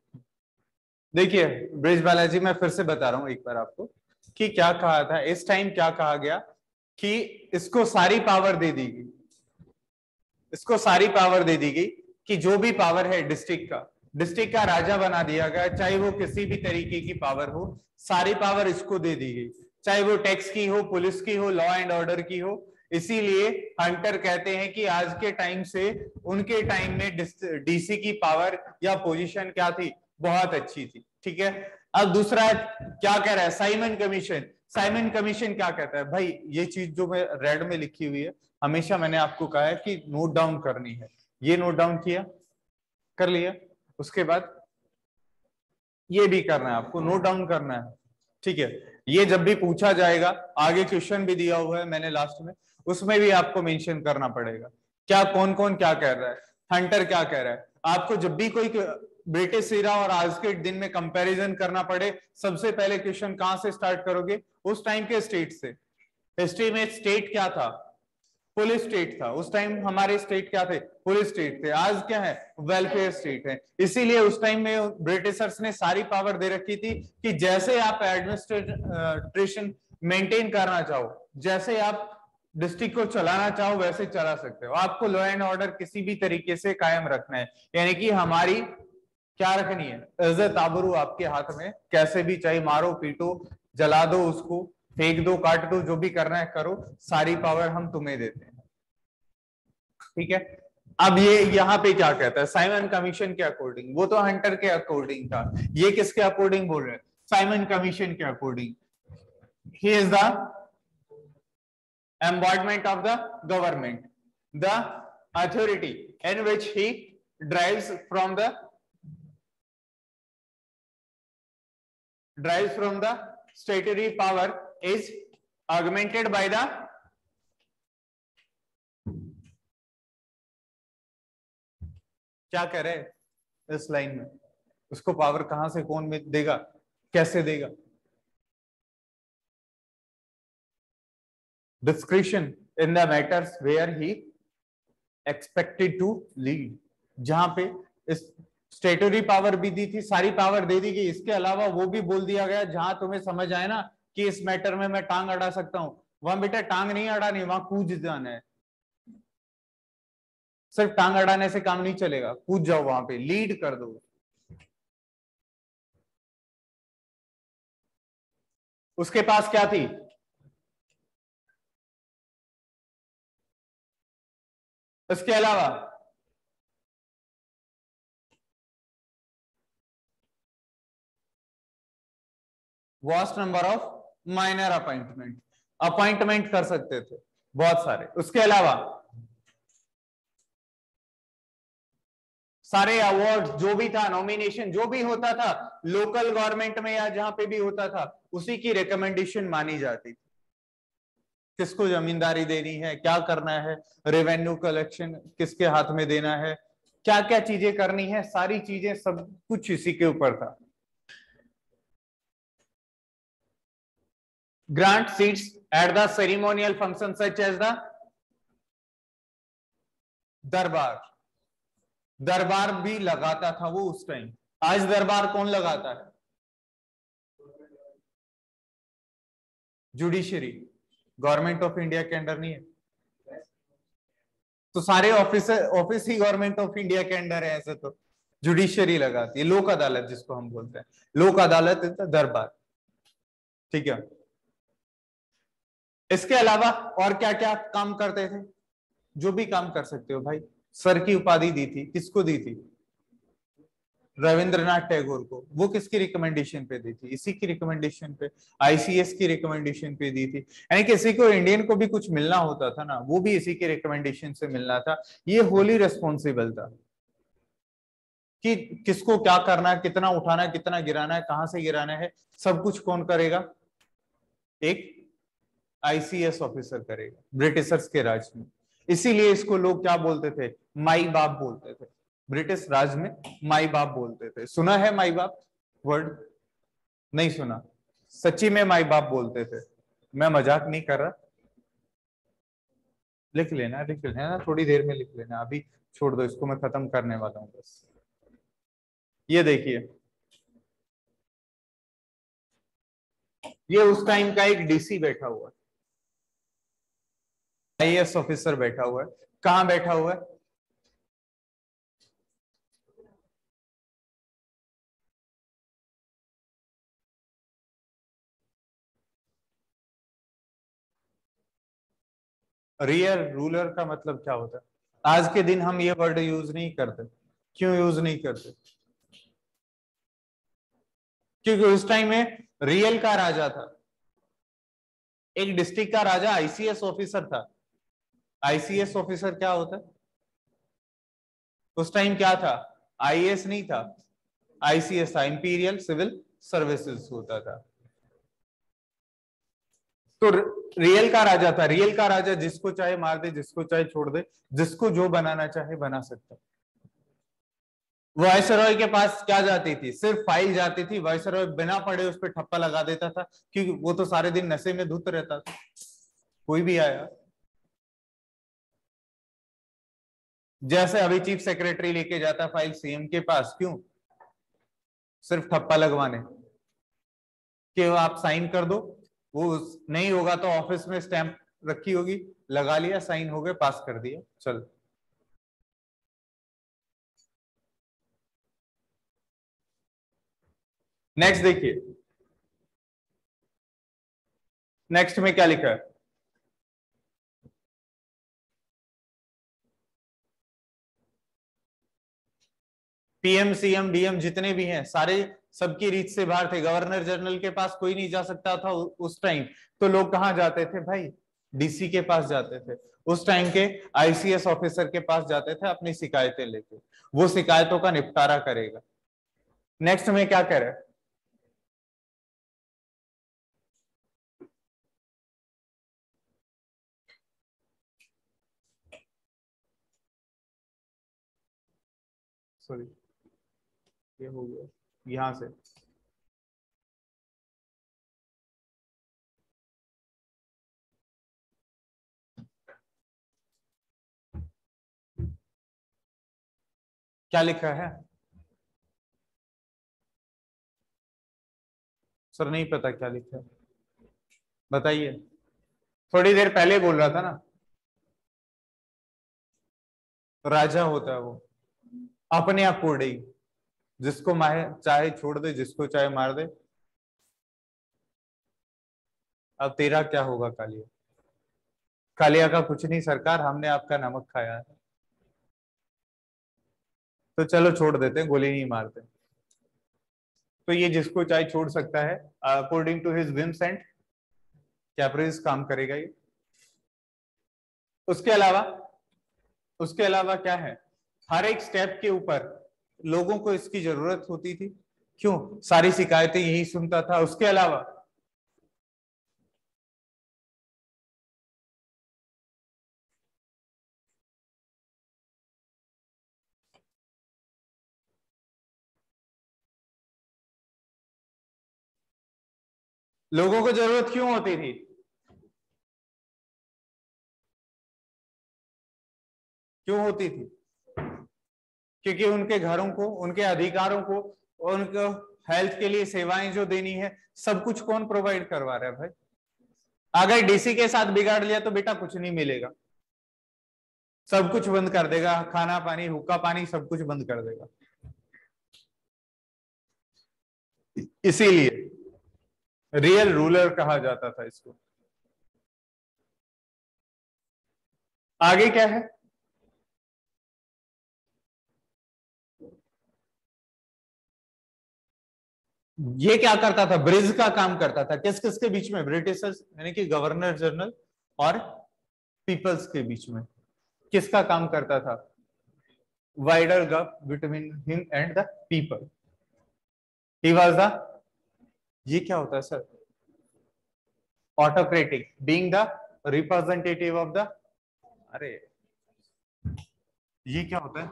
देखिए ब्रिज बालाजी, मैं फिर से बता रहा हूं एक बार आपको कि क्या कहा था इस टाइम, क्या कहा गया कि इसको सारी पावर दे दी गई, इसको सारी पावर दे दी गई कि जो भी पावर है डिस्ट्रिक्ट का, डिस्ट्रिक्ट का राजा बना दिया गया, चाहे वो किसी भी तरीके की पावर हो, सारी पावर इसको दे दी गई, चाहे वो टैक्स की हो, पुलिस की हो, लॉ एंड ऑर्डर की हो। इसीलिए हंटर कहते हैं कि आज के टाइम से उनके टाइम में डीसी की पावर या पोजीशन क्या थी, बहुत अच्छी थी। ठीक है, अब दूसरा क्या कह रहा है साइमन कमीशन। साइमन कमीशन क्या कहता है भाई, ये चीज जो मैं रेड में लिखी हुई है, हमेशा मैंने आपको कहा है कि नोट डाउन करनी है, ये नोट डाउन किया, कर लिया, उसके बाद ये भी करना है, आपको नोट डाउन करना है। ठीक है, ये जब भी पूछा जाएगा, आगे क्वेश्चन भी दिया हुआ है मैंने लास्ट में, उसमें भी आपको मेंशन करना पड़ेगा क्या कौन कौन क्या कह रहा है, हंटर क्या कह रहा है। आपको जब भी कोई ब्रिटिश एरा और आज के दिन में कंपैरिजन करना पड़े, सबसे पहले क्वेश्चन कहां से स्टार्ट करोगे, उस टाइम के स्टेट से। हिस्ट्री में स्टेट क्या था, पुलिस स्टेट था, उस टाइम हमारे स्टेट क्या थे, पुलिस स्टेट थे, आज क्या है, वेलफेयर स्टेट है। इसीलिए उस टाइम में ब्रिटिशर्स ने सारी पावर दे रखी थी कि जैसे आप एडमिनिस्ट्रेशन मेंटेन करना चाहो, जैसे आप डिस्ट्रिक्ट को चलाना चाहो, वैसे चला सकते हो। आपको लॉ एंड ऑर्डर किसी भी तरीके से कायम रखना है, यानी कि हमारी क्या रखनी है, इज्जत आबरू आपके हाथ में, कैसे भी, चाहे मारो पीटो, जला दो उसको, फेंक दो, काट दो, जो भी करना है करो, सारी पावर हम तुम्हें देते हैं। ठीक है, अब ये यहाँ पे क्या कहता है, साइमन कमीशन के अकॉर्डिंग, वो तो हंटर के अकॉर्डिंग था, ये किसके अकॉर्डिंग बोल रहे हैं, साइमन कमीशन के according. He is the embodiment of the government, the authority in which he derives from the derives from the statutory power is augmented by the क्या कह रहे हैं इस लाइन में, उसको पावर कहां से कौन में देगा, कैसे देगा, discretion in the matters where he expected to lead, जहां पे इस स्टेटरी पावर भी दी थी, सारी पावर दे दी गई, इसके अलावा वो भी बोल दिया गया जहां तुम्हें समझ आए ना कि इस मैटर में मैं टांग अड़ा सकता हूं, वहां बेटा टांग नहीं अड़ानी, वहां कूद जाना है। सिर्फ टांग अड़ाने से काम नहीं चलेगा, कूद जाओ वहां पे, लीड कर दो। उसके पास क्या थी, इसके अलावा vast number of minor appointment, appointment कर सकते थे बहुत सारे। उसके अलावा सारे अवार्ड जो भी था, नॉमिनेशन जो भी होता था लोकल गवर्नमेंट में या जहां पे भी होता था, उसी की रिकमेंडेशन मानी जाती थी। किसको जमींदारी देनी है, क्या करना है, रेवेन्यू कलेक्शन किसके हाथ में देना है, क्या क्या चीजें करनी है, सारी चीजें सब कुछ इसी के ऊपर था। Grant seats at the ceremonial function such as the durbar, दरबार भी लगाता था वो उस टाइम। आज दरबार कौन लगाता है, जुडिशरी, गवर्नमेंट ऑफ इंडिया के अंडर नहीं है, तो सारे ऑफिस ऑफिस ही गवर्नमेंट ऑफ इंडिया के अंडर है, ऐसे तो जुडिशरी लगाती है, लोक अदालत जिसको हम बोलते हैं, लोक अदालत दरबार। ठीक है, इसके अलावा और क्या क्या काम करते थे, जो भी काम कर सकते हो भाई। सर की उपाधि दी थी, किसको दी थी, रविंद्रनाथ टैगोर को, वो किसकी रिकमेंडेशन पे दी थी, इसी की रिकमेंडेशन पे, आईसीएस की रिकमेंडेशन पे दी थी। यानी किसी को इंडियन को भी कुछ मिलना होता था ना, वो भी इसी के रिकमेंडेशन से मिलना था। ये होली रिस्पॉन्सिबल था कि किसको क्या करना है, कितना उठाना है, कितना गिराना है, कहां से गिराना है, सब कुछ कौन करेगा, एक आईसीएस ऑफिसर करेगा ब्रिटिशर्स के राज में। इसीलिए इसको लोग क्या बोलते थे, माई बाप बोलते थे। ब्रिटिश राज में माई बाप बोलते थे। सुना है माई बाप वर्ड? नहीं सुना? सच्ची में माई बाप बोलते थे, मैं मजाक नहीं कर रहा। लिख लेना, लिख लेना, थोड़ी देर में लिख लेना, अभी छोड़ दो इसको, मैं खत्म करने वाला हूं बस। ये देखिए, ये उस टाइम का एक डीसी बैठा हुआ है, आईएएस ऑफिसर बैठा हुआ है। कहां बैठा हुआ है? रियल रूलर का मतलब क्या होता है? आज के दिन हम ये वर्ड यूज नहीं करते। क्यों यूज नहीं करते? क्योंकि उस टाइम में रियल का राजा था, एक डिस्ट्रिक्ट का राजा आईसीएस ऑफिसर था। आईसीएस ऑफिसर क्या होता है? उस टाइम क्या था? आईएएस नहीं था, आईसीएस था, इंपीरियल सिविल सर्विसेज होता था। तो रियल का राजा था। रियल का राजा जिसको चाहे मार दे, जिसको चाहे छोड़ दे, जिसको जो बनाना चाहे बना सकता। वायसरॉय के पास क्या जाती थी? सिर्फ फाइल जाती थी, वायसरॉय बिना पढ़े उस पर ठप्पा लगा देता था, क्योंकि वो तो सारे दिन नशे में धुत रहता था। कोई भी आया, जैसे अभी चीफ सेक्रेटरी लेके जाता फाइल सीएम के पास, क्यों? सिर्फ ठप्पा लगवाने कि आप साइन कर दो, वो नहीं होगा तो ऑफिस में स्टैंप रखी होगी, लगा लिया, साइन हो गए, पास कर दिया, चल। नेक्स्ट देखिए, नेक्स्ट में क्या लिखा है? पीएम सीएम डीएम जितने भी हैं सारे सबकी रीत से बाहर थे। गवर्नर जनरल के पास कोई नहीं जा सकता था उस टाइम, तो लोग कहां जाते थे भाई? डीसी के पास जाते थे, उस टाइम के आईसीएस ऑफिसर के पास जाते थे अपनी शिकायतें लेके, वो शिकायतों का निपटारा करेगा। नेक्स्ट में क्या कह रहे हैं? सॉरी, ये हो गया यहां से। क्या लिखा है सर? नहीं पता क्या लिखा है, बताइए। थोड़ी देर पहले बोल रहा था ना, राजा होता है वो, अपने अकॉर्डिंग, जिसको माहे चाहे छोड़ दे, जिसको चाहे मार दे। अब तेरा क्या होगा कालिया? कालिया का कुछ नहीं सरकार, हमने आपका नमक खाया है, तो चलो छोड़ देते हैं, गोली नहीं मारते। तो ये जिसको चाहे छोड़ सकता है according to his whims and caprice, काम करेगा ये। उसके अलावा उसके अलावा क्या है? हर एक स्टेप के ऊपर लोगों को इसकी जरूरत होती थी, क्यों? सारी शिकायतें यही सुनता था। उसके अलावा लोगों को जरूरत क्यों होती थी? क्यों होती थी? क्योंकि उनके घरों को, उनके अधिकारों को, उनको हेल्थ के लिए सेवाएं जो देनी है, सब कुछ कौन प्रोवाइड करवा रहा है भाई? अगर डीसी के साथ बिगाड़ लिया तो बेटा कुछ नहीं मिलेगा, सब कुछ बंद कर देगा, खाना पानी हुक्का पानी सब कुछ बंद कर देगा। इसीलिए रियल रूलर कहा जाता था इसको। आगे क्या है? ये क्या करता था? ब्रिज का काम करता था। किस किस के बीच में? ब्रिटिशर्स यानी कि गवर्नर जनरल और पीपल्स के बीच में। किसका काम करता था? Wider gap between him and the people. He was the, ये क्या होता है सर? Autocratic, being the representative of the, अरे ये क्या होता है?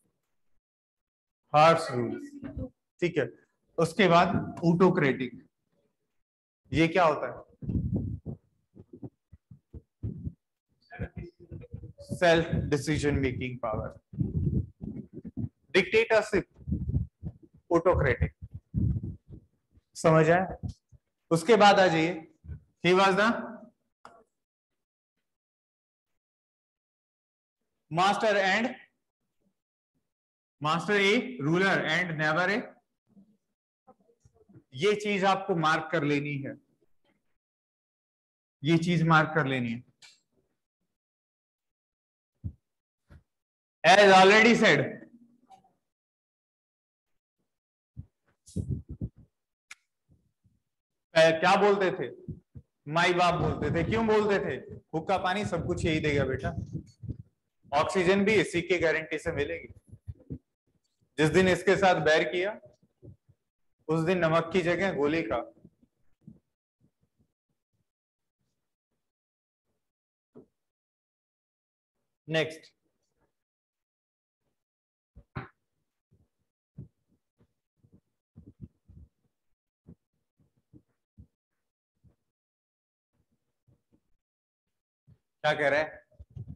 हार्स रूल, ठीक है। उसके बाद ऑटोक्रेटिक, ये क्या होता है? Self decision making power. Dictatorship, autocratic, समझ आया? उसके बाद आ जाइए, he was the master and master a ruler and never a, ये चीज आपको मार्क कर लेनी है, ये चीज मार्क कर लेनी है। एज ऑलरेडी सेड, क्या बोलते थे? माई बाप बोलते थे। क्यों बोलते थे? हुक्का पानी सब कुछ यही देगा बेटा, ऑक्सीजन भी इसी के गारंटी से मिलेगी। जिस दिन इसके साथ बैर किया उस दिन नमक की जगह गोली का। नेक्स्ट, क्या कह रहे हैं?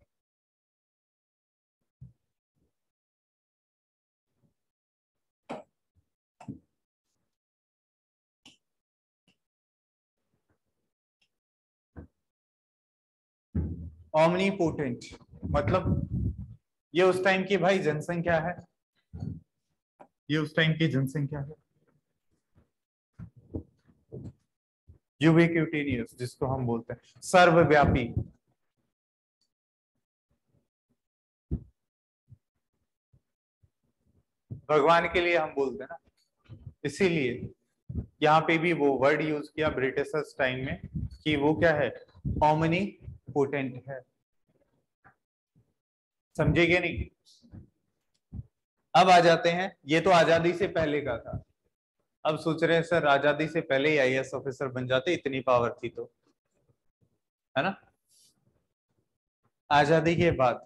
ओमनीपोटेंट मतलब ये उस टाइम की भाई जनसंख्या है, ये उस टाइम की जनसंख्या है। यूबिक्यूटेनियस जिसको हम बोलते हैं सर्वव्यापी, भगवान के लिए हम बोलते हैं ना, इसीलिए यहाँ पे भी वो वर्ड यूज किया ब्रिटिशर्स टाइम में कि वो क्या है? ओमनीपोटेंट है। समझेगे नहीं? अब आ जाते हैं, ये तो आजादी से पहले का था। अब सोच रहे हैं सर आजादी से पहले ही आई ए एस ऑफिसर बन जाते, इतनी पावर थी तो, है ना? आजादी के बाद,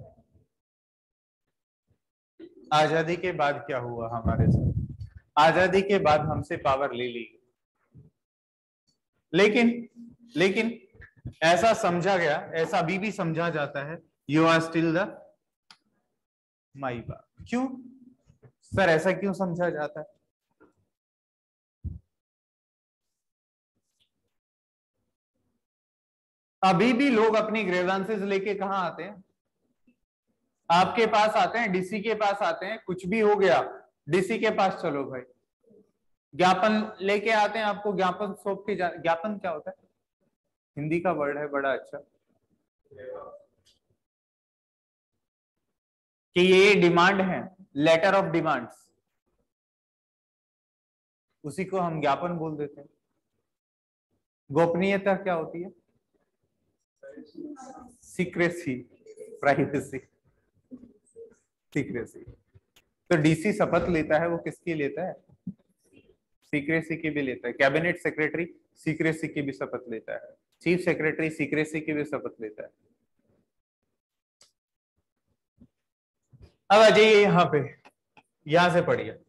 आजादी के बाद क्या हुआ हमारे साथ? आजादी के बाद हमसे पावर ले ली, लेकिन लेकिन ऐसा समझा गया, ऐसा अभी भी समझा जाता है, यू आर स्टिल द माई बाप। क्यों सर ऐसा क्यों समझा जाता है? अभी भी लोग अपनी ग्रीवेंसेस लेके कहां आते हैं? आपके पास आते हैं, डीसी के पास आते हैं, कुछ भी हो गया डीसी के पास चलो भाई, ज्ञापन लेके आते हैं आपको, ज्ञापन सौंप के। ज्ञापन क्या होता है? हिंदी का वर्ड है बड़ा अच्छा, कि ये डिमांड है, लेटर ऑफ डिमांड्स, उसी को हम ज्ञापन बोल देते हैं। गोपनीयता क्या होती है? Secrecy, privacy, secrecy. तो डीसी शपथ लेता है, वो किसकी लेता है? सीक्रेसी की भी लेता है। कैबिनेट सेक्रेटरी सीक्रेसी की भी शपथ लेता है, चीफ सेक्रेटरी सीक्रेसी की भी शपथ लेता है। अब आ जाइए यहां पे, यहां से पढ़िए।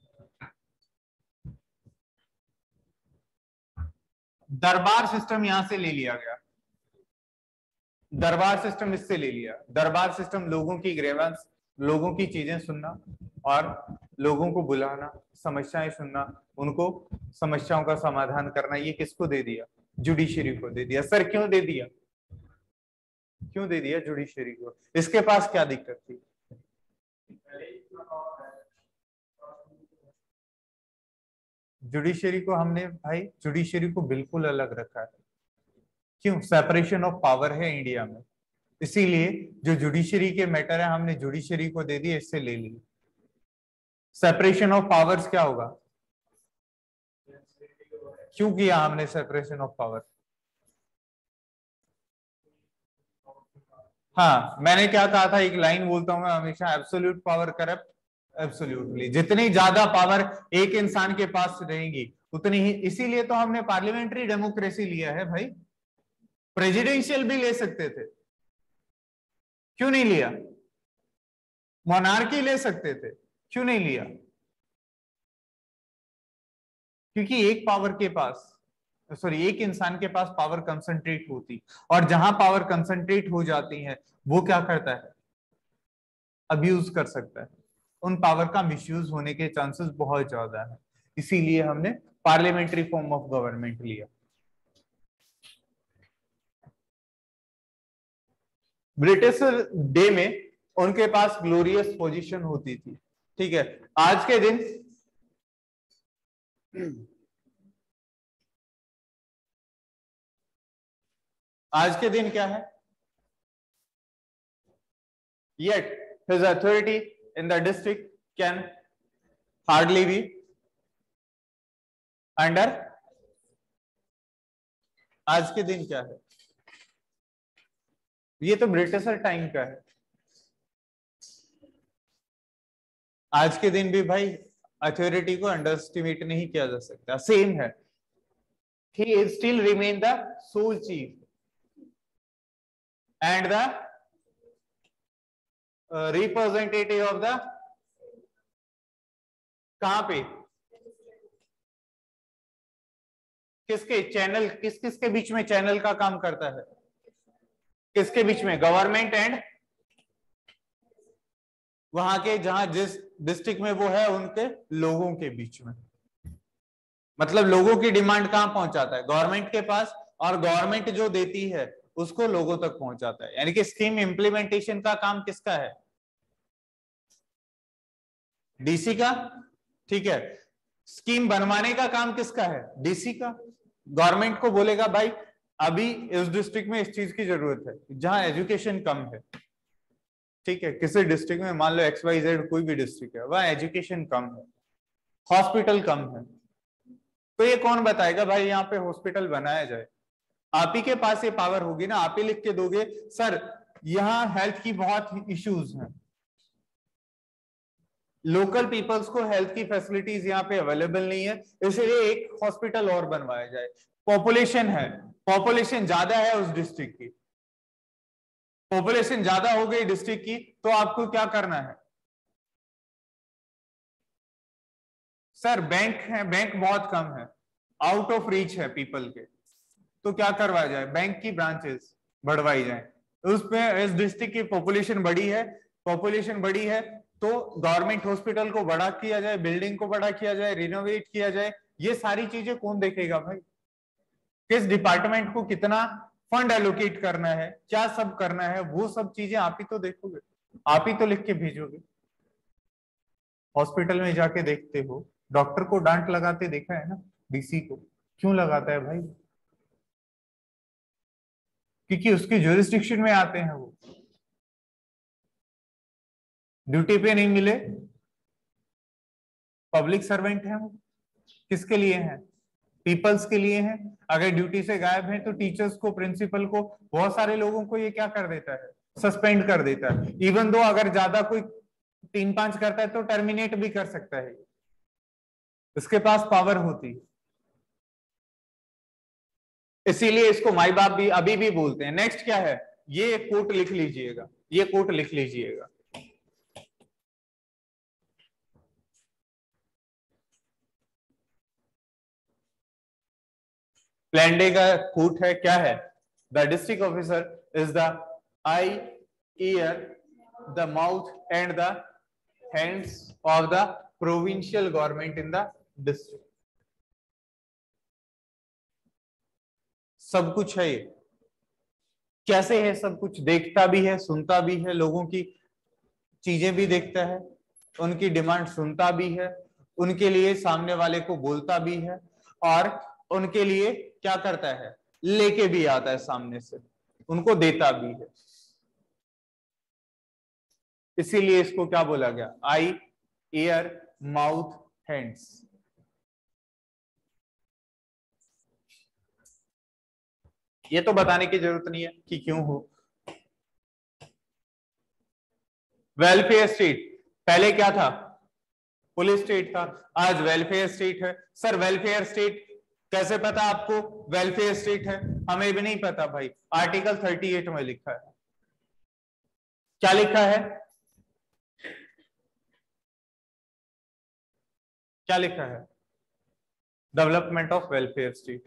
दरबार सिस्टम यहां से ले लिया गया, दरबार सिस्टम इससे ले लिया। दरबार सिस्टम लोगों की ग्रीवेंस, लोगों की चीजें सुनना और लोगों को बुलाना, समस्याएं सुनना, उनको समस्याओं का समाधान करना, ये किसको दे दिया? जुडिशरी को दे दिया। सर क्यों दे दिया? क्यों दे दिया जुडिशरी को? इसके पास क्या दिक्कत थी? जुडिशरी को हमने भाई, जुडिशरी को बिल्कुल अलग रखा है। क्यों? सेपरेशन ऑफ पावर है इंडिया में, इसीलिए जो जुडिशरी के मैटर है हमने जुडिशरी को दे दिए, इससे ले ली। सेपरेशन ऑफ पावर्स क्या होगा? क्यों किया हमने सेपरेशन ऑफ पावर? हाँ, मैंने क्या कहा था, एक लाइन बोलता हूं मैं हमेशा, एब्सोल्यूट पावर करप्ट एब्सोल्यूटली। जितनी ज्यादा पावर एक इंसान के पास रहेगी उतनी ही, इसीलिए तो हमने पार्लियामेंट्री डेमोक्रेसी लिया है भाई। प्रेसिडेंशियल भी ले सकते थे, क्यों नहीं लिया? मोनार्की ले सकते थे, क्यों नहीं लिया? क्योंकि एक पावर के पास सॉरी एक इंसान के पास पावर कंसंट्रेट होती, और जहां पावर कंसंट्रेट हो जाती है वो क्या करता है? अब्यूज कर सकता है। उन पावर का मिसयूज होने के चांसेस बहुत ज्यादा है, इसीलिए हमने पार्लियामेंट्री फॉर्म ऑफ गवर्नमेंट लिया। ब्रिटिश डे में उनके पास ग्लोरियस पोजीशन होती थी, ठीक है। आज के दिन आज के दिन क्या है? Yet his authority in the district can hardly be under। आज के दिन क्या है? ये तो ब्रिटिशर टाइम का है। आज के दिन भी भाई अथॉरिटी को अंडरएस्टिमेट नहीं किया जा सकता, सेम है। he is still remain the sole chief and the uh, representative of the कहां पे किसके चैनल किस किस के बीच में चैनल का काम करता है? किसके बीच में? गवर्नमेंट एंड वहां के जहां जिस डिस्ट्रिक्ट में वो है उनके लोगों के बीच में। मतलब लोगों की डिमांड कहां पहुंचाता है? गवर्नमेंट के पास, और गवर्नमेंट जो देती है उसको लोगों तक पहुंचाता है। यानी कि स्कीम इंप्लीमेंटेशन का काम किसका है? डीसी का, ठीक है। स्कीम बनवाने का काम किसका है? डीसी का। गवर्नमेंट को बोलेगा भाई अभी इस डिस्ट्रिक्ट में इस चीज की जरूरत है, जहां एजुकेशन कम है, ठीक है। किसी डिस्ट्रिक्ट में मान लो एक्स वाई जेड कोई भी डिस्ट्रिक्ट है, वहां एजुकेशन कम है, हॉस्पिटल कम है, तो ये कौन बताएगा भाई यहाँ पे हॉस्पिटल बनाया जाए? आप ही के पास ये पावर होगी ना, आप ही लिख के दोगे सर यहाँ हेल्थ की बहुत इश्यूज हैं, लोकल पीपल्स को हेल्थ की फैसिलिटीज यहाँ पे अवेलेबल नहीं है, इसलिए एक हॉस्पिटल और बनवाया जाए। पॉपुलेशन है, पॉपुलेशन ज्यादा है उस डिस्ट्रिक्ट की, पॉपुलेशन ज्यादा हो गई डिस्ट्रिक्ट की, तो आपको क्या करना है? सर बैंक है, बैंक बहुत कम है, आउट ऑफ रीच है पीपल के, तो क्या करवाया जाए? बैंक की ब्रांचेस बढ़वाई जाए। उसमें इस डिस्ट्रिक्ट की पॉपुलेशन बड़ी है, पॉपुलेशन बड़ी है तो गवर्नमेंट हॉस्पिटल को बड़ा किया जाए, बिल्डिंग को बड़ा किया जाए, रिनोवेट किया जाए। ये सारी चीजें कौन देखेगा भाई? किस डिपार्टमेंट को कितना फंड एलोकेट करना है, क्या सब करना है, वो सब चीजें आप ही तो देखोगे, आप ही तो लिख के भेजोगे। हॉस्पिटल में जाके देखते हो, डॉक्टर को डांट लगाते देखा है ना डीसी को? क्यों लगाता है भाई? क्योंकि उसकी ज्यूरिसडिक्शन में आते हैं, वो ड्यूटी पे नहीं मिले, पब्लिक सर्वेंट है वो, किसके लिए है? पीपल्स के लिए है। अगर ड्यूटी से गायब है तो टीचर्स को, प्रिंसिपल को, बहुत सारे लोगों को ये क्या कर देता है? सस्पेंड कर देता है। इवन दो अगर ज्यादा कोई तीन पांच करता है तो टर्मिनेट भी कर सकता है, इसके पास पावर होती है। इसीलिए इसको माई बाप भी अभी भी बोलते हैं। नेक्स्ट क्या है? ये कोट लिख लीजिएगा, ये कोट लिख लीजिएगा। प्लान का कोट है, क्या है? The district officer is the eye, ear, the mouth and the hands of the provincial government in the district. सब कुछ है ये। कैसे है सब कुछ? देखता भी है, सुनता भी है, लोगों की चीजें भी देखता है, उनकी डिमांड सुनता भी है, उनके लिए सामने वाले को बोलता भी है, और उनके लिए क्या करता है? लेके भी आता है सामने से, उनको देता भी है। इसीलिए इसको क्या बोला गया? Eye, ear, mouth, hands. ये तो बताने की जरूरत नहीं है कि क्यों हो। वेलफेयर स्टेट, पहले क्या था? पुलिस स्टेट था, आज वेलफेयर स्टेट है। सर वेलफेयर स्टेट कैसे पता आपको वेलफेयर स्टेट है? हमें भी नहीं पता भाई, आर्टिकल अड़तीस में लिखा है। क्या लिखा है? क्या लिखा है? Development of welfare state.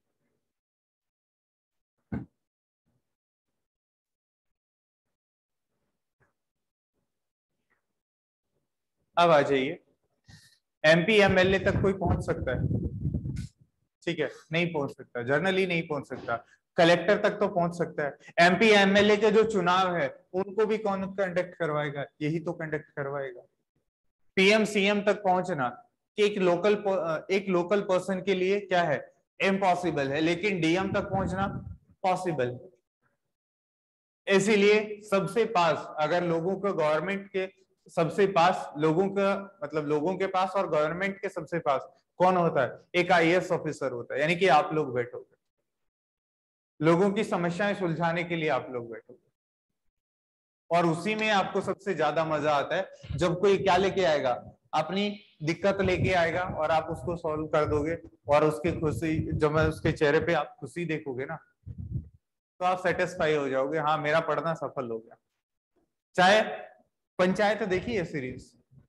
अब आ जाइए, एमपी एमएलए तक कोई पहुंच सकता है? ठीक है, नहीं पहुंच सकता, जर्नली नहीं पहुंच सकता। कलेक्टर तक तो पहुंच सकता है। एमपी एमएलए के जो चुनाव है उनको भी कौन कंडक्ट करवाएगा? यही तो कंडक्ट करवाएगा। पीएम सीएम तक पहुंचना कि एक लोकल एक लोकल पर्सन के लिए क्या है? इम्पॉसिबल है, लेकिन डीएम तक पहुंचना पॉसिबल। इसीलिए सबसे पास, अगर लोगों को गवर्नमेंट के सबसे पास लोगों का मतलब लोगों के पास और गवर्नमेंट के सबसे पास कौन होता है? एक आईएएस ऑफिसर होता है, यानी कि आप लोग बैठोगे, लोगों की समस्याएं सुलझाने के लिए आप लोग बैठोगे। और उसी में आपको सबसे ज्यादा मजा आता है जब कोई क्या लेके आएगा? अपनी दिक्कत लेके आएगा और आप उसको सॉल्व कर दोगे, और उसकी खुशी, जब उसके चेहरे पे आप खुशी देखोगे ना, तो आप सेटिस्फाई हो जाओगे, हाँ मेरा पढ़ना सफल हो गया। चाहे पंचायत देखी है सीरीज,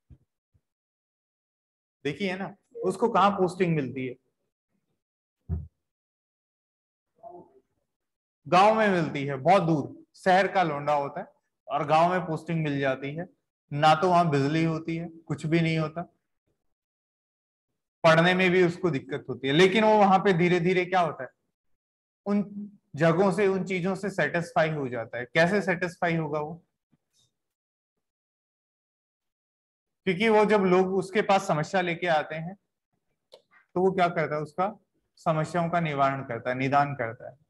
देखी है ना? उसको कहाँ पोस्टिंग मिलती है? गांव में मिलती है, बहुत दूर, शहर का लौंडा होता है और गांव में पोस्टिंग मिल जाती है। ना तो वहां बिजली होती है, कुछ भी नहीं होता, पढ़ने में भी उसको दिक्कत होती है, लेकिन वो वहां पे धीरे धीरे क्या होता है, उन जगहों से, उन चीजों से सेटिस्फाई हो जाता है। कैसे सेटिस्फाई होगा वो? क्योंकि वो जब लोग उसके पास समस्या लेके आते हैं तो वो क्या करता है? उसका समस्याओं का निवारण करता है, निदान करता है,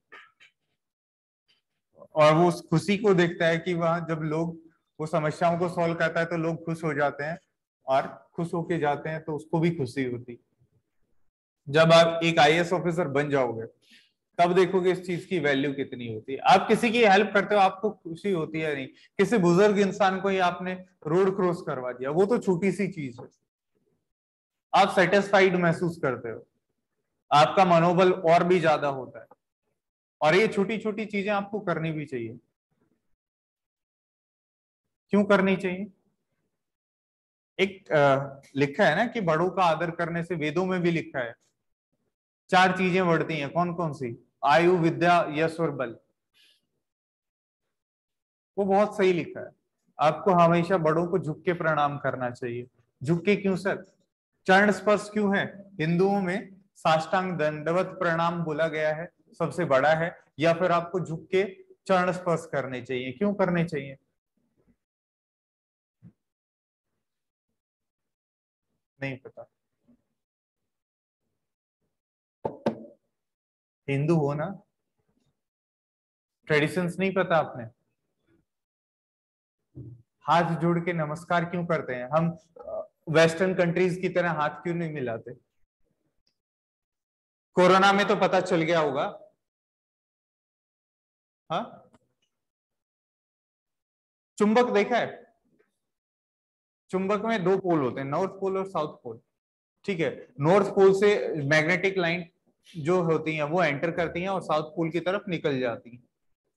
और वो उस खुशी को देखता है कि वहां जब लोग वो समस्याओं को सॉल्व करता है तो लोग खुश हो जाते हैं, और खुश होके जाते हैं तो उसको भी खुशी होती। जब आप एक आईएएस ऑफिसर बन जाओगे तब देखोगे इस चीज की वैल्यू कितनी होती है। आप किसी की हेल्प करते हो, आपको खुशी होती है नहीं? किसी बुजुर्ग इंसान को ही आपने रोड क्रॉस करवा दिया, वो तो छोटी सी चीज है, आप सेटिस्फाइड महसूस करते हो, आपका मनोबल और भी ज्यादा होता है। और ये छोटी छोटी चीजें आपको करनी भी चाहिए। क्यों करनी चाहिए? एक आ, लिखा है ना कि बड़ों का आदर करने से, वेदों में भी लिखा है, चार चीजें बढ़ती हैं। कौन कौन सी? आयु, विद्या, यश और बल। वो बहुत सही लिखा है। आपको हमेशा बड़ों को झुक के प्रणाम करना चाहिए। झुक के क्यों सर? चरण स्पर्श क्यों है? हिंदुओं में साष्टांग दंडवत प्रणाम बोला गया है, सबसे बड़ा है। या फिर आपको झुक के चरण स्पर्श करने चाहिए? क्यों करने चाहिए? नहीं पता? हिंदू हो ना, ट्रेडिशंस नहीं पता आपने? हाथ जोड़ के नमस्कार क्यों करते हैं हम? वेस्टर्न कंट्रीज की तरह हाथ क्यों नहीं मिलाते? कोरोना में तो पता चल गया होगा। हाँ, चुंबक देखा है? चुंबक में दो पोल होते हैं, नॉर्थ पोल और साउथ पोल। ठीक है, नॉर्थ पोल से मैग्नेटिक लाइन जो होती है वो एंटर करती हैं और साउथ पोल की तरफ निकल जाती हैं।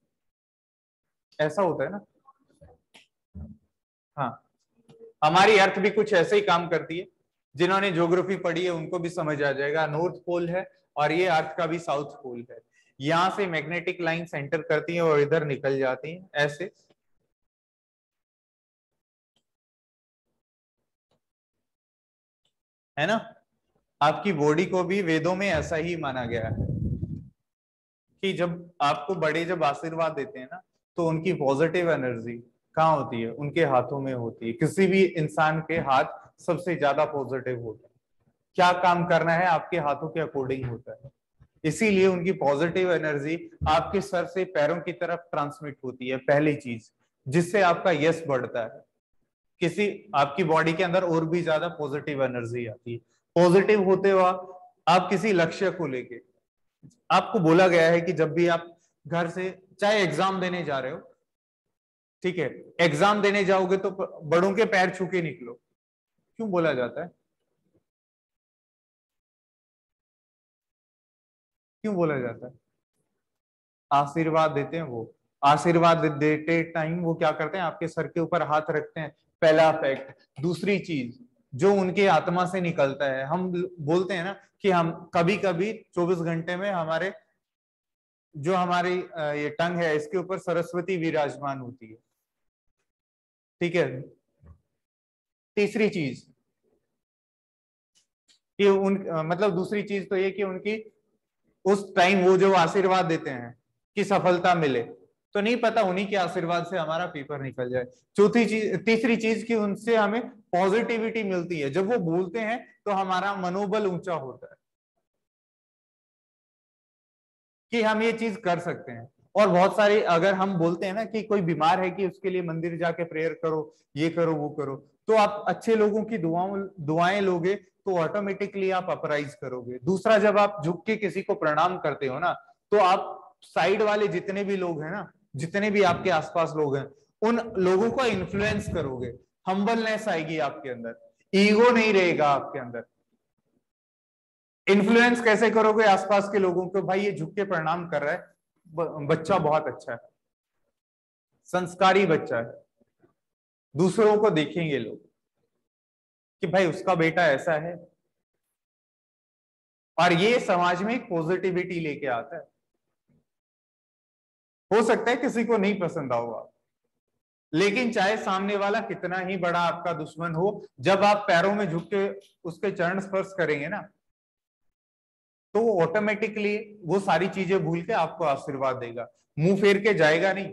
ऐसा होता है ना? हाँ, हमारी अर्थ भी कुछ ऐसे ही काम करती है। जिन्होंने ज्योग्राफी पढ़ी है उनको भी समझ आ जाएगा। नॉर्थ पोल है और ये अर्थ का भी साउथ पोल है। यहां से मैग्नेटिक लाइन एंटर करती है और इधर निकल जाती है, ऐसे। है ना? आपकी बॉडी को भी वेदों में ऐसा ही माना गया है कि जब आपको बड़े जब आशीर्वाद देते हैं ना, तो उनकी पॉजिटिव एनर्जी कहाँ होती है? उनके हाथों में होती है। किसी भी इंसान के हाथ सबसे ज्यादा पॉजिटिव होते हैं। क्या काम करना है आपके हाथों के अकॉर्डिंग होता है। इसीलिए उनकी पॉजिटिव एनर्जी आपके सर से पैरों की तरफ ट्रांसमिट होती है, पहली चीज, जिससे आपका यश बढ़ता है। किसी आपकी बॉडी के अंदर और भी ज्यादा पॉजिटिव एनर्जी आती है। पॉजिटिव होते हुआ आप किसी लक्ष्य को लेके, आपको बोला गया है कि जब भी आप घर से, चाहे एग्जाम देने जा रहे हो, ठीक है, एग्जाम देने जाओगे तो बड़ों के पैर छू के निकलो। क्यों बोला जाता है? क्यों बोला जाता है? आशीर्वाद देते हैं वो। आशीर्वाद देते टाइम वो क्या करते हैं? आपके सर के ऊपर हाथ रखते हैं, पहला फैक्ट। दूसरी चीज, जो उनके आत्मा से निकलता है। हम बोलते हैं ना कि हम कभी कभी चौबीस घंटे में हमारे जो हमारी ये टंग है इसके ऊपर सरस्वती विराजमान होती है। ठीक है। तीसरी चीज कि उन मतलब दूसरी चीज तो ये कि उनकी उस टाइम वो जो आशीर्वाद देते हैं कि सफलता मिले, तो नहीं पता उन्हीं के आशीर्वाद से हमारा पेपर निकल जाए। चौथी चीज तीसरी चीज कि उनसे हमें पॉजिटिविटी मिलती है। जब वो बोलते हैं तो हमारा मनोबल ऊंचा होता है कि हम ये चीज कर सकते हैं। और बहुत सारी अगर हम बोलते हैं ना कि कोई बीमार है कि उसके लिए मंदिर जाके प्रेयर करो, ये करो वो करो, तो आप अच्छे लोगों की दुआओं दुआएं लोगे तो ऑटोमेटिकली आप अपराइज करोगे। दूसरा, जब आप झुक के किसी को प्रणाम करते हो ना, तो आप साइड वाले जितने भी लोग हैं ना, जितने भी आपके आसपास लोग हैं, उन लोगों को इन्फ्लुएंस करोगे। हम्बलनेस आएगी आपके अंदर, ईगो नहीं रहेगा आपके अंदर। इन्फ्लुएंस कैसे करोगे आसपास के लोगों को? भाई ये झुक के प्रणाम कर रहा है, बच्चा बहुत अच्छा है, संस्कारी बच्चा है। दूसरों को देखेंगे लोग कि भाई उसका बेटा ऐसा है, और ये समाज में एक पॉजिटिविटी लेके आता है। हो सकता है किसी को नहीं पसंद होगा, लेकिन चाहे सामने वाला कितना ही बड़ा आपका दुश्मन हो, जब आप पैरों में झुक के उसके चरण स्पर्श करेंगे ना, तो वो ऑटोमेटिकली वो सारी चीजें भूल के आपको आशीर्वाद देगा, मुंह फेर के जाएगा नहीं।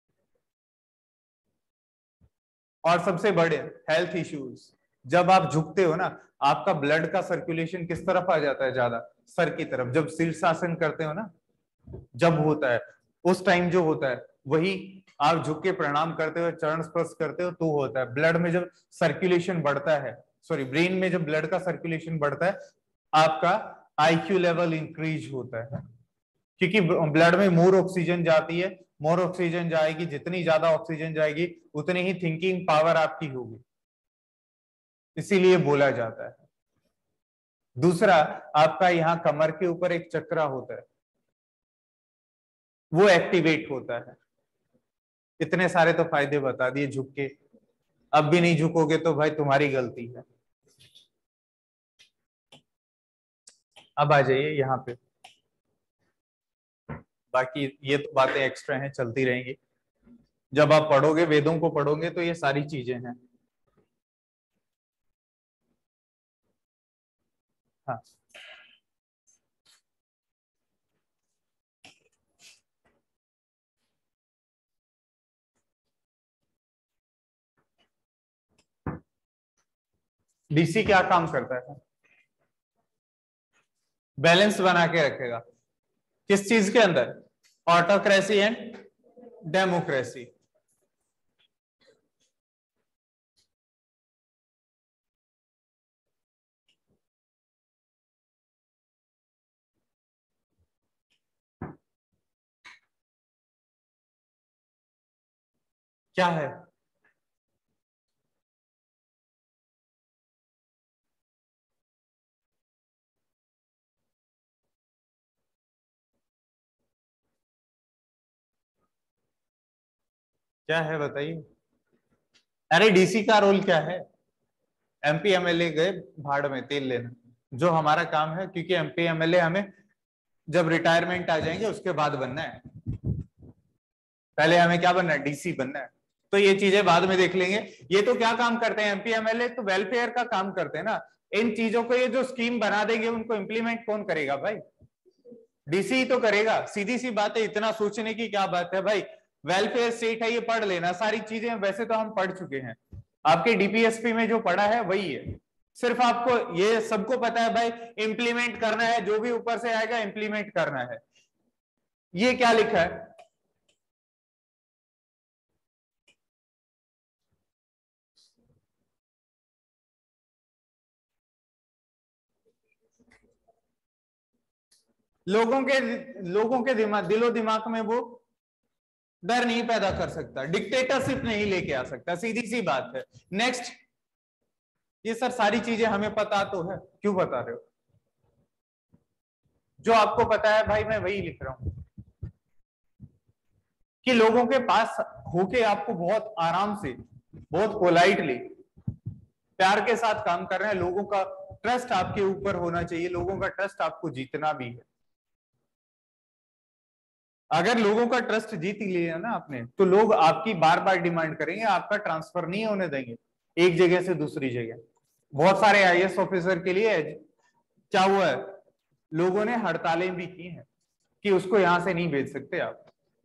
और सबसे बड़े हेल्थ इश्यूज, जब आप झुकते हो ना, आपका ब्लड का सर्कुलेशन किस तरफ आ जाता है? ज्यादा सर की तरफ। जब शीर्षासन करते हो ना, जब होता है उस टाइम जो होता है वही आप झुक के प्रणाम करते हो, चरण स्पर्श करते हो, तो होता है ब्लड में जब सर्कुलेशन बढ़ता है, सॉरी ब्रेन में जब ब्लड का सर्कुलेशन बढ़ता है, आपका आईक्यू लेवल इंक्रीज होता है। क्योंकि ब्लड में मोर ऑक्सीजन जाती है, मोर ऑक्सीजन जाएगी, जितनी ज्यादा ऑक्सीजन जाएगी उतनी ही थिंकिंग पावर आपकी होगी, इसीलिए बोला जाता है। दूसरा, आपका यहाँ कमर के ऊपर एक चक्रा होता है, वो एक्टिवेट होता है। इतने सारे तो फायदे बता दिए झुक के, अब भी नहीं झुकोगे तो भाई तुम्हारी गलती है। अब आ जाइए यहाँ पे, बाकी ये तो बातें एक्स्ट्रा हैं, चलती रहेंगी। जब आप पढ़ोगे, वेदों को पढ़ोगे, तो ये सारी चीजें हैं। हाँ, डीसी क्या काम करता है? बैलेंस बना के रखेगा। किस चीज के अंदर? Autocracy and democracy. क्या है? क्या है बताइए। अरे डीसी का रोल क्या है? एमपी एमएलए गए भाड़ में तेल लेना, जो हमारा काम है, क्योंकि एमपी एमएलए हमें जब रिटायरमेंट आ जाएंगे उसके बाद बनना है। पहले हमें क्या बनना है? डीसी बनना है। तो ये चीजें बाद में देख लेंगे। ये तो क्या काम करते हैं एमपी एमएलए? तो वेलफेयर का काम करते हैं ना। इन चीजों को, ये जो स्कीम बना देंगे, उनको इम्प्लीमेंट कौन करेगा भाई? डीसी ही तो करेगा। सीधी सी बात है, इतना सोचने की क्या बात है भाई? वेलफेयर स्टेट है, ये पढ़ लेना सारी चीजें। वैसे तो हम पढ़ चुके हैं, आपके डीपीएसपी में जो पढ़ा है वही है। सिर्फ आपको ये सबको पता है भाई, इंप्लीमेंट करना है, जो भी ऊपर से आएगा इंप्लीमेंट करना है। ये क्या लिखा है? लोगों के लोगों के दिमाग, दिलो दिमाग में वो डर नहीं पैदा कर सकता, डिक्टेटरशिप नहीं लेके आ सकता, सीधी सी बात है। नेक्स्ट। ये सर सारी चीजें हमें पता तो है, क्यों बता रहे हो? जो आपको पता है भाई, मैं वही लिख रहा हूं कि लोगों के पास होके आपको बहुत आराम से, बहुत पोलाइटली प्यार के साथ काम कर रहे हैं, लोगों का ट्रस्ट आपके ऊपर होना चाहिए, लोगों का ट्रस्ट आपको जीतना भी है। अगर लोगों का ट्रस्ट जीत लिया ना आपने, तो लोग आपकी बार बार डिमांड करेंगे, आपका ट्रांसफर नहीं होने देंगे एक जगह से दूसरी जगह। बहुत सारे आईएएस ऑफिसर के लिए क्या हुआ है, लोगों ने हड़तालें भी की हैं कि उसको यहां से नहीं भेज सकते आप,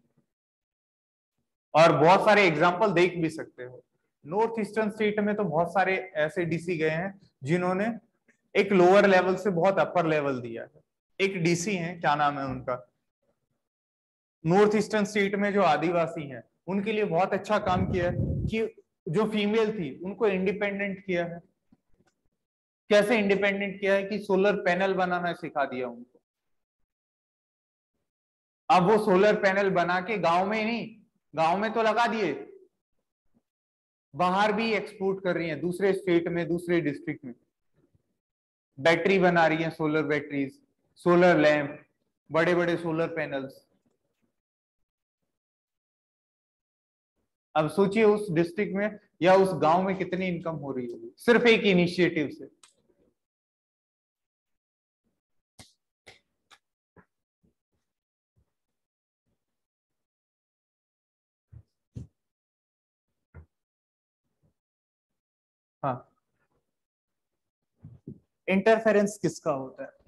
और बहुत सारे एग्जाम्पल देख भी सकते हो। नॉर्थ ईस्टर्न स्टेट में तो बहुत सारे ऐसे डीसी गए हैं जिन्होंने एक लोअर लेवल से बहुत अपर लेवल दिया है। एक डीसी है, क्या नाम है उनका, नॉर्थ ईस्टर्न स्टेट में जो आदिवासी हैं उनके लिए बहुत अच्छा काम किया है कि जो फीमेल थी उनको इंडिपेंडेंट किया है। कैसे इंडिपेंडेंट किया है कि सोलर पैनल बनाना सिखा दिया उनको। अब वो सोलर पैनल बना के गांव में नहीं, गांव में तो लगा दिए, बाहर भी एक्सपोर्ट कर रही हैं, दूसरे स्टेट में, दूसरे डिस्ट्रिक्ट में बैटरी बना रही हैं, सोलर बैटरीज, सोलर लैंप, बड़े बड़े सोलर पैनल्स। अब सोचिए उस डिस्ट्रिक्ट में या उस गांव में कितनी इनकम हो रही होगी सिर्फ एक इनिशिएटिव से। हाँ, इंटरफेरेंस किसका होता है?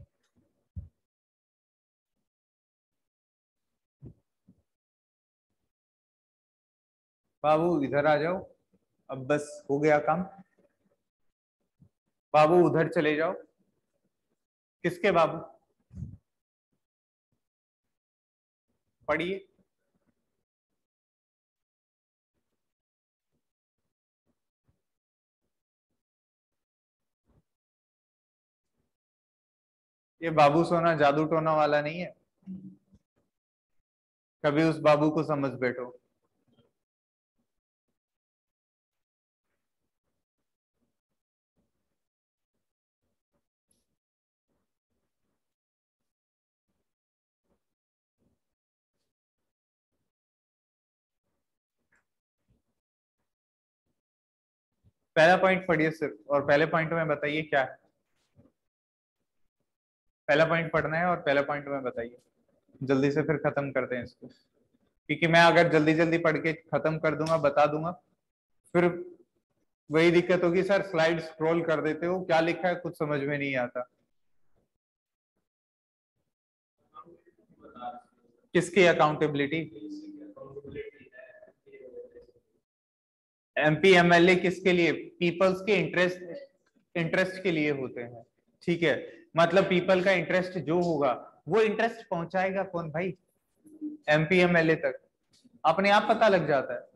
बाबू इधर आ जाओ, अब बस हो गया काम। बाबू उधर चले जाओ। किसके बाबू? पढ़िए। ये बाबू सोना जादू टोना वाला नहीं है, कभी उस बाबू को समझ बैठो। पहला पॉइंट पढ़िए सिर्फ, और पहले पॉइंट में बताइए क्या है। पहला पॉइंट पढ़ना है और पहले पॉइंट में बताइए, जल्दी से फिर खत्म करते हैं इसको, क्योंकि मैं अगर जल्दी जल्दी पढ़ के खत्म कर दूंगा, बता दूंगा, फिर वही दिक्कत होगी, सर स्लाइड स्क्रॉल कर देते हो, क्या लिखा है कुछ समझ में नहीं आता। किसकी अकाउंटेबिलिटी? एमपी एमएलए किसके लिए? पीपल्स के इंटरेस्ट, इंटरेस्ट के लिए होते हैं, ठीक है। मतलब पीपल का इंटरेस्ट जो होगा वो इंटरेस्ट पहुंचाएगा कौन भाई? एमपी एमएलए तक अपने आप पता लग जाता है,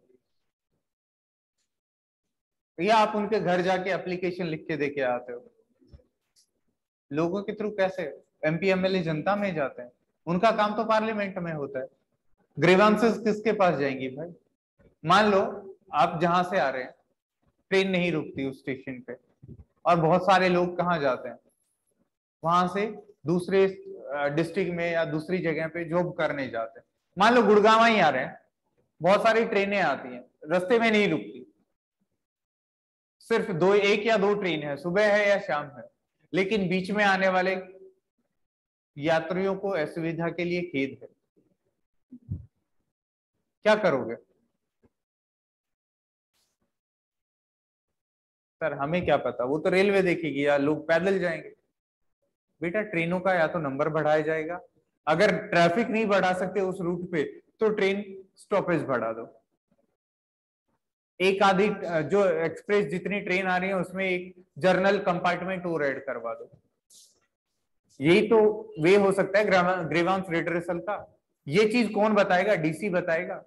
या आप उनके घर जाके एप्लीकेशन लिख के देके आते हो? लोगों के थ्रू कैसे? एमपी एमएलए जनता में जाते हैं, उनका काम तो पार्लियामेंट में होता है। ग्रीवांसेस किसके पास जाएंगी भाई? मान लो आप जहां से आ रहे हैं, ट्रेन नहीं रुकती उस स्टेशन पे, और बहुत सारे लोग कहाँ जाते हैं, वहां से दूसरे डिस्ट्रिक्ट में या दूसरी जगह पे जॉब करने जाते हैं। मान लो गुड़गांव ही आ रहे हैं, बहुत सारी ट्रेनें आती हैं, रास्ते में नहीं रुकती, सिर्फ दो, एक या दो ट्रेन है, सुबह है या शाम है, लेकिन बीच में आने वाले यात्रियों को असुविधा के लिए खेद है। क्या करोगे? सर हमें क्या पता, वो तो रेलवे देखेगी या लोग पैदल जाएंगे। बेटा ट्रेनों का या तो नंबर बढ़ाया जाएगा, अगर ट्रैफिक नहीं बढ़ा सकते उस रूट पे तो ट्रेन स्टॉपेज बढ़ा दो। एक आधी जो एक्सप्रेस जितनी ट्रेन आ रही है उसमें एक जर्नल कंपार्टमेंट और ऐड करवा दो। यही तो वे हो सकता है ग्रीवांस रिड्रेसल का। ये चीज कौन बताएगा? डीसी बताएगा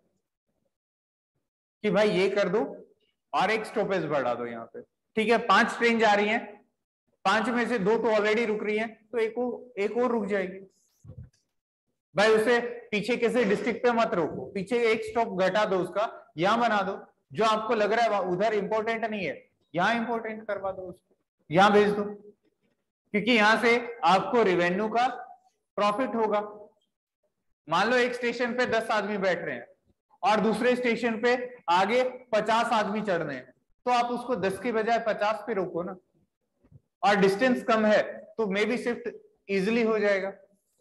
कि भाई ये कर दो और एक स्टॉपेज बढ़ा दो यहाँ पे। ठीक है, पांच ट्रेन जा रही हैं, पांच में से दो तो ऑलरेडी रुक रही हैं, तो एक और एक और रुक जाएगी। भाई उसे पीछे किसी डिस्ट्रिक्ट पे मत रोको, पीछे एक स्टॉप घटा दो, उसका यहां बना दो, जो आपको लग रहा है उधर इंपॉर्टेंट नहीं है, यहां इंपॉर्टेंट करवा दो, उसको यहां भेज दो, क्योंकि यहां से आपको रेवेन्यू का प्रॉफिट होगा। मान लो एक स्टेशन पे दस आदमी बैठ रहे हैं और दूसरे स्टेशन पे आगे पचास आदमी चढ़ रहे हैं, तो आप उसको दस के बजाय पचास पे रोको ना, और डिस्टेंस कम है तो मे बी शिफ्ट इजिली हो जाएगा।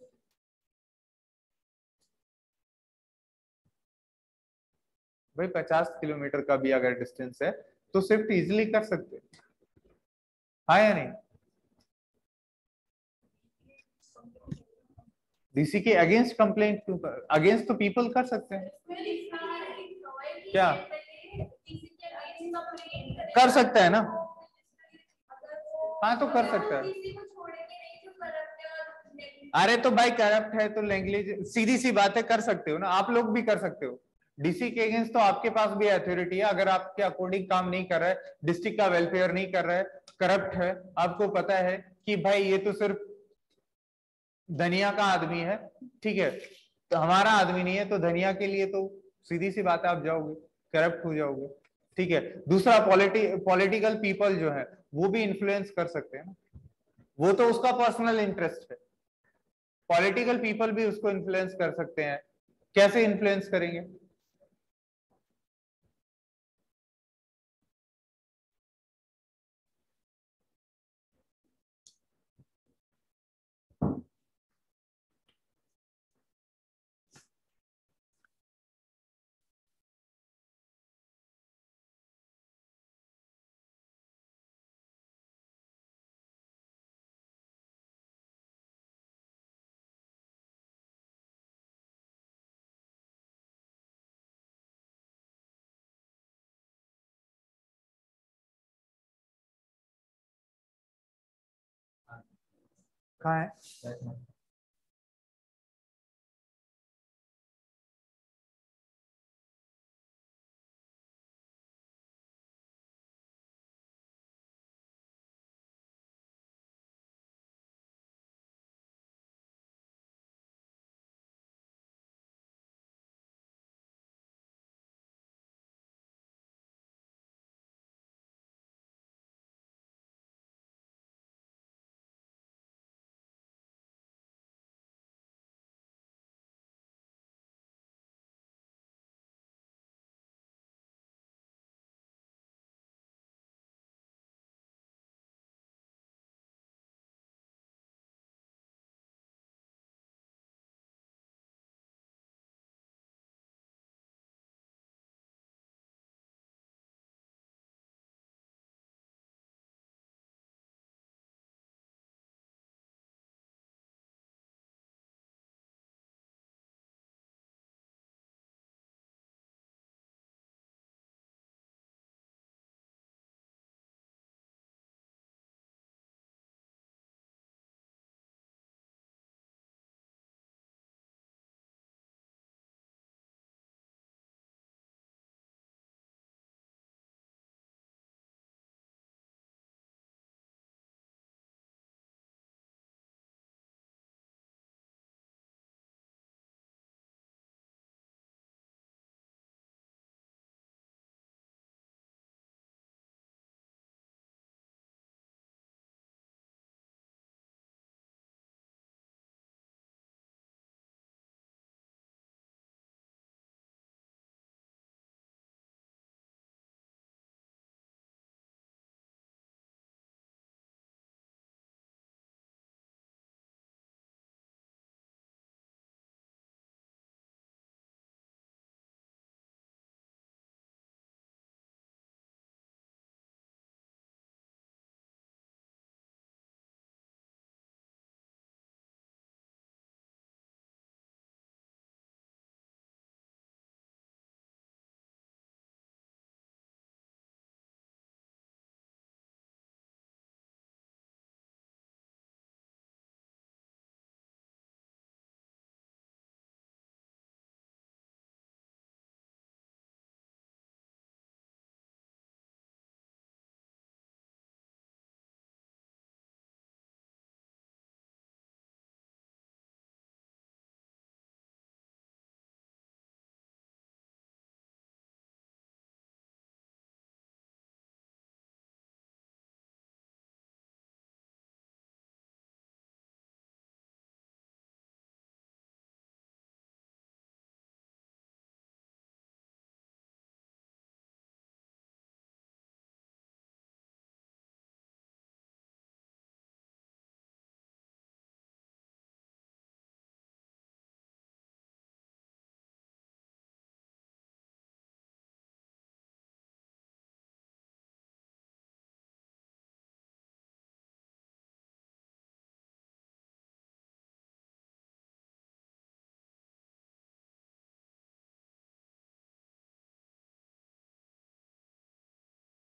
भाई पचास किलोमीटर का भी अगर डिस्टेंस है तो शिफ्ट इजिली कर सकते हैं, हाँ या नहीं? डीसी के अगेंस्ट कंप्लेंट क्यों कर, अगेंस्ट तो पीपल कर सकते हैं। क्या कर सकता है ना? हाँ तो कर सकता है। अरे तो भाई करप्ट है तो लैंग्वेज, सीधी सी बात है, कर सकते हो ना, आप लोग भी कर सकते हो। डीसी के अगेंस्ट तो आपके पास भी अथॉरिटी है, अगर आपके अकॉर्डिंग काम नहीं कर रहा है, डिस्ट्रिक्ट का वेलफेयर नहीं कर रहा है, करप्ट है, आपको पता है कि भाई ये तो सिर्फ धनिया का आदमी है, ठीक है, तो हमारा आदमी नहीं है, तो धनिया के लिए तो सीधी सी बात है आप जाओगे, करप्ट हो जाओगे, ठीक है। दूसरा पॉलिटी पॉलिटिकल पीपल जो है वो भी इन्फ्लुएंस कर सकते हैं ना, वो तो उसका पर्सनल इंटरेस्ट है, पॉलिटिकल पीपल भी उसको इन्फ्लुएंस कर सकते हैं। कैसे इन्फ्लुएंस करेंगे? कहाँ है?